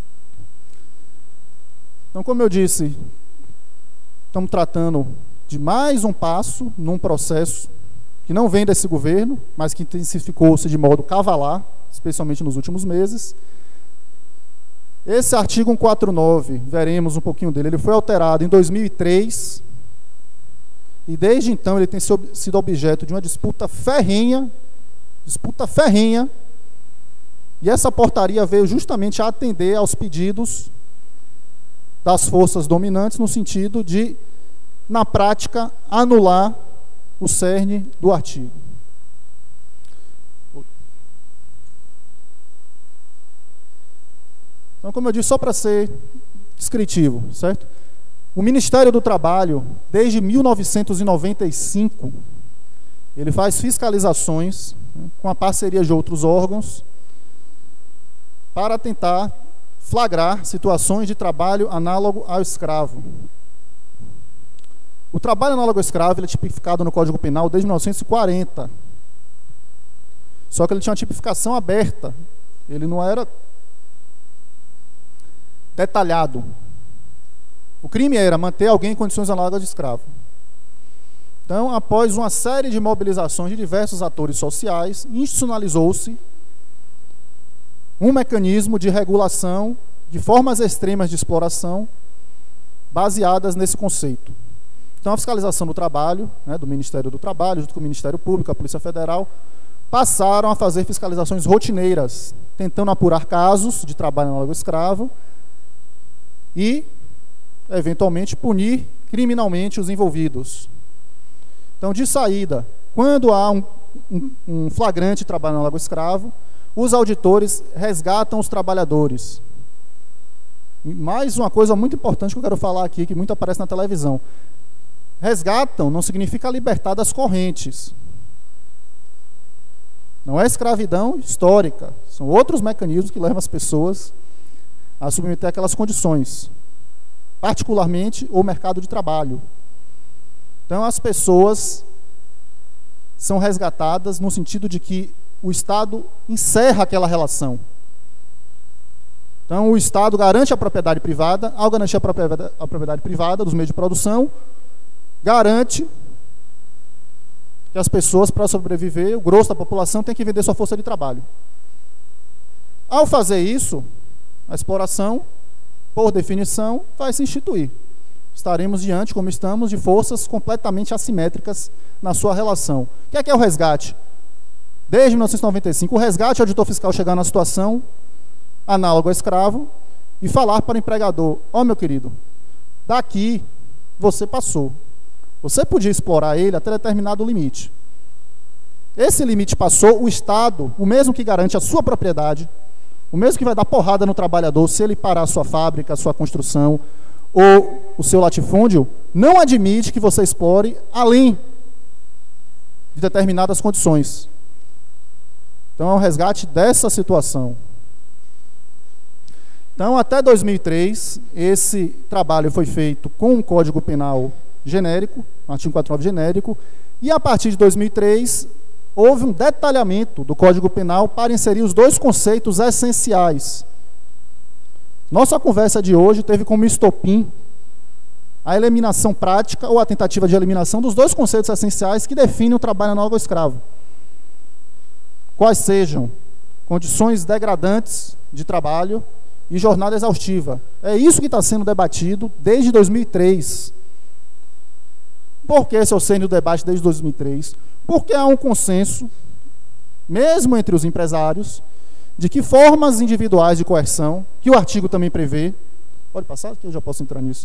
Então, como eu disse, estamos tratando de mais um passo num processo que não vem desse governo, mas que intensificou-se de modo cavalar, especialmente nos últimos meses. Esse artigo 149, veremos um pouquinho dele, ele foi alterado em 2003 e desde então ele tem sido objeto de uma disputa ferrenha, e essa portaria veio justamente a atender aos pedidos das forças dominantes no sentido de, na prática, anular o cerne do artigo. Então, como eu disse, só para ser descritivo, certo? O Ministério do Trabalho, desde 1995, ele faz fiscalizações, com a parceria de outros órgãos para tentar flagrar situações de trabalho análogo ao escravo. O trabalho análogo ao escravo ele é tipificado no Código Penal desde 1940. Só que ele tinha uma tipificação aberta. Ele não era detalhado. O crime era manter alguém em condições análogas de escravo. Então, após uma série de mobilizações de diversos atores sociais, institucionalizou-se um mecanismo de regulação de formas extremas de exploração baseadas nesse conceito. Então, a fiscalização do trabalho, do Ministério do Trabalho, junto com o Ministério Público, a Polícia Federal, passaram a fazer fiscalizações rotineiras, tentando apurar casos de trabalho análogo escravo e, eventualmente, punir criminalmente os envolvidos. Então, de saída, quando há um flagrante trabalho análogo escravo, os auditores resgatam os trabalhadores. E mais uma coisa muito importante que eu quero falar aqui, que muito aparece na televisão. Resgatam não significa libertar das correntes. Não é escravidão histórica. São outros mecanismos que levam as pessoas a submeter aquelas condições. Particularmente o mercado de trabalho. Então as pessoas são resgatadas no sentido de que o Estado encerra aquela relação. Então, o Estado garante a propriedade privada. Ao garantir a propriedade privada dos meios de produção, garante que as pessoas, para sobreviver, o grosso da população tem que vender sua força de trabalho. Ao fazer isso, a exploração, por definição, vai se instituir. Estaremos diante, como estamos, de forças completamente assimétricas na sua relação. O que é o resgate? Desde 1995, o resgate é o auditor fiscal chegar na situação análogo ao escravo e falar para o empregador: ó, meu querido, daqui você passou. Você podia explorar ele até determinado limite. Esse limite passou, o Estado, o mesmo que garante a sua propriedade, o mesmo que vai dar porrada no trabalhador se ele parar a sua fábrica, a sua construção ou o seu latifúndio, não admite que você explore além de determinadas condições. Então é um resgate dessa situação. Então, até 2003, esse trabalho foi feito com um Código Penal genérico, um artigo 149 genérico, e a partir de 2003 houve um detalhamento do Código Penal para inserir os dois conceitos essenciais. Nossa conversa de hoje teve como estopim a eliminação prática ou a tentativa de eliminação dos dois conceitos essenciais que definem o trabalho análogo ao escravo. Quais sejam condições degradantes de trabalho e jornada exaustiva. É isso que está sendo debatido desde 2003. Por que esse é o centro do debate desde 2003? Porque há um consenso, mesmo entre os empresários, de que formas individuais de coerção, que o artigo também prevê, pode passar, que eu já posso entrar nisso.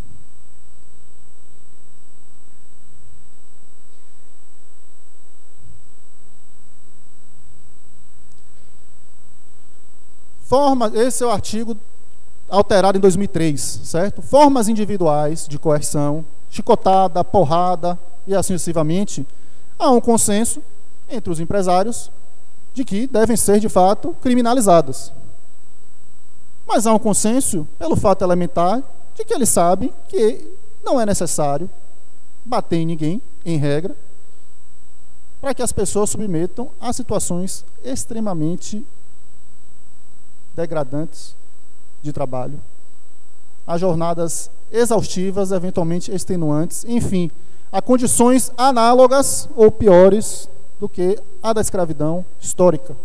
Esse é o artigo alterado em 2003, certo? Formas individuais de coerção, chicotada, porrada e assim sucessivamente, há um consenso entre os empresários de que devem ser, de fato, criminalizadas. Mas há um consenso, pelo fato elementar, de que eles sabem que não é necessário bater em ninguém, em regra, para que as pessoas submetam a situações extremamente degradantes de trabalho, a jornadas exaustivas, eventualmente extenuantes, enfim, a condições análogas ou piores do que a da escravidão histórica.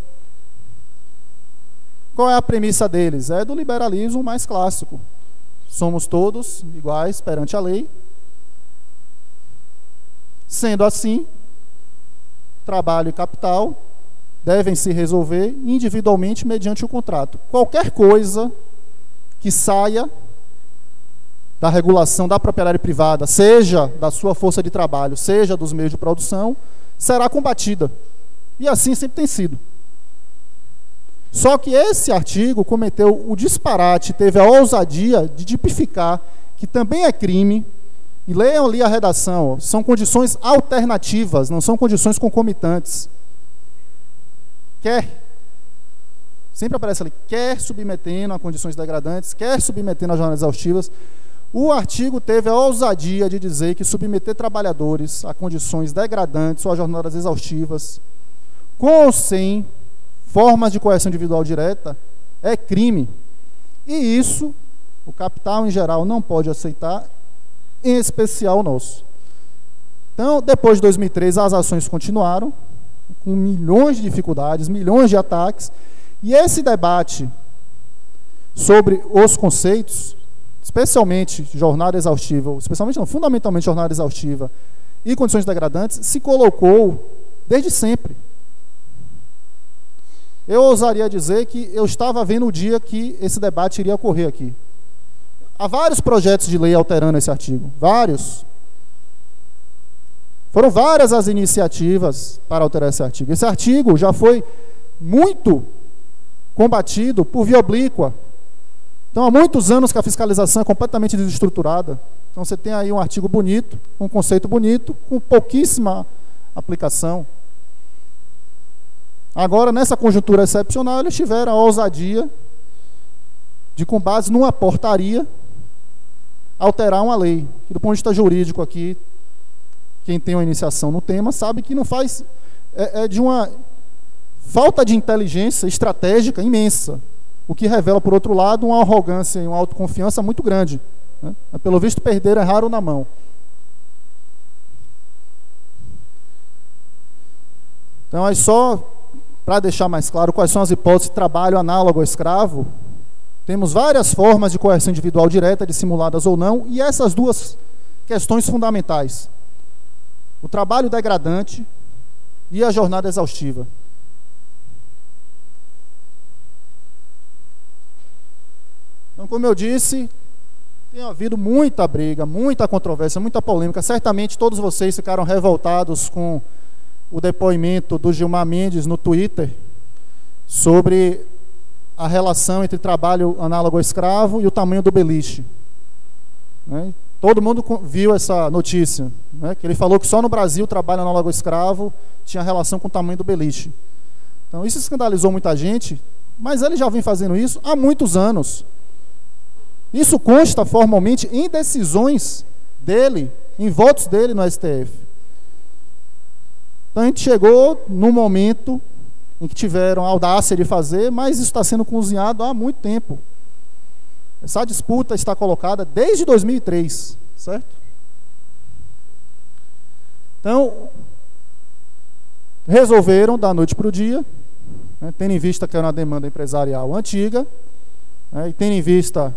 Qual é a premissa deles? É do liberalismo mais clássico. Somos todos iguais perante a lei. Sendo assim, trabalho e capital devem se resolver individualmente mediante o contrato. Qualquer coisa que saia da regulação da propriedade privada, seja da sua força de trabalho, seja dos meios de produção, será combatida. E assim sempre tem sido. Só que esse artigo cometeu o disparate, teve a ousadia de tipificar que também é crime, e leiam ali a redação, são condições alternativas, não são condições concomitantes. Sempre aparece ali, quer submetendo a condições degradantes, quer submetendo a jornadas exaustivas. O artigo teve a ousadia de dizer que submeter trabalhadores a condições degradantes ou a jornadas exaustivas, com ou sem formas de coerção individual direta, é crime. E isso, o capital em geral não pode aceitar, em especial o nosso. Então, depois de 2003, as ações continuaram, com milhões de dificuldades, milhões de ataques, e esse debate sobre os conceitos, especialmente jornada exaustiva, fundamentalmente jornada exaustiva e condições degradantes, se colocou desde sempre. Eu ousaria dizer que eu estava vendo o dia que esse debate iria ocorrer aqui. Há vários projetos de lei alterando esse artigo, vários. Foram várias as iniciativas para alterar esse artigo. Esse artigo já foi muito combatido por via oblíqua. Então, há muitos anos que a fiscalização é completamente desestruturada. Então, você tem aí um artigo bonito, um conceito bonito, com pouquíssima aplicação. Agora, nessa conjuntura excepcional, eles tiveram a ousadia de, com base numa portaria, alterar uma lei. E do ponto de vista jurídico aqui, quem tem uma iniciação no tema sabe que não faz... É de uma falta de inteligência estratégica imensa. o que revela, por outro lado, uma arrogância e uma autoconfiança muito grande, né? Pelo visto, perderam, erraram na mão. Então, aí só para deixar mais claro quais são as hipóteses de trabalho análogo ao escravo, temos várias formas de coerção individual direta, dissimuladas ou não, e essas duas questões fundamentais: o trabalho degradante e a jornada exaustiva. Então, como eu disse, tem havido muita briga, muita controvérsia, muita polêmica. Certamente todos vocês ficaram revoltados com o depoimento do Gilmar Mendes no Twitter sobre a relação entre trabalho análogo ao escravo e o tamanho do beliche, né? Todo mundo viu essa notícia, né? Que ele falou que só no Brasil o trabalho análogo ao escravo tinha relação com o tamanho do beliche. Então isso escandalizou muita gente, mas ele já vem fazendo isso há muitos anos. Isso consta formalmente em decisões dele, em votos dele no STF. Então a gente chegou num momento em que tiveram a audácia de fazer, mas isso está sendo cozinhado há muito tempo. Essa disputa está colocada desde 2003, certo? Então, resolveram da noite para o dia, né, tendo em vista que era uma demanda empresarial antiga, né, e tendo em vista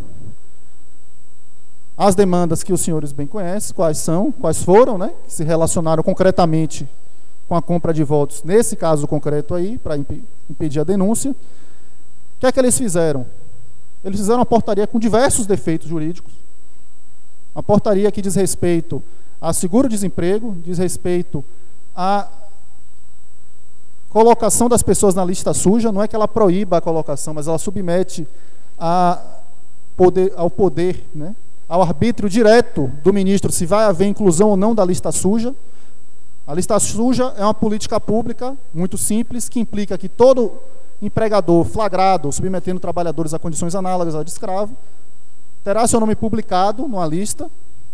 as demandas que os senhores bem conhecem, quais foram, né, que se relacionaram concretamente com a compra de votos, nesse caso concreto aí, para impedir a denúncia. O que é que eles fizeram? Eles fizeram uma portaria com diversos defeitos jurídicos. Uma portaria que diz respeito a seguro-desemprego, diz respeito à colocação das pessoas na lista suja. Não é que ela proíba a colocação, mas ela submete ao poder, né, ao arbítrio direto do ministro se vai haver inclusão ou não da lista suja. A lista suja é uma política pública muito simples, que implica que todo empregador flagrado submetendo trabalhadores a condições análogas à de escravo terá seu nome publicado numa lista,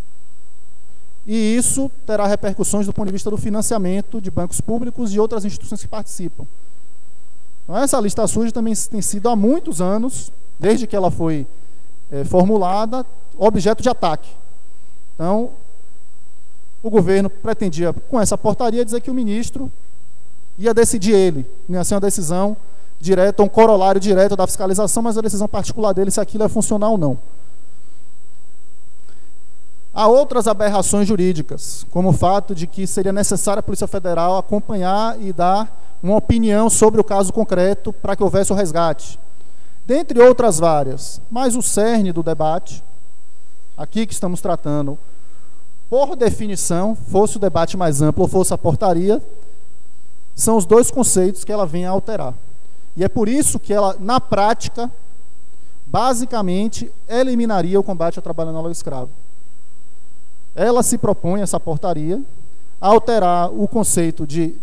e isso terá repercussões do ponto de vista do financiamento de bancos públicos e outras instituições que participam. Então, essa lista suja também tem sido há muitos anos, desde que ela foi formulada, objeto de ataque. Então, o governo pretendia, com essa portaria, dizer que o ministro ia decidir ele, não ia ser uma decisão direta, um corolário direto da fiscalização, mas a decisão particular dele se aquilo é funcional ou não. Há outras aberrações jurídicas, como o fato de que seria necessário a Polícia Federal acompanhar e dar uma opinião sobre o caso concreto para que houvesse o resgate. Dentre outras várias, mas o cerne do debate, aqui que estamos tratando, por definição, fosse o debate mais amplo ou fosse a portaria, são os dois conceitos que ela vem a alterar. E é por isso que ela, na prática, basicamente, eliminaria o combate ao trabalho análogo ao escravo. Ela se propõe, essa portaria, a alterar o conceito de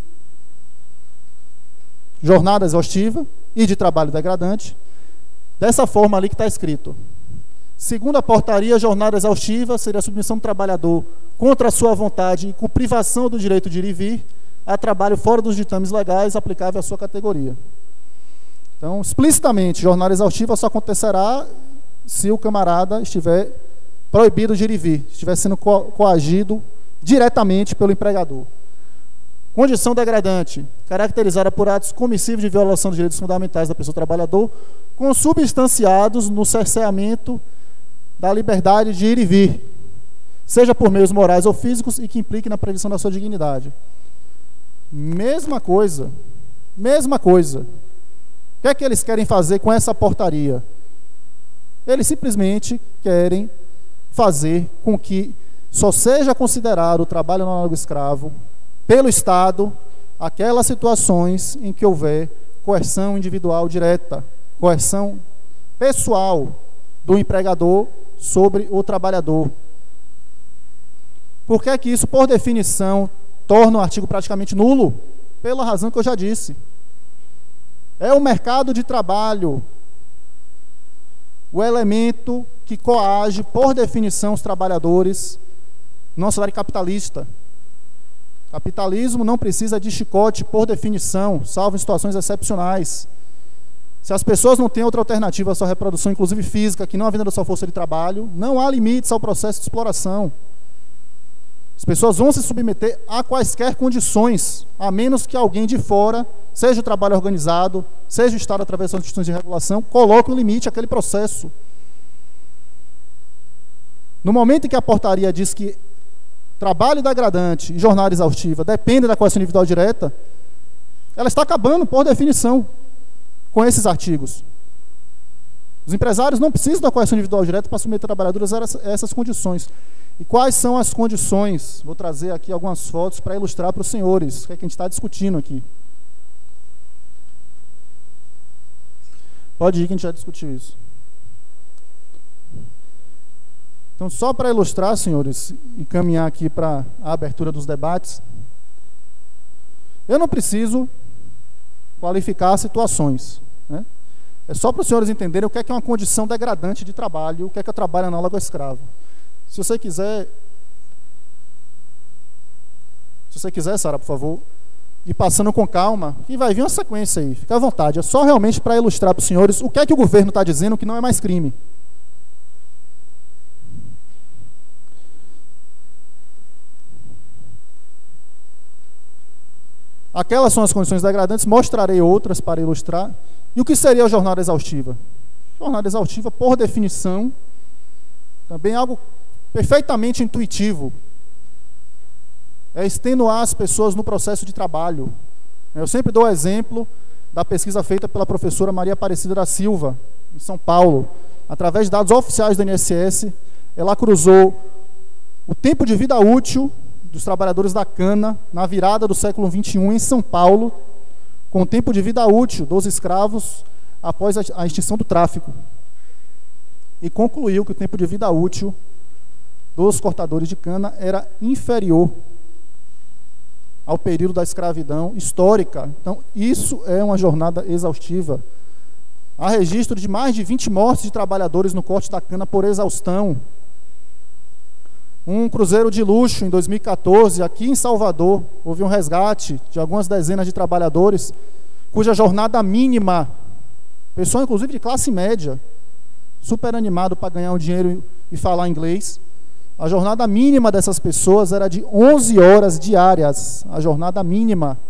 jornada exaustiva e de trabalho degradante, dessa forma ali que está escrito. Segundo a portaria, jornada exaustiva seria a submissão do trabalhador contra a sua vontade e com privação do direito de ir e vir a trabalho fora dos ditames legais aplicável à sua categoria. Então, explicitamente, jornada exaustiva só acontecerá se o camarada estiver proibido de ir e vir, estiver sendo coagido diretamente pelo empregador. Condição degradante, caracterizada por atos comissivos de violação dos direitos fundamentais da pessoa trabalhador, consubstanciados no cerceamento da liberdade de ir e vir, seja por meios morais ou físicos, e que implique na prevenção da sua dignidade. Mesma coisa, mesma coisa. O que é que eles querem fazer com essa portaria? Eles simplesmente querem fazer com que só seja considerado o trabalho análogo escravo pelo Estado aquelas situações em que houver coerção individual direta, coerção pessoal do empregador sobre o trabalhador. Por que é que isso, por definição, torna o artigo praticamente nulo? Pela razão que eu já disse. É o mercado de trabalho o elemento que coage, por definição, os trabalhadores numa sociedade capitalista. Capitalismo não precisa de chicote, por definição, salvo em situações excepcionais. Se as pessoas não têm outra alternativa à sua reprodução, inclusive física, que não a venda da sua força de trabalho, não há limites ao processo de exploração. As pessoas vão se submeter a quaisquer condições, a menos que alguém de fora, seja o trabalho organizado, seja o Estado através das instituições de regulação, coloque um limite àquele processo. No momento em que a portaria diz que trabalho degradante e jornada exaustiva dependem da coerção individual direta, ela está acabando, por definição, com esses artigos. Os empresários não precisam da coerção individual direta para submeter trabalhadores a essas condições. E quais são as condições? Vou trazer aqui algumas fotos para ilustrar para os senhores o que é que a gente está discutindo aqui. Pode ir que a gente já discutiu isso. Então, só para ilustrar, senhores, e caminhar aqui para a abertura dos debates, eu não preciso qualificar situações, né? É só para os senhores entenderem o que é uma condição degradante de trabalho, o que é o trabalho análogo ao escravo. Se você quiser, Sara, por favor, ir passando com calma, que vai vir uma sequência aí, fica à vontade. É só realmente para ilustrar para os senhores o que é que o governo está dizendo que não é mais crime. Aquelas são as condições degradantes, mostrarei outras para ilustrar. E o que seria a jornada exaustiva? Jornada exaustiva, por definição, também é algo perfeitamente intuitivo. É extenuar as pessoas no processo de trabalho. Eu sempre dou o exemplo da pesquisa feita pela professora Maria Aparecida da Silva, em São Paulo. Através de dados oficiais do INSS, ela cruzou o tempo de vida útil dos trabalhadores da cana na virada do século XXI em São Paulo, com o tempo de vida útil dos escravos após a extinção do tráfico. E concluiu que o tempo de vida útil dos cortadores de cana era inferior ao período da escravidão histórica. Então, isso é uma jornada exaustiva. Há registro de mais de 20 mortes de trabalhadores no corte da cana por exaustão. Um cruzeiro de luxo, em 2014, aqui em Salvador, houve um resgate de algumas dezenas de trabalhadores, cuja jornada mínima, pessoa inclusive de classe média, super animado para ganhar um dinheiro e falar inglês, a jornada mínima dessas pessoas era de 11 horas diárias, a jornada mínima,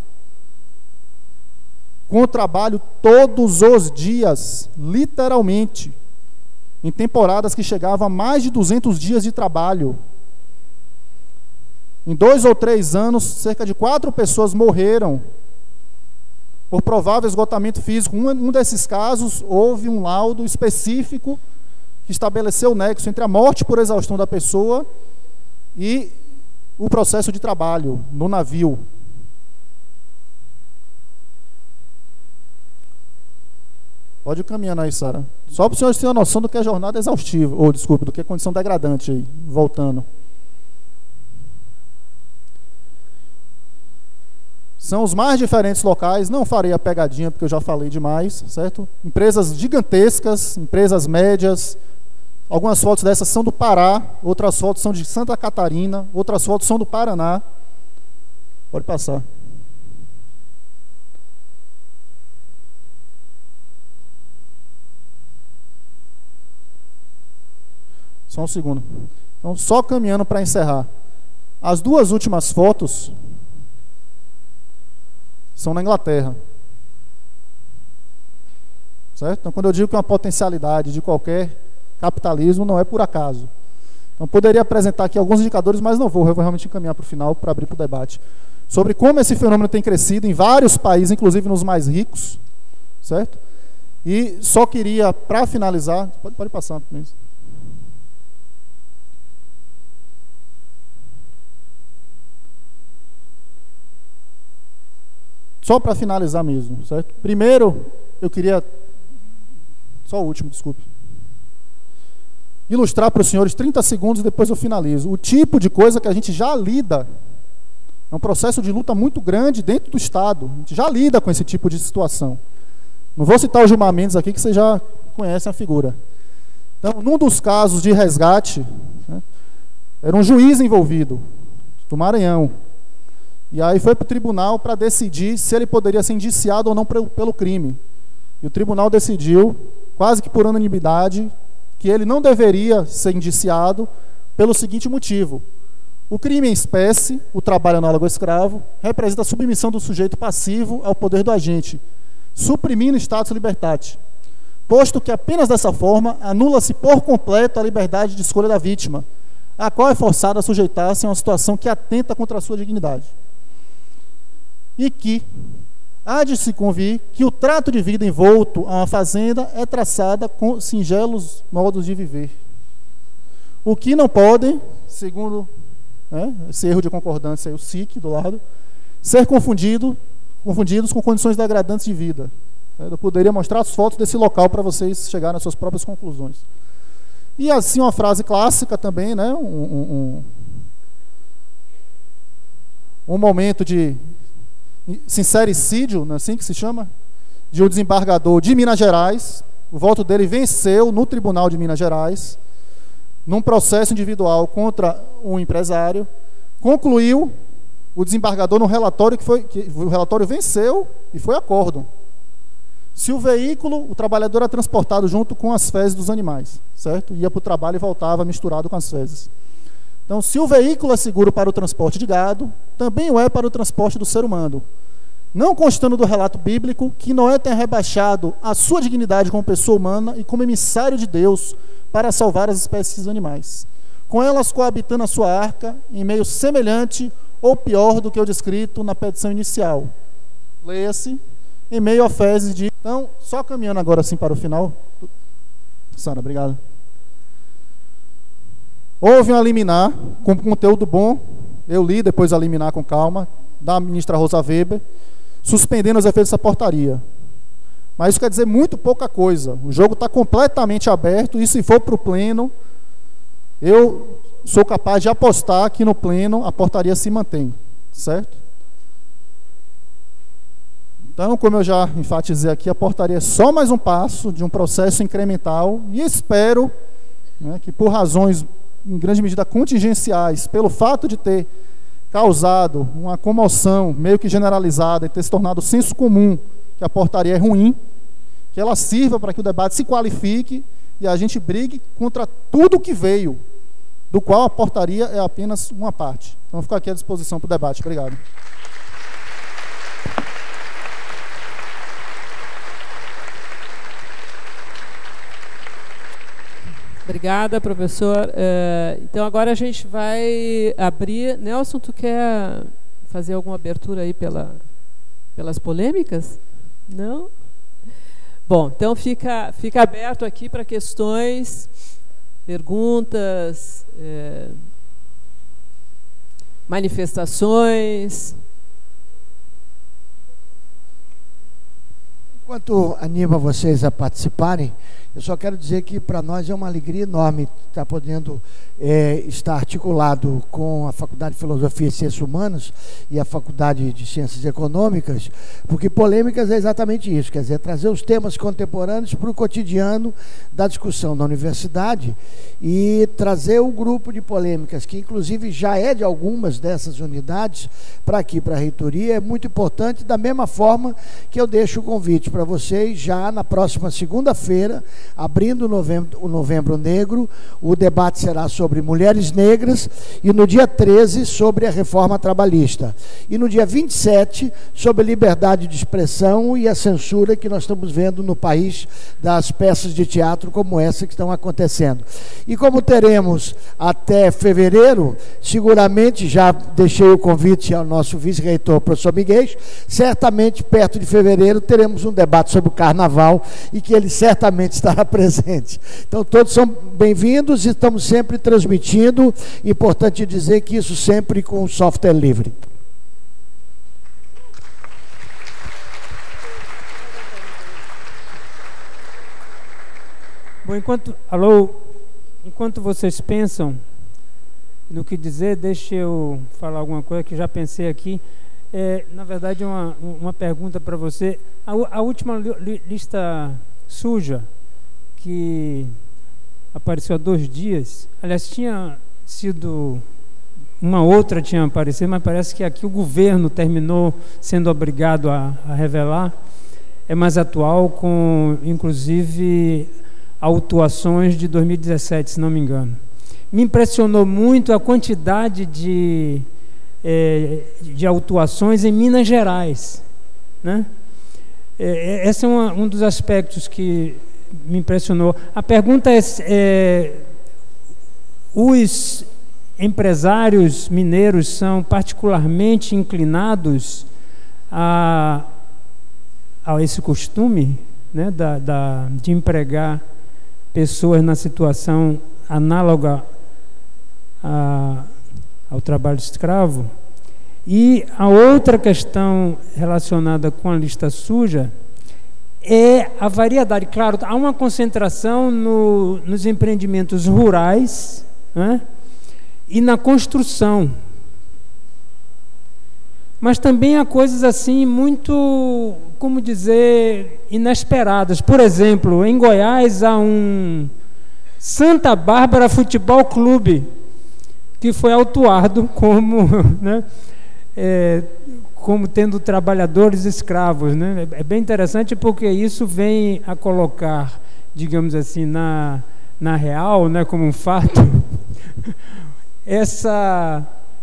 com trabalho todos os dias, literalmente, em temporadas que chegavam a mais de 200 dias de trabalho. Em 2 ou 3 anos, cerca de 4 pessoas morreram por provável esgotamento físico. Um desses casos, houve um laudo específico que estabeleceu o nexo entre a morte por exaustão da pessoa e o processo de trabalho no navio. Pode ir caminhando aí, Sara. Só para os senhores terem uma noção do que é jornada exaustiva, ou desculpe, do que é condição degradante aí, voltando. São os mais diferentes locais, não farei a pegadinha porque eu já falei demais, certo? Empresas gigantescas, empresas médias, algumas fotos dessas são do Pará, outras fotos são de Santa Catarina, outras fotos são do Paraná. Pode passar. Só um segundo. Então, só caminhando para encerrar. As 2 últimas fotos são na Inglaterra. Certo? Então, quando eu digo que é uma potencialidade de qualquer capitalismo, não é por acaso. Então, poderia apresentar aqui alguns indicadores, mas não vou. Eu vou realmente encaminhar para o final, para abrir para o debate. Sobre como esse fenômeno tem crescido em vários países, inclusive nos mais ricos. Certo? E só queria, para finalizar... Pode passar. Só para finalizar mesmo, certo? Primeiro, eu queria, só o último, desculpe, ilustrar para os senhores 30 segundos e depois eu finalizo. O tipo de coisa que a gente já lida, é um processo de luta muito grande dentro do Estado, a gente já lida com esse tipo de situação. Não vou citar o Gilmar Mendes aqui, que vocês já conhecem a figura. Então, num dos casos de resgate, né, era um juiz envolvido, do Maranhão. E aí foi para o tribunal para decidir se ele poderia ser indiciado ou não pelo crime. E o tribunal decidiu, quase que por unanimidade, que ele não deveria ser indiciado pelo seguinte motivo: o crime em espécie, o trabalho análogo ao escravo, representa a submissão do sujeito passivo ao poder do agente, suprimindo o status libertate, posto que apenas dessa forma anula-se por completo a liberdade de escolha da vítima, a qual é forçada a sujeitar-se a uma situação que atenta contra a sua dignidade. E que há de se convir que o trato de vida envolto a uma fazenda é traçada com singelos modos de viver, o que não podem, segundo esse erro de concordância, o SIC do lado, ser confundidos com condições degradantes de vida. Eu poderia mostrar as fotos desse local para vocês chegarem às suas próprias conclusões. E assim uma frase clássica também, né? Um momento de sincericídio, não é assim que se chama? De um desembargador de Minas Gerais. O voto dele venceu no Tribunal de Minas Gerais, num processo individual contra um empresário. Concluiu o desembargador no relatório que o relatório venceu e foi acórdão. Se o veículo, o trabalhador era transportado junto com as fezes dos animais, certo? Ia para o trabalho e voltava misturado com as fezes. Então, se o veículo é seguro para o transporte de gado, também o é para o transporte do ser humano. Não constando do relato bíblico que Noé tenha rebaixado a sua dignidade como pessoa humana e como emissário de Deus para salvar as espécies animais, com elas coabitando a sua arca em meio semelhante ou pior do que o descrito na petição inicial. Leia-se, em meio a fezes de... Então, só caminhando agora assim para o final. Sara, obrigado. Houve uma liminar com conteúdo bom, eu li depois a liminar com calma, da ministra Rosa Weber, suspendendo os efeitos dessa portaria. Mas isso quer dizer muito pouca coisa. O jogo está completamente aberto e se for para o pleno, eu sou capaz de apostar que no pleno a portaria se mantém, certo? Então, como eu já enfatizei aqui, a portaria é só mais um passo de um processo incremental e espero, né, que por razões em grande medida contingenciais, pelo fato de ter causado uma comoção meio que generalizada e ter se tornado senso comum que a portaria é ruim, que ela sirva para que o debate se qualifique e a gente brigue contra tudo que veio, do qual a portaria é apenas uma parte. Então, fico aqui à disposição para o debate. Obrigado. Obrigada, professor. Então, agora a gente vai abrir... Nelson, tu quer fazer alguma abertura aí pelas polêmicas? Não? Bom, então fica aberto aqui para questões, perguntas, manifestações. Enquanto anima vocês a participarem, eu só quero dizer que para nós é uma alegria enorme estar podendo estar articulado com a Faculdade de Filosofia e Ciências Humanas e a Faculdade de Ciências Econômicas, porque polêmicas é exatamente isso, quer dizer, trazer os temas contemporâneos para o cotidiano da discussão da universidade e trazer o grupo de polêmicas, que inclusive já é de algumas dessas unidades, para aqui, para a reitoria, é muito importante, da mesma forma que eu deixo o convite para vocês já na próxima segunda-feira, abrindo o Novembro Negro. O debate será sobre mulheres negras e no dia 13 sobre a reforma trabalhista e no dia 27 sobre liberdade de expressão e a censura que nós estamos vendo no país das peças de teatro como essa que estão acontecendo. E como teremos até fevereiro, seguramente já deixei o convite ao nosso vice-reitor, professor Miguel, certamente perto de fevereiro teremos um debate sobre o carnaval e que ele certamente estará presente. Então todos são bem-vindos e estamos sempre transmitindo. Importante dizer que isso sempre com software livre. Bom, enquanto vocês pensam no que dizer, deixa eu falar alguma coisa que já pensei aqui. Na verdade, uma pergunta para você. A última lista suja que apareceu há 2 dias, aliás, tinha sido uma outra tinha aparecido, mas parece que aqui o governo terminou sendo obrigado a revelar. é mais atual, com inclusive autuações de 2017, se não me engano. Me impressionou muito a quantidade de autuações em Minas Gerais, né? Esse é um dos aspectos que me impressionou. A pergunta é, os empresários mineiros são particularmente inclinados a esse costume, né, de empregar pessoas na situação análoga ao trabalho escravo? E a outra questão relacionada com a lista suja é a variedade. Claro, há uma concentração nos empreendimentos rurais, né, e na construção. Mas também há coisas assim muito, como dizer, inesperadas. Por exemplo, em Goiás há um Santa Bárbara Futebol Clube que foi autuado como, né, como tendo trabalhadores escravos, né? É bem interessante porque isso vem a colocar, digamos assim, na real, né, como um fato, essa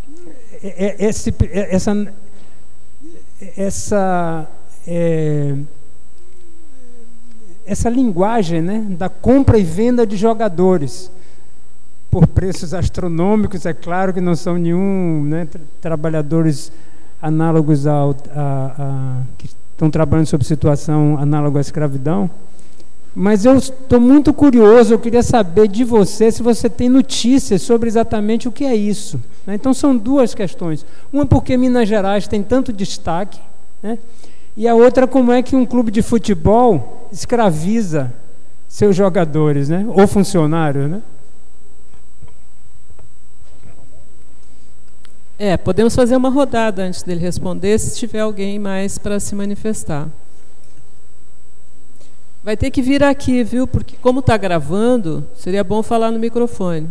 linguagem, né, da compra e venda de jogadores por preços astronômicos. É claro que não são nenhum, né, trabalhadores análogos que estão trabalhando sob situação análoga à escravidão, mas eu estou muito curioso, eu queria saber de você se você tem notícias sobre exatamente o que é isso, né? Então são duas questões, uma porque Minas Gerais tem tanto destaque, né? E a outra, como é que um clube de futebol escraviza seus jogadores, né, ou funcionários, né? Podemos fazer uma rodada antes dele responder, se tiver alguém mais para se manifestar. Vai ter que vir aqui, viu? Porque como está gravando, seria bom falar no microfone.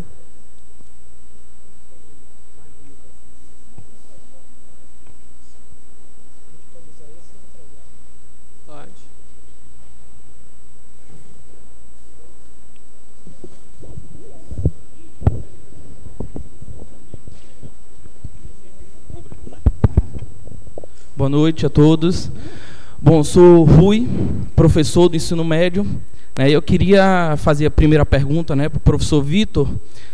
Pode. Boa noite a todos. Bom, sou Rui, professor do ensino médio, né? Eu queria fazer a primeira pergunta, né, para o professor Vitor.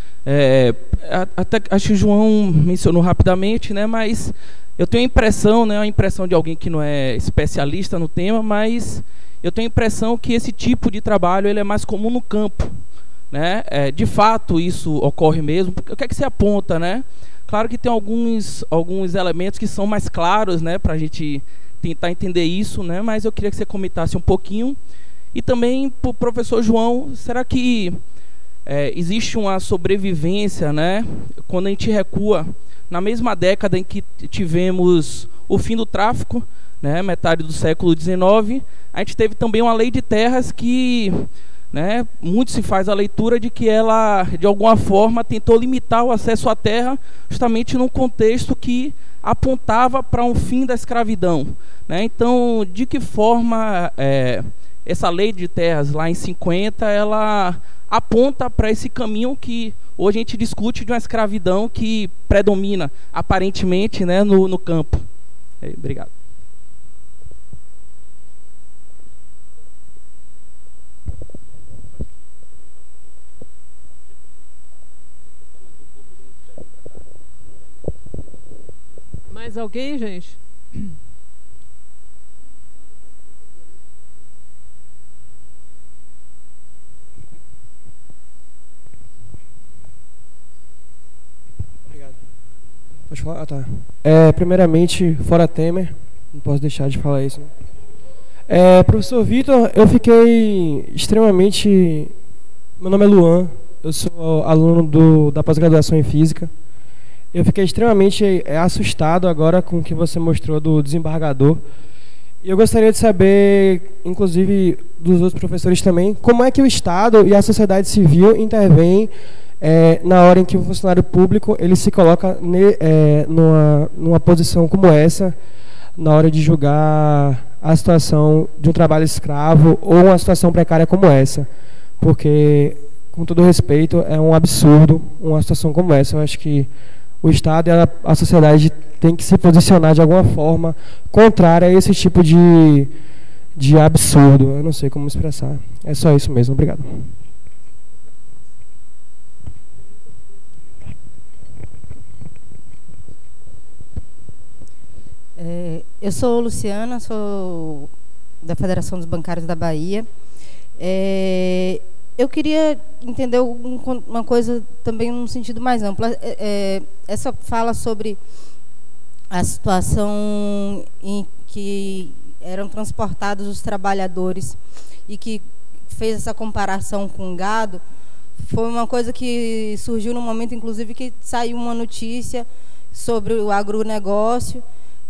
Até acho que o João mencionou rapidamente, né, mas eu tenho a impressão, né, a impressão de alguém que não é especialista no tema, mas eu tenho a impressão que esse tipo de trabalho ele é mais comum no campo, né? De fato, isso ocorre mesmo. O que é que você aponta, né? Claro que tem alguns elementos que são mais claros, né, para a gente tentar entender isso, né? Mas eu queria que você comentasse um pouquinho. E também para o professor João, será que existe uma sobrevivência, né, quando a gente recua na mesma década em que tivemos o fim do tráfico, né, metade do século XIX, a gente teve também uma lei de terras que, né, muito se faz a leitura de que ela, de alguma forma, tentou limitar o acesso à terra justamente num contexto que apontava para um fim da escravidão, né? Então, de que forma essa lei de terras lá em 50, ela aponta para esse caminho que hoje a gente discute de uma escravidão que predomina aparentemente, né, no campo. Obrigado. Mais alguém, gente? Obrigado. Pode falar? Ah, tá. Primeiramente, fora Temer, não posso deixar de falar isso, né? Professor Vitor, eu fiquei extremamente... Meu nome é Luan, eu sou aluno da pós-graduação em Física. Eu fiquei extremamente assustado agora com o que você mostrou do desembargador. E eu gostaria de saber, inclusive dos outros professores também, como é que o Estado e a sociedade civil intervêm na hora em que o funcionário público ele se coloca numa posição como essa, na hora de julgar a situação de um trabalho escravo ou uma situação precária como essa, porque, com todo respeito, é um absurdo uma situação como essa. Eu acho que o Estado e a sociedade têm que se posicionar de alguma forma contrária a esse tipo de absurdo. Eu não sei como expressar. É só isso mesmo. Obrigado. Eu sou Luciana, sou da Federação dos Bancários da Bahia. Eu queria entender uma coisa também num sentido mais amplo. Essa fala sobre a situação em que eram transportados os trabalhadores e que fez essa comparação com o gado, foi uma coisa que surgiu no momento, inclusive, que saiu uma notícia sobre o agronegócio,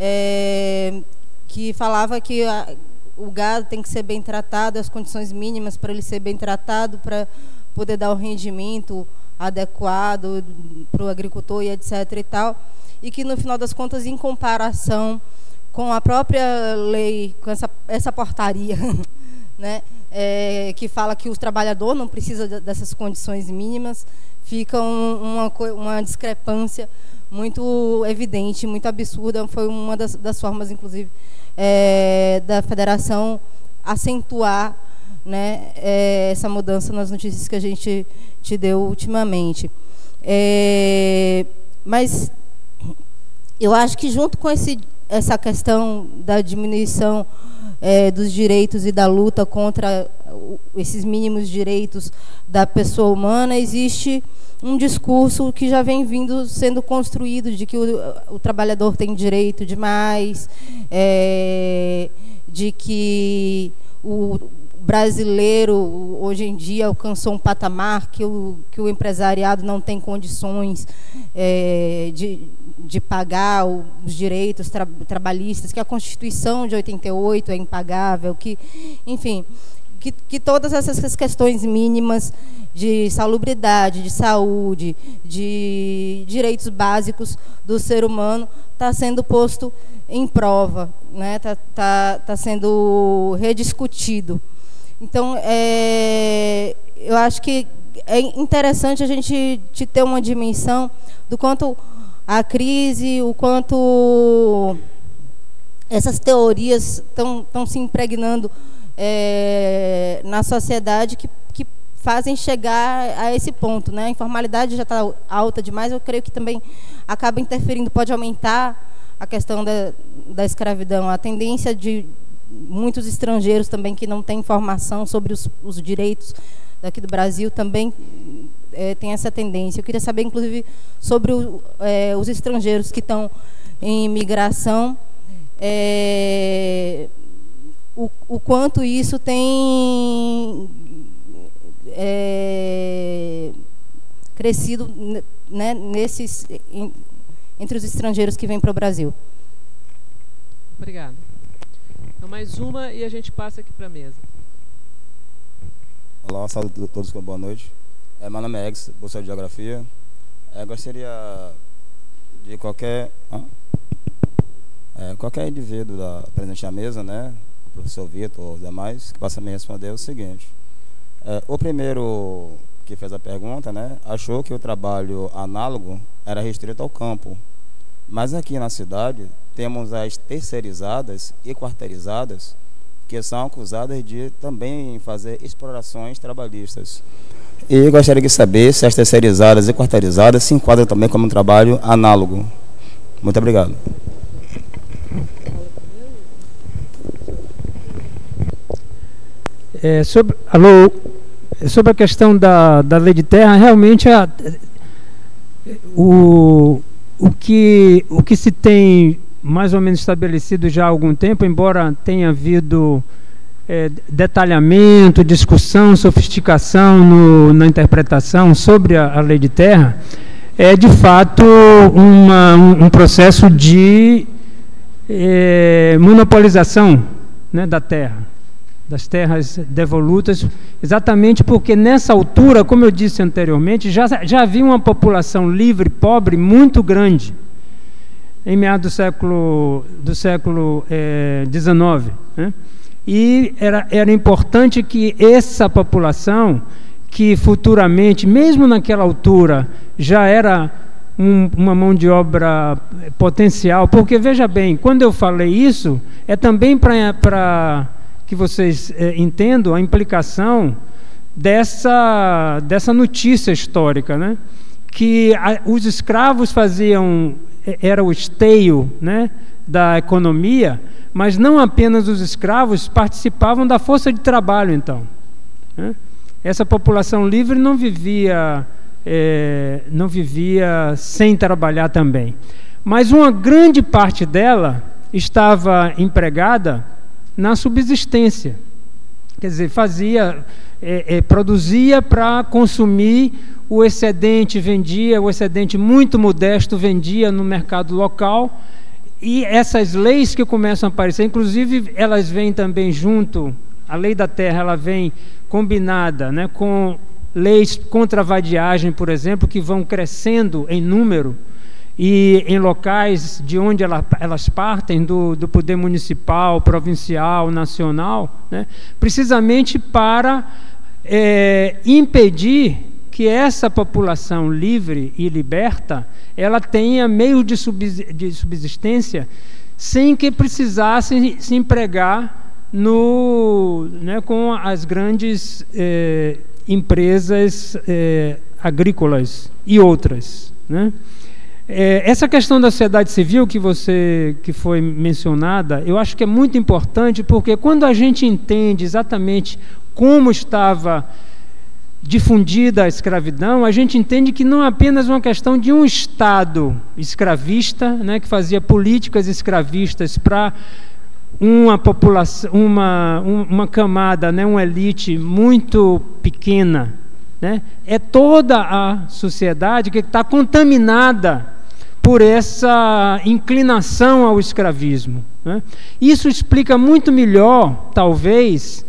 que falava que o gado tem que ser bem tratado, as condições mínimas para ele ser bem tratado, para poder dar o rendimento adequado para o agricultor e etc. e tal, e que, no final das contas, em comparação com a própria lei, com essa portaria, né, que fala que o trabalhador não precisa dessas condições mínimas, fica uma discrepância muito evidente, muito absurda. Foi uma das formas, inclusive, da federação acentuar, né, essa mudança nas notícias que a gente te deu ultimamente. Mas eu acho que, junto com essa questão da diminuição dos direitos e da luta contra esses mínimos direitos da pessoa humana, existe um discurso que já vem sendo construído de que o trabalhador tem direito demais, de que o brasileiro hoje em dia alcançou um patamar que o empresariado não tem condições de pagar os direitos trabalhistas, que a Constituição de 88 é impagável, que, enfim, que todas essas questões mínimas de salubridade, de saúde, de direitos básicos do ser humano está sendo posto em prova, né? Tá sendo rediscutido. Então, eu acho que é interessante a gente ter uma dimensão do quanto a crise, o quanto essas teorias estão se impregnando na sociedade que fazem chegar a esse ponto, né? A informalidade já está alta demais, eu creio que também acaba interferindo, pode aumentar a questão da escravidão, a tendência de muitos estrangeiros também que não têm informação sobre os direitos daqui do Brasil também tem essa tendência. Eu queria saber, inclusive, sobre os estrangeiros que estão em imigração, o quanto isso tem crescido, né, entre os estrangeiros que vêm para o Brasil. Obrigada. Então, mais uma e a gente passa aqui para a mesa. Olá, saúde a todos, boa noite. Meu nome é Ex, professor de Geografia. Gostaria de qualquer indivíduo presente na mesa, né, o professor Vitor ou os demais, que possa me responder o seguinte. O primeiro que fez a pergunta, né, achou que o trabalho análogo era restrito ao campo. Mas aqui na cidade temos as terceirizadas e quarteirizadas, que são acusadas de também fazer explorações trabalhistas. E gostaria de saber se as terceirizadas e quarteirizadas se enquadram também como um trabalho análogo. Muito obrigado. Sobre a questão da lei de terra, realmente o que se tem mais ou menos estabelecido já há algum tempo, embora tenha havido detalhamento, discussão, sofisticação na interpretação sobre a lei de terra, é de fato um processo de monopolização, né, da terra, das terras devolutas, exatamente porque nessa altura, como eu disse anteriormente, já havia uma população livre, pobre, muito grande. em meados do século XIX, né? E era importante que essa população, que futuramente, mesmo naquela altura, já era uma mão de obra potencial, porque, veja bem, quando eu falei isso, é também para que vocês entendam a implicação dessa notícia histórica, né? Que os escravos era o esteio, né, da economia, mas não apenas os escravos participavam da força de trabalho, então, né? Essa população livre não vivia sem trabalhar também, mas uma grande parte dela estava empregada na subsistência, quer dizer, produzia para consumir o excedente, vendia, o excedente muito modesto vendia no mercado local. E essas leis que começam a aparecer, inclusive elas vêm também junto, a lei da terra, ela vem combinada, né, com leis contra a vadiagem, por exemplo, que vão crescendo em número, e em locais de onde elas partem, do poder municipal, provincial, nacional, né, precisamente para impedir que essa população livre e liberta ela tenha meio de subsistência sem que precisasse se empregar com as grandes empresas agrícolas e outras, né? Essa questão da sociedade civil que foi mencionada, eu acho que é muito importante, porque quando a gente entende exatamente como estava difundida a escravidão, a gente entende que não é apenas uma questão de um Estado escravista, né, que fazia políticas escravistas para uma população, uma camada, né, uma elite muito pequena, né? É toda a sociedade que está contaminada por essa inclinação ao escravismo, né? Isso explica muito melhor, talvez,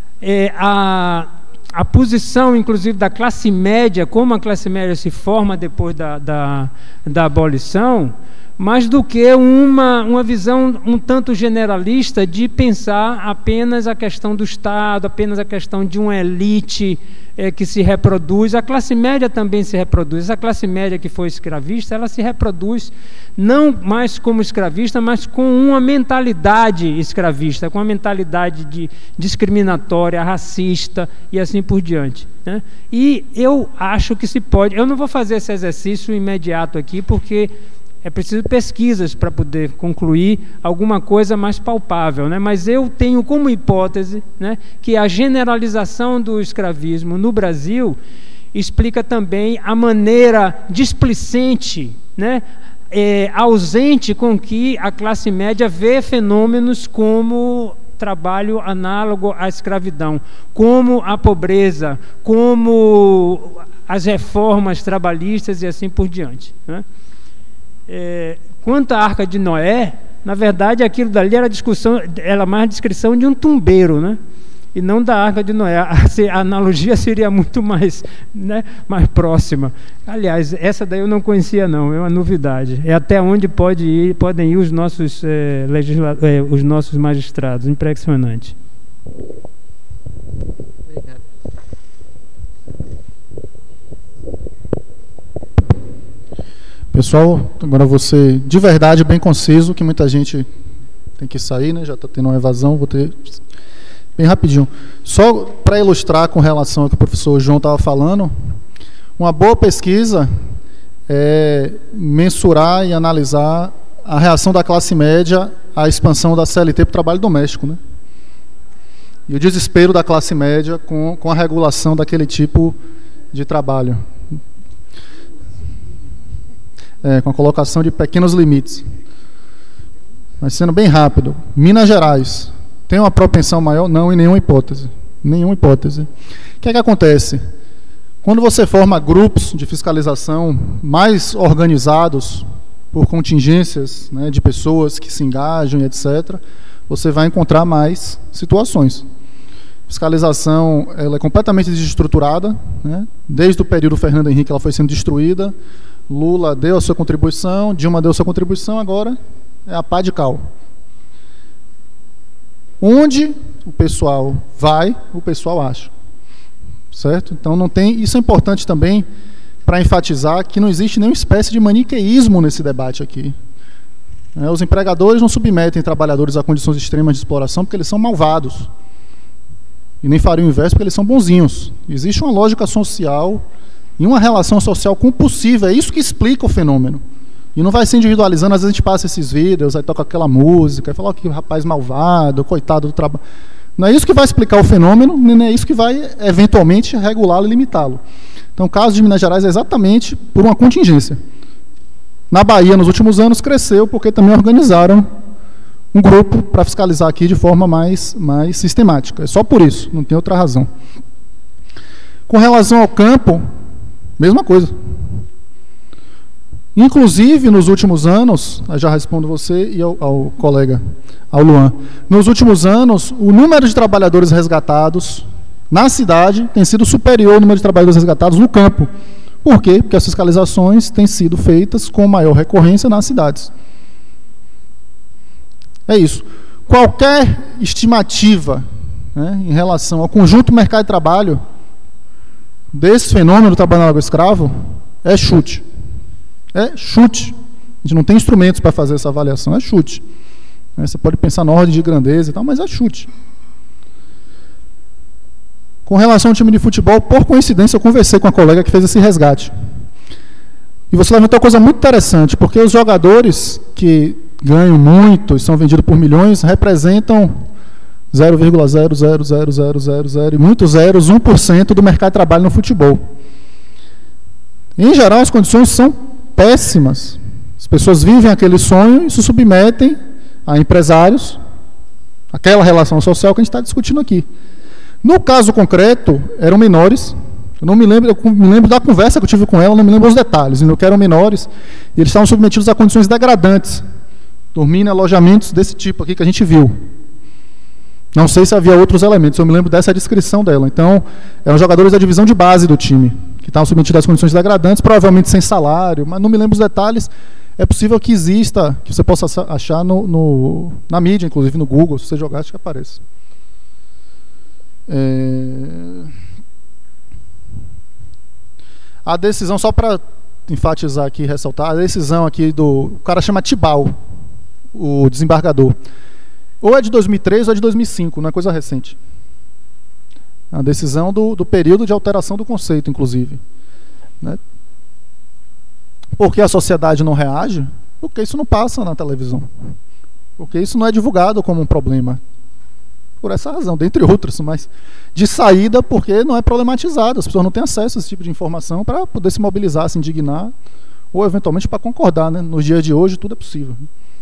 a posição, inclusive, da classe média, como a classe média se forma depois da abolição, mais do que uma visão um tanto generalista de pensar apenas a questão do Estado, apenas a questão de uma elite que se reproduz. A classe média também se reproduz. A classe média que foi escravista, ela se reproduz não mais como escravista, mas com uma mentalidade escravista, com uma mentalidade discriminatória, racista e assim por diante, né? E eu acho que se pode... Eu não vou fazer esse exercício imediato aqui, porque é preciso pesquisas para poder concluir alguma coisa mais palpável, né? Mas eu tenho como hipótese, né, que a generalização do escravismo no Brasil explica também a maneira displicente, né, ausente com que a classe média vê fenômenos como trabalho análogo à escravidão, como a pobreza, como as reformas trabalhistas e assim por diante, né? Quanto à Arca de Noé, na verdade aquilo dali era mais a descrição de um tumbeiro, né? E não da Arca de Noé. A analogia seria muito mais, né, mais próxima. Aliás, essa daí eu não conhecia não, é uma novidade. É até onde podem ir os nossos os nossos magistrados. Impressionante. Obrigado. Pessoal, agora eu vou ser de verdade bem conciso, que muita gente tem que sair, né? Já está tendo uma evasão, vou ter bem rapidinho. Só para ilustrar com relação ao que o professor João estava falando, uma boa pesquisa é mensurar e analisar a reação da classe média à expansão da CLT para o trabalho doméstico, né? E o desespero da classe média com a regulação daquele tipo de trabalho. Com a colocação de pequenos limites. Mas sendo bem rápido, Minas Gerais tem uma propensão maior? Não, em nenhuma hipótese. Nenhuma hipótese. O que é que acontece? Quando você forma grupos de fiscalização mais organizados por contingências, né, de pessoas que se engajam e etc., você vai encontrar mais situações. Fiscalização, ela é completamente desestruturada, né? Desde o período Fernando Henrique ela foi sendo destruída. Lula deu a sua contribuição, Dilma deu a sua contribuição, agora é a pá de cal. Onde o pessoal vai, o pessoal acha. Certo? Então não tem, isso é importante também para enfatizar que não existe nenhuma espécie de maniqueísmo nesse debate aqui. Os empregadores não submetem trabalhadores a condições extremas de exploração porque eles são malvados. E nem fariam o inverso porque eles são bonzinhos. Existe uma lógica social e uma relação social compulsiva. É isso que explica o fenômeno. E não vai se individualizando. Às vezes a gente passa esses vídeos, aí toca aquela música, e fala, que rapaz malvado, coitado do trabalho. Não é isso que vai explicar o fenômeno, nem é isso que vai, eventualmente, regulá-lo e limitá-lo. Então, o caso de Minas Gerais é exatamente por uma contingência. Na Bahia, nos últimos anos, cresceu porque também organizaram um grupo para fiscalizar aqui de forma mais sistemática. É só por isso, não tem outra razão. Com relação ao campo, mesma coisa. Inclusive, nos últimos anos, eu já respondo você e ao colega, ao Luan, nos últimos anos, o número de trabalhadores resgatados na cidade tem sido superior ao número de trabalhadores resgatados no campo. Por quê? Porque as fiscalizações têm sido feitas com maior recorrência nas cidades. É isso. Qualquer estimativa, né, em relação ao conjunto do mercado de trabalho desse fenômeno do trabalho análogo escravo é chute. É chute. A gente não tem instrumentos para fazer essa avaliação, é chute. Você pode pensar na ordem de grandeza e tal, mas é chute. Com relação ao time de futebol, por coincidência, eu conversei com a colega que fez esse resgate. E você levantou uma coisa muito interessante, porque os jogadores que ganham muito e são vendidos por milhões representam 0,00000 e muitos zeros, 1% do mercado de trabalho no futebol. Em geral, as condições são péssimas. As pessoas vivem aquele sonho e se submetem a empresários, aquela relação social que a gente está discutindo aqui. No caso concreto, eram menores. Eu me lembro da conversa que eu tive com ela, não me lembro os detalhes, que eram menores, e eles estavam submetidos a condições degradantes, dormindo em alojamentos desse tipo aqui que a gente viu. Não sei se havia outros elementos, eu me lembro dessa descrição dela. Então, eram jogadores da divisão de base do time, que estavam submetidos às condições degradantes, provavelmente sem salário, mas não me lembro os detalhes. É possível que exista, que você possa achar na mídia, inclusive no Google, se você jogar, acho que aparece. A decisão, só para enfatizar aqui, ressaltar, a decisão aqui o cara chama Tibau, o desembargador. Ou é de 2003 ou é de 2005, não é coisa recente. A decisão do período de alteração do conceito, inclusive. Né? Por que a sociedade não reage? Porque isso não passa na televisão. Porque isso não é divulgado como um problema. Por essa razão, dentre outras, mas de saída porque não é problematizado. As pessoas não têm acesso a esse tipo de informação para poder se mobilizar, se indignar, ou eventualmente para concordar. Né? Nos dias de hoje tudo é possível.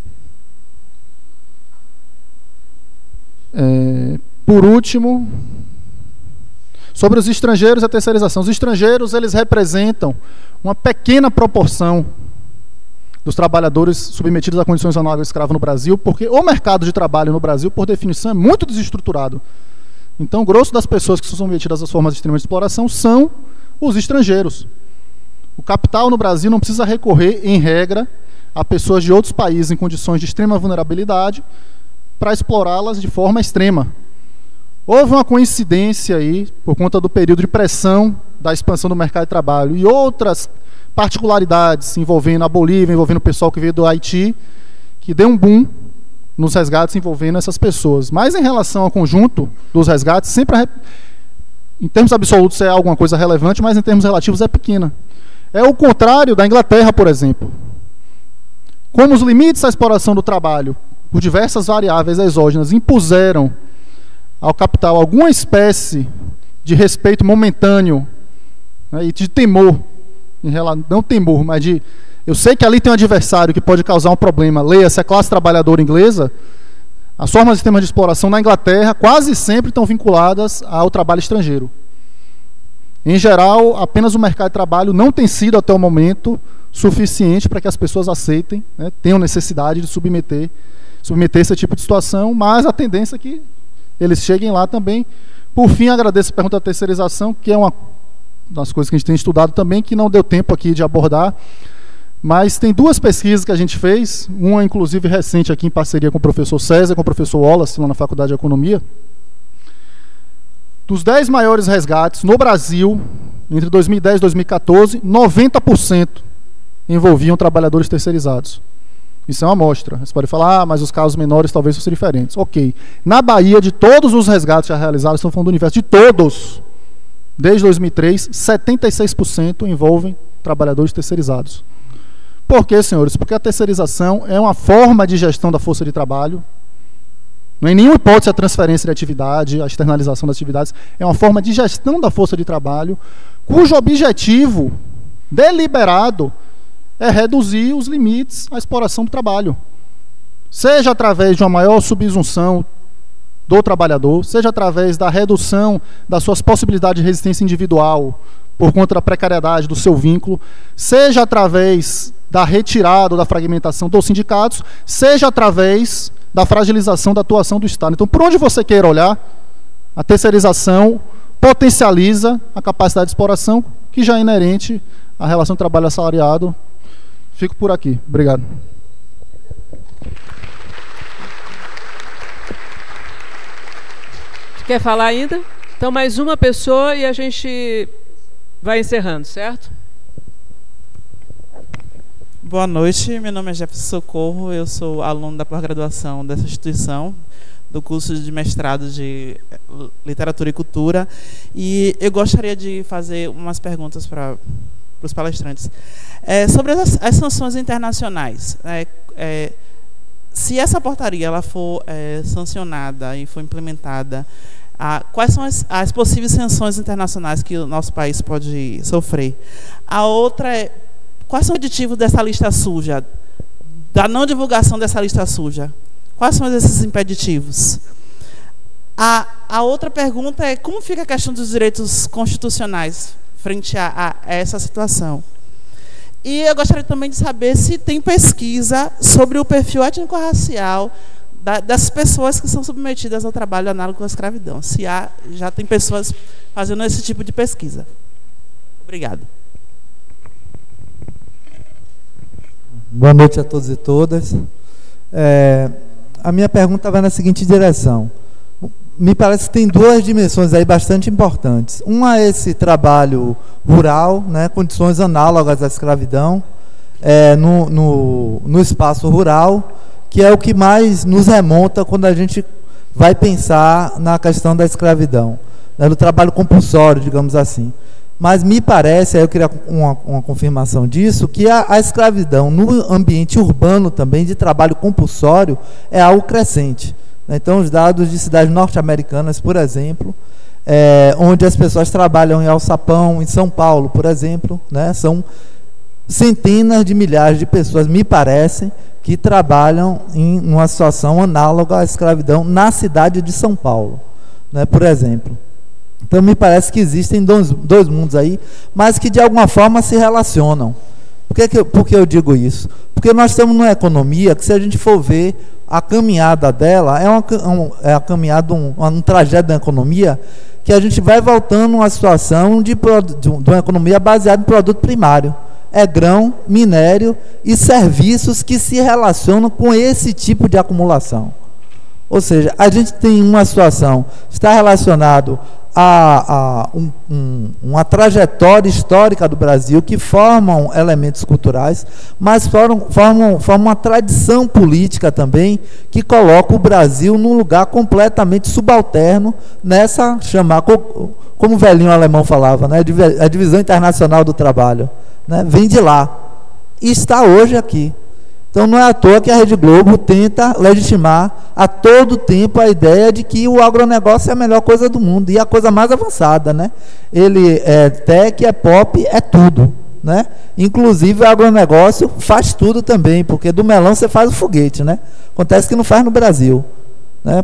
Por último, sobre os estrangeiros e a terceirização. Os estrangeiros, eles representam uma pequena proporção dos trabalhadores submetidos a condições análogas escravas no Brasil, porque o mercado de trabalho no Brasil, por definição, é muito desestruturado. Então, o grosso das pessoas que são submetidas às formas extremas de exploração são os estrangeiros. O capital no Brasil não precisa recorrer, em regra, a pessoas de outros países em condições de extrema vulnerabilidade para explorá-las de forma extrema. Houve uma coincidência aí, por conta do período de pressão da expansão do mercado de trabalho e outras particularidades envolvendo a Bolívia, envolvendo o pessoal que veio do Haiti, que deu um boom nos resgates envolvendo essas pessoas. Mas em relação ao conjunto dos resgates, sempre, em termos absolutos é alguma coisa relevante, mas em termos relativos é pequena. É o contrário da Inglaterra, por exemplo. Como os limites à exploração do trabalho, por diversas variáveis exógenas, impuseram ao capital alguma espécie de respeito momentâneo, né, e de temor, não temor, mas de eu sei que ali tem um adversário que pode causar um problema, leia-se a classe trabalhadora inglesa, as formas de sistemas de exploração na Inglaterra quase sempre estão vinculadas ao trabalho estrangeiro. Em geral, apenas o mercado de trabalho não tem sido até o momento suficiente para que as pessoas aceitem, né, tenham necessidade de submeter esse tipo de situação, mas a tendência é que eles cheguem lá também. Por fim, agradeço a pergunta da terceirização, que é uma das coisas que a gente tem estudado também, que não deu tempo aqui de abordar. Mas tem duas pesquisas que a gente fez, uma inclusive recente aqui em parceria com o professor César, com o professor Wallace, lá na Faculdade de Economia. Dos 10 maiores resgates no Brasil, entre 2010 e 2014, 90% envolviam trabalhadores terceirizados. Isso é uma amostra. Você pode falar, mas os casos menores talvez fossem diferentes. Ok. Na Bahia, de todos os resgates já realizados, estamos falando do universo, de todos, desde 2003, 76% envolvem trabalhadores terceirizados. Por quê, senhores? Porque a terceirização é uma forma de gestão da força de trabalho. Não é em nenhuma hipótese a transferência de atividade, a externalização das atividades. É uma forma de gestão da força de trabalho, cujo objetivo deliberado é reduzir os limites à exploração do trabalho. Seja através de uma maior subsunção do trabalhador, seja através da redução das suas possibilidades de resistência individual por conta da precariedade do seu vínculo, seja através da retirada ou da fragmentação dos sindicatos, seja através da fragilização da atuação do Estado. Então, por onde você queira olhar, a terceirização potencializa a capacidade de exploração que já é inerente à relação de trabalho assalariado. Fico por aqui. Obrigado. Quer falar ainda? Então, mais uma pessoa e a gente vai encerrando, certo? Boa noite, meu nome é Jefferson Socorro, eu sou aluno da pós-graduação dessa instituição, do curso de mestrado de Literatura e Cultura, e eu gostaria de fazer umas perguntas para os palestrantes. Sobre as sanções internacionais, se essa portaria ela for sancionada e for implementada, quais são as possíveis sanções internacionais que o nosso país pode sofrer? A outra é, quais são os objetivos dessa lista suja, da não divulgação dessa lista suja? Quais são esses impeditivos? A outra pergunta é, como fica a questão dos direitos constitucionais frente a essa situação? E eu gostaria também de saber se tem pesquisa sobre o perfil étnico-racial das pessoas que são submetidas ao trabalho análogo à escravidão. Se já tem pessoas fazendo esse tipo de pesquisa. Obrigado. Boa noite a todos e todas. A minha pergunta vai na seguinte direção. Me parece que tem duas dimensões aí bastante importantes. Uma é esse trabalho rural, né, condições análogas à escravidão, no espaço rural, que é o que mais nos remonta quando a gente vai pensar na questão da escravidão, né, do trabalho compulsório, digamos assim. Mas me parece, aí eu queria uma confirmação disso, que a escravidão no ambiente urbano também, de trabalho compulsório, é algo crescente. Então, os dados de cidades norte-americanas, por exemplo, onde as pessoas trabalham em Alçapão, em São Paulo, por exemplo, né, são centenas de milhares de pessoas, me parece, que trabalham em uma situação análoga à escravidão na cidade de São Paulo, né, por exemplo. Então, me parece que existem dois mundos aí, mas que de alguma forma se relacionam. Por que eu digo isso? Porque nós estamos numa economia que, se a gente for ver a caminhada dela, é a caminhada, um trajeto da economia, que a gente vai voltando a uma situação de uma economia baseada em produto primário. É grão, minério e serviços que se relacionam com esse tipo de acumulação. Ou seja, a gente tem uma situação, está relacionado a uma trajetória histórica do Brasil, que formam elementos culturais, mas formam uma tradição política também, que coloca o Brasil num lugar completamente subalterno nessa, como o velhinho alemão falava, né, a divisão internacional do trabalho, né, vem de lá, e está hoje aqui. Então, não é à toa que a Rede Globo tenta legitimar a todo tempo a ideia de que o agronegócio é a melhor coisa do mundo, e a coisa mais avançada, né? Ele é tech, é pop, é tudo, né? Inclusive, o agronegócio faz tudo também, porque do melão você faz o foguete, né? Acontece que não faz no Brasil, né?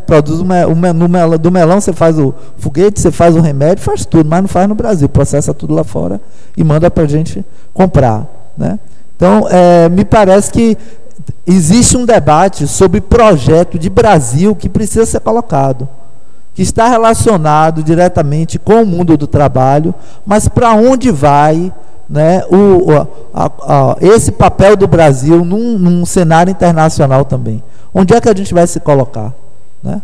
Do melão você faz o foguete, você faz o remédio, faz tudo, mas não faz no Brasil, processa tudo lá fora e manda para a gente comprar, né? Então, me parece que existe um debate sobre projeto de Brasil que precisa ser colocado, que está relacionado diretamente com o mundo do trabalho, mas para onde vai, né, esse papel do Brasil num cenário internacional também. Onde é que a gente vai se colocar? Né?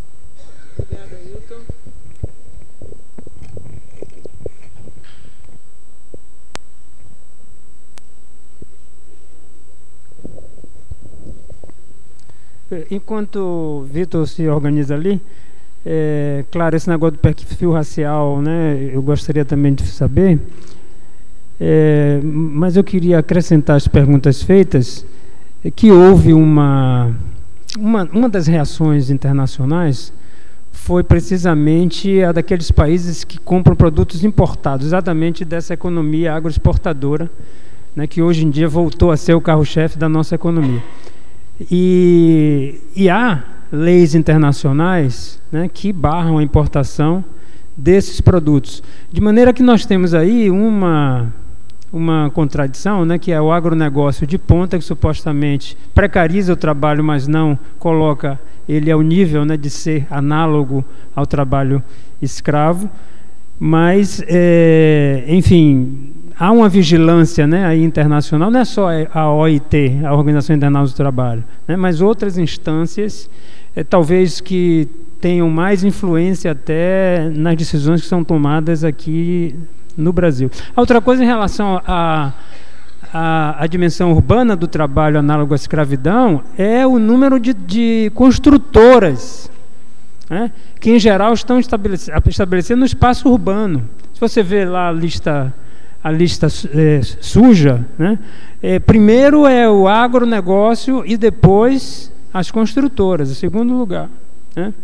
Enquanto o Vitor se organiza ali, claro, esse negócio do perfil racial, né, eu gostaria também de saber, mas eu queria acrescentar as perguntas feitas, que houve uma das reações internacionais foi precisamente a daqueles países que compram produtos importados, exatamente dessa economia agroexportadora, né, que hoje em dia voltou a ser o carro-chefe da nossa economia. E há leis internacionais, né, que barram a importação desses produtos. De maneira que nós temos aí uma contradição, né, que é o agronegócio de ponta, que supostamente precariza o trabalho, mas não coloca ele ao nível, né, de ser análogo ao trabalho escravo. Mas, enfim, há uma vigilância, né, aí internacional, não é só a OIT, a Organização Internacional do Trabalho, né, mas outras instâncias, talvez que tenham mais influência até nas decisões que são tomadas aqui no Brasil. A outra coisa em relação à dimensão urbana do trabalho análogo à escravidão é o número de construtoras, né, que em geral estão estabelecendo no espaço urbano. Se você vê lá a lista suja, né, primeiro é o agronegócio e depois as construtoras, em segundo lugar, né.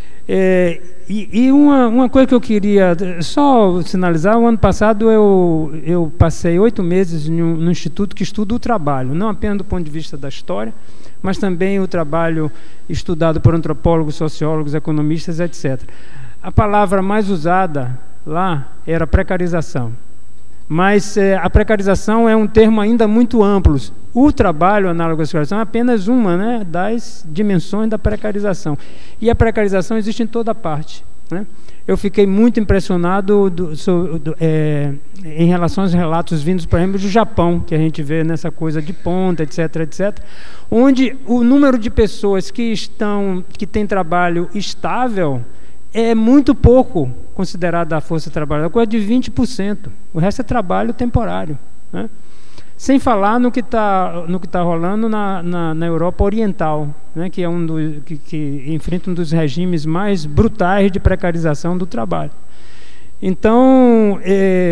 E uma coisa que eu queria só sinalizar: o ano passado eu passei 8 meses no instituto que estuda o trabalho, não apenas do ponto de vista da história, mas também o trabalho estudado por antropólogos, sociólogos, economistas, etc. A palavra mais usada lá era precarização. Mas a precarização é um termo ainda muito amplo. O trabalho análogo à escravização é apenas uma, né, das dimensões da precarização. E a precarização existe em toda parte, né? Eu fiquei muito impressionado em relação aos relatos vindos, por exemplo, do Japão, que a gente vê nessa coisa de ponta, etc., etc., onde o número de pessoas que têm trabalho estável é muito pouco considerado a força trabalhadora, coisa de 20%. O resto é trabalho temporário, né? Sem falar no que tá rolando na Europa Oriental, né, que é que enfrenta um dos regimes mais brutais de precarização do trabalho. Então,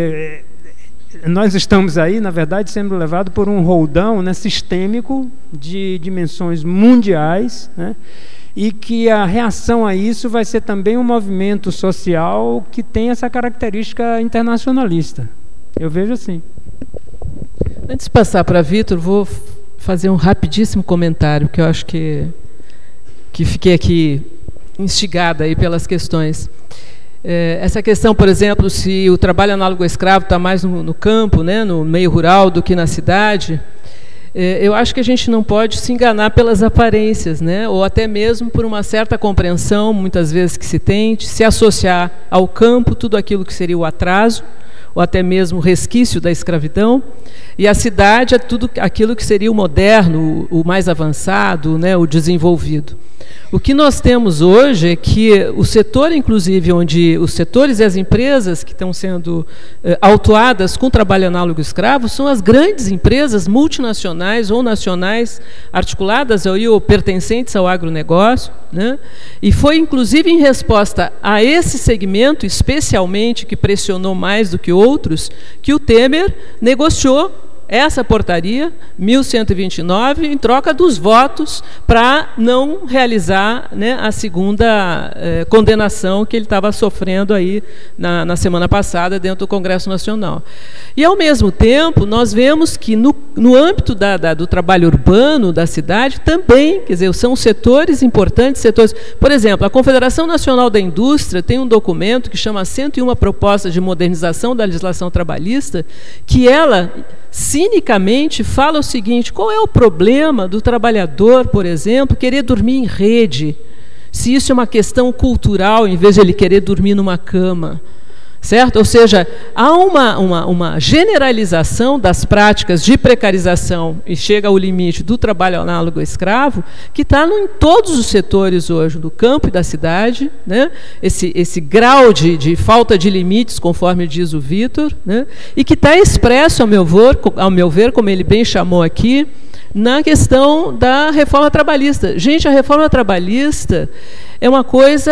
nós estamos aí, na verdade, sendo levados por um roldão, né, sistêmico de dimensões mundiais, né, e que a reação a isso vai ser também um movimento social que tem essa característica internacionalista. Eu vejo assim. Antes de passar para Vitor, vou fazer um rapidíssimo comentário, que eu acho que fiquei aqui instigada aí pelas questões. Essa questão, por exemplo, se o trabalho análogo ao escravo está mais no campo, né, no meio rural, do que na cidade, eu acho que a gente não pode se enganar pelas aparências, né, ou até mesmo por uma certa compreensão, muitas vezes, que se tente se associar ao campo tudo aquilo que seria o atraso, ou até mesmo o resquício da escravidão, e a cidade é tudo aquilo que seria o moderno, o mais avançado, né, o desenvolvido. O que nós temos hoje é que o setor, inclusive, onde os setores e as empresas que estão sendo autuadas com trabalho análogo escravo são as grandes empresas multinacionais ou nacionais articuladas ou pertencentes ao agronegócio, né? E foi, inclusive, em resposta a esse segmento, especialmente, que pressionou mais do que outros, que o Temer negociou essa portaria, 1129, em troca dos votos para não realizar, né, a segunda condenação que ele estava sofrendo aí na semana passada dentro do Congresso Nacional. E, ao mesmo tempo, nós vemos que no âmbito do trabalho urbano da cidade também, quer dizer, são setores importantes, setores... Por exemplo, a Confederação Nacional da Indústria tem um documento que chama 101 Propostas de Modernização da Legislação Trabalhista, que ela cinicamente fala o seguinte: qual é o problema do trabalhador, por exemplo, querer dormir em rede, se isso é uma questão cultural, em vez de ele querer dormir numa cama? certo? Ou seja, há uma generalização das práticas de precarização e chega ao limite do trabalho análogo escravo, que está em todos os setores hoje, do campo e da cidade, né? Esse grau de falta de limites, conforme diz o Vitor, né? E que está expresso, ao meu ver, como ele bem chamou aqui, na questão da reforma trabalhista. Gente, a reforma trabalhista é uma coisa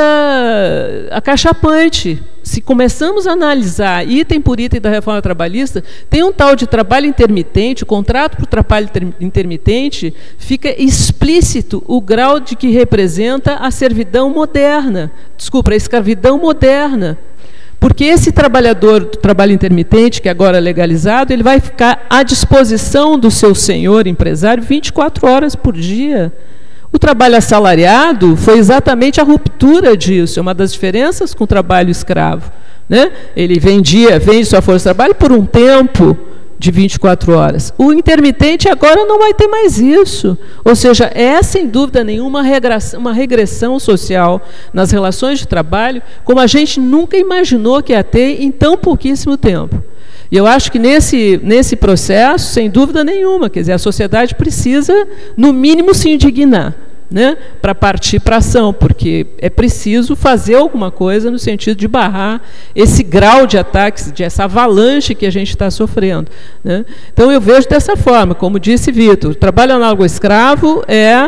acachapante. Se começamos a analisar item por item da reforma trabalhista, tem um tal de trabalho intermitente, o contrato por trabalho intermitente, fica explícito o grau de que representa a servidão moderna, desculpa, a escravidão moderna. Porque esse trabalhador do trabalho intermitente, que agora é legalizado, ele vai ficar à disposição do seu senhor empresário 24 horas por dia. O trabalho assalariado foi exatamente a ruptura disso, é uma das diferenças com o trabalho escravo, né? Ele vende sua força de trabalho por um tempo de 24 horas. O intermitente agora não vai ter mais isso. Ou seja, é sem dúvida nenhuma uma regressão social nas relações de trabalho, como a gente nunca imaginou que ia ter em tão pouquíssimo tempo. E eu acho que nesse processo, sem dúvida nenhuma, quer dizer, a sociedade precisa, no mínimo, se indignar, né, para partir para a ação, porque é preciso fazer alguma coisa no sentido de barrar esse grau de ataques, essa avalanche que a gente está sofrendo, né? Então eu vejo dessa forma, como disse Vitor, o trabalho análogo escravo é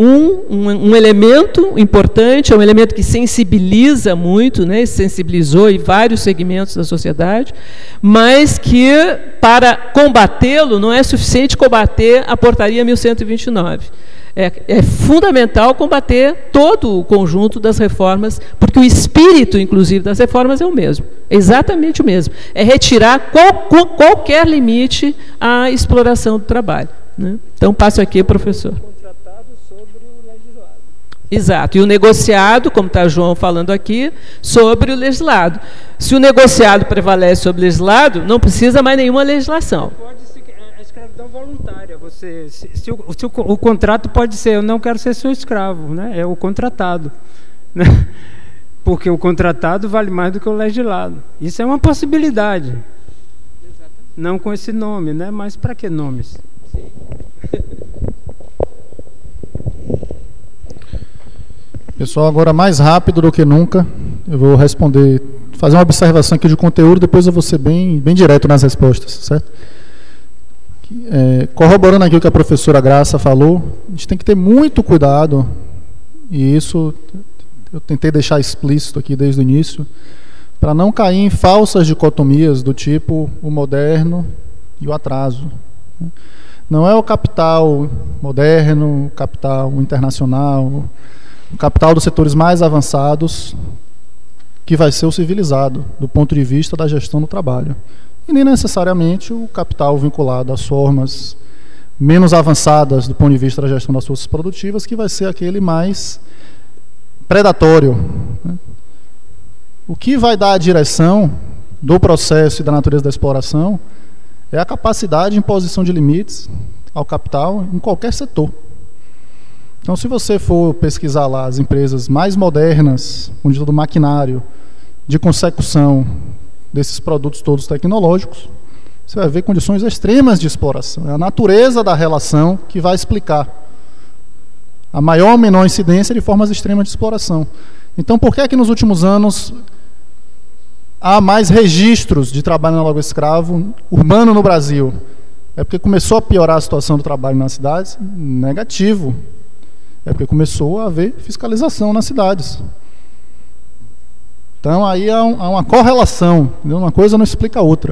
um elemento importante, é um elemento que sensibiliza muito, né, sensibilizou em vários segmentos da sociedade, mas que para combatê-lo não é suficiente combater a portaria 1129. É fundamental combater todo o conjunto das reformas, porque o espírito, inclusive, das reformas é o mesmo, é exatamente o mesmo. É retirar qualquer limite à exploração do trabalho, né? Então, passo aqui, professor. Exato, e o negociado, como está João falando aqui, sobre o legislado. Se o negociado prevalece sobre o legislado, não precisa mais nenhuma legislação. A escravidão voluntária, o contrato pode ser, eu não quero ser seu escravo, né? É o contratado, né? Porque o contratado vale mais do que o legislado. Isso é uma possibilidade. Exatamente. Não com esse nome, né? Mas para que nomes? Sim. Pessoal, agora mais rápido do que nunca, eu vou responder, fazer uma observação aqui de conteúdo, depois eu vou ser bem direto nas respostas, certo? Corroborando aqui o que a professora Graça falou, a gente tem que ter muito cuidado, e isso eu tentei deixar explícito aqui desde o início, para não cair em falsas dicotomias do tipo o moderno e o atraso. Não é o capital moderno, o capital internacional, o capital dos setores mais avançados que vai ser o civilizado, do ponto de vista da gestão do trabalho. E nem necessariamente o capital vinculado às formas menos avançadas do ponto de vista da gestão das forças produtivas, que vai ser aquele mais predatório, né? O que vai dar a direção do processo e da natureza da exploração é a capacidade de imposição de limites ao capital em qualquer setor. Então, se você for pesquisar lá as empresas mais modernas, onde todo o maquinário de consecução desses produtos todos tecnológicos, você vai ver condições extremas de exploração. É a natureza da relação que vai explicar a maior ou menor incidência de formas extremas de exploração. Então, por que é que nos últimos anos há mais registros de trabalho análogo escravo urbano no Brasil? É porque começou a piorar a situação do trabalho nas cidades? Negativo. É porque começou a haver fiscalização nas cidades. Então, aí há uma correlação, entendeu? Uma coisa não explica a outra.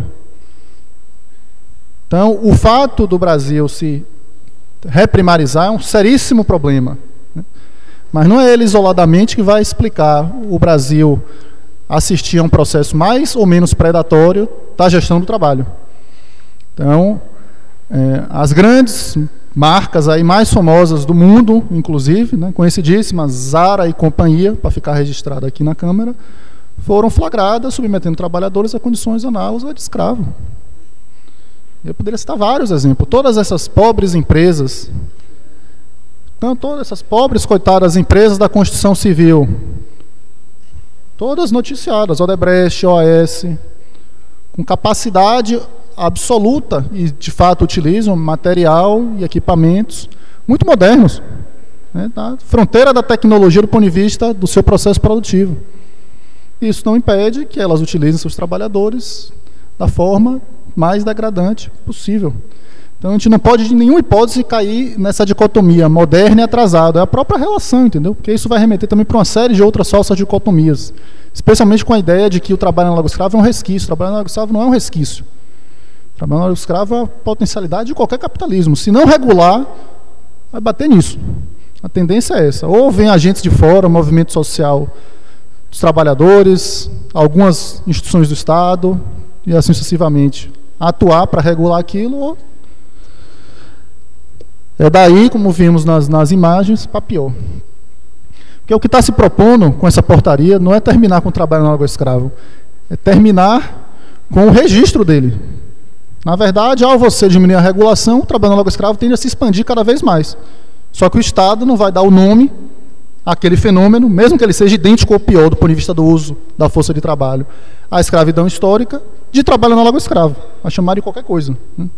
Então, o fato do Brasil se reprimarizar é um seríssimo problema, né? Mas não é ele isoladamente que vai explicar o Brasil assistir a um processo mais ou menos predatório da gestão do trabalho. Então, as grandes marcas aí mais famosas do mundo, inclusive, né, conhecidíssimas, Zara e companhia, para ficar registrada aqui na Câmara, foram flagradas submetendo trabalhadores a condições análogas de escravo. Eu poderia citar vários exemplos. Todas essas pobres empresas, então, todas essas pobres, coitadas empresas da construção civil, Todas noticiadas, Odebrecht, OAS, com capacidade absoluta e, de fato, utilizam material e equipamentos muito modernos, né, da fronteira da tecnologia do ponto de vista do seu processo produtivo. Isso não impede que elas utilizem seus trabalhadores da forma mais degradante possível. Então, a gente não pode, de nenhuma hipótese, cair nessa dicotomia moderna e atrasado. É a própria relação, entendeu? Porque isso vai remeter também para uma série de outras falsas dicotomias. Especialmente com a ideia de que o trabalho análogo escravo é um resquício. O trabalho análogo escravo não é um resquício. O trabalho análogo escravo é a potencialidade de qualquer capitalismo. Se não regular, vai bater nisso. A tendência é essa. Ou vem agentes de fora, o movimento social dos trabalhadores, algumas instituições do Estado, e assim sucessivamente, atuar para regular aquilo, ou é daí, como vimos nas imagens, para pior. Porque o que está se propondo com essa portaria não é terminar com o trabalho análogo escravo, é terminar com o registro dele. Na verdade, ao você diminuir a regulação, o trabalho análogo escravo tende a se expandir cada vez mais. Só que o Estado não vai dar o nome àquele fenômeno, mesmo que ele seja idêntico ou pior do ponto de vista do uso da força de trabalho, à escravidão histórica, de trabalho análogo escravo, a chamar de qualquer coisa, né?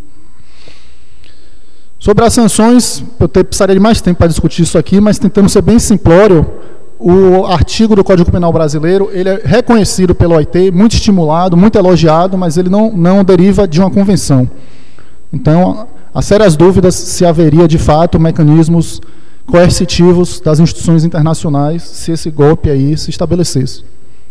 Sobre as sanções, eu precisaria de mais tempo para discutir isso aqui, mas tentando ser bem simplório, o artigo do Código Penal brasileiro, ele é reconhecido pelo OIT, muito estimulado, muito elogiado, mas ele não deriva de uma convenção. Então, há sérias dúvidas se haveria, de fato, mecanismos coercitivos das instituições internacionais se esse golpe aí se estabelecesse.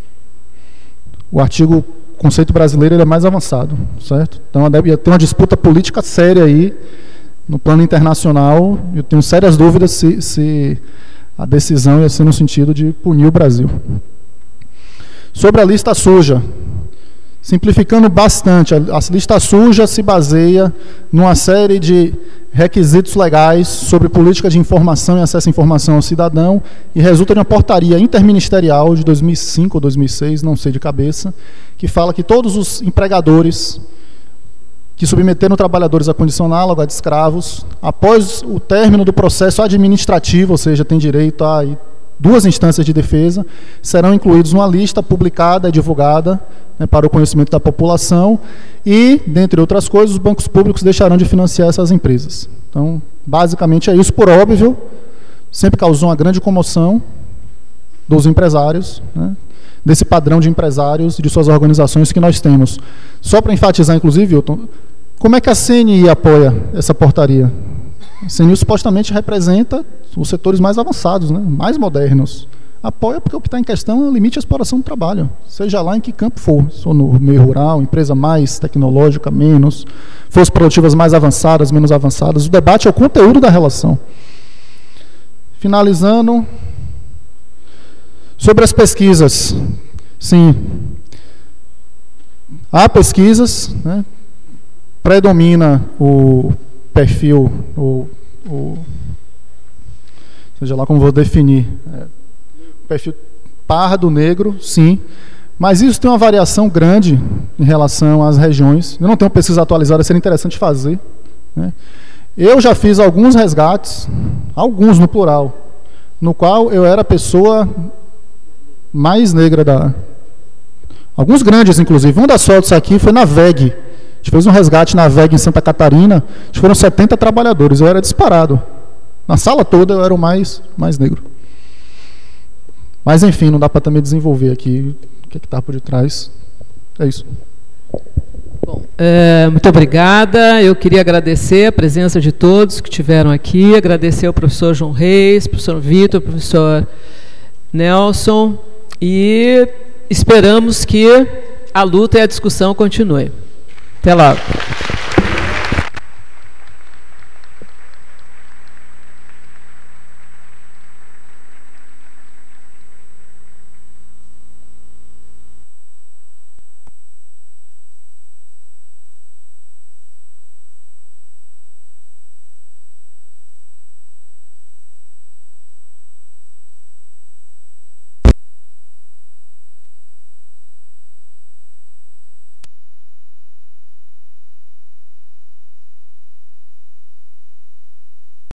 O artigo, conceito brasileiro, ele é mais avançado, certo? Então, ia ter uma disputa política séria aí, no plano internacional. Eu tenho sérias dúvidas se a decisão ia ser no sentido de punir o Brasil. Sobre a lista suja, simplificando bastante, a lista suja se baseia numa série de requisitos legais sobre política de informação e acesso à informação ao cidadão e resulta de uma portaria interministerial de 2005 ou 2006, não sei de cabeça, que fala que todos os empregadores que submeteram trabalhadores à condição análoga de escravos, após o término do processo administrativo, ou seja, tem direito a 2 instâncias de defesa, serão incluídos numa lista publicada e divulgada, né, para o conhecimento da população e, dentre outras coisas, os bancos públicos deixarão de financiar essas empresas. Então, basicamente é isso. Por óbvio, sempre causou uma grande comoção dos empresários, né, desse padrão de empresários e de suas organizações que nós temos. Só para enfatizar, inclusive, Hilton, como é que a CNI apoia essa portaria? A CNI supostamente representa os setores mais avançados, né, mais modernos. Apoia porque o que está em questão é o limite à exploração do trabalho, seja lá em que campo for, se for no meio rural, empresa mais tecnológica, menos, forças produtivas mais avançadas, menos avançadas. O debate é o conteúdo da relação. Finalizando, sobre as pesquisas. Sim, há pesquisas, né, predomina o perfil, seja lá como vou definir, perfil pardo, negro, sim, mas isso tem uma variação grande em relação às regiões. Eu não tenho pesquisa atualizada, seria interessante fazer, né? Eu já fiz alguns resgates, alguns no plural, no qual eu era a pessoa mais negra alguns grandes, inclusive. Uma das fotos aqui foi na VEG. A gente fez um resgate na VEG em Santa Catarina. Foram 70 trabalhadores. Eu era disparado. Na sala toda eu era o mais negro. Mas, enfim, não dá para também desenvolver aqui o que está por detrás. É isso. Bom, muito obrigada. Eu queria agradecer a presença de todos que estiveram aqui. Agradecer ao professor João Reis, professor Vitor, professor Nelson. E esperamos que a luta e a discussão continue. Até logo.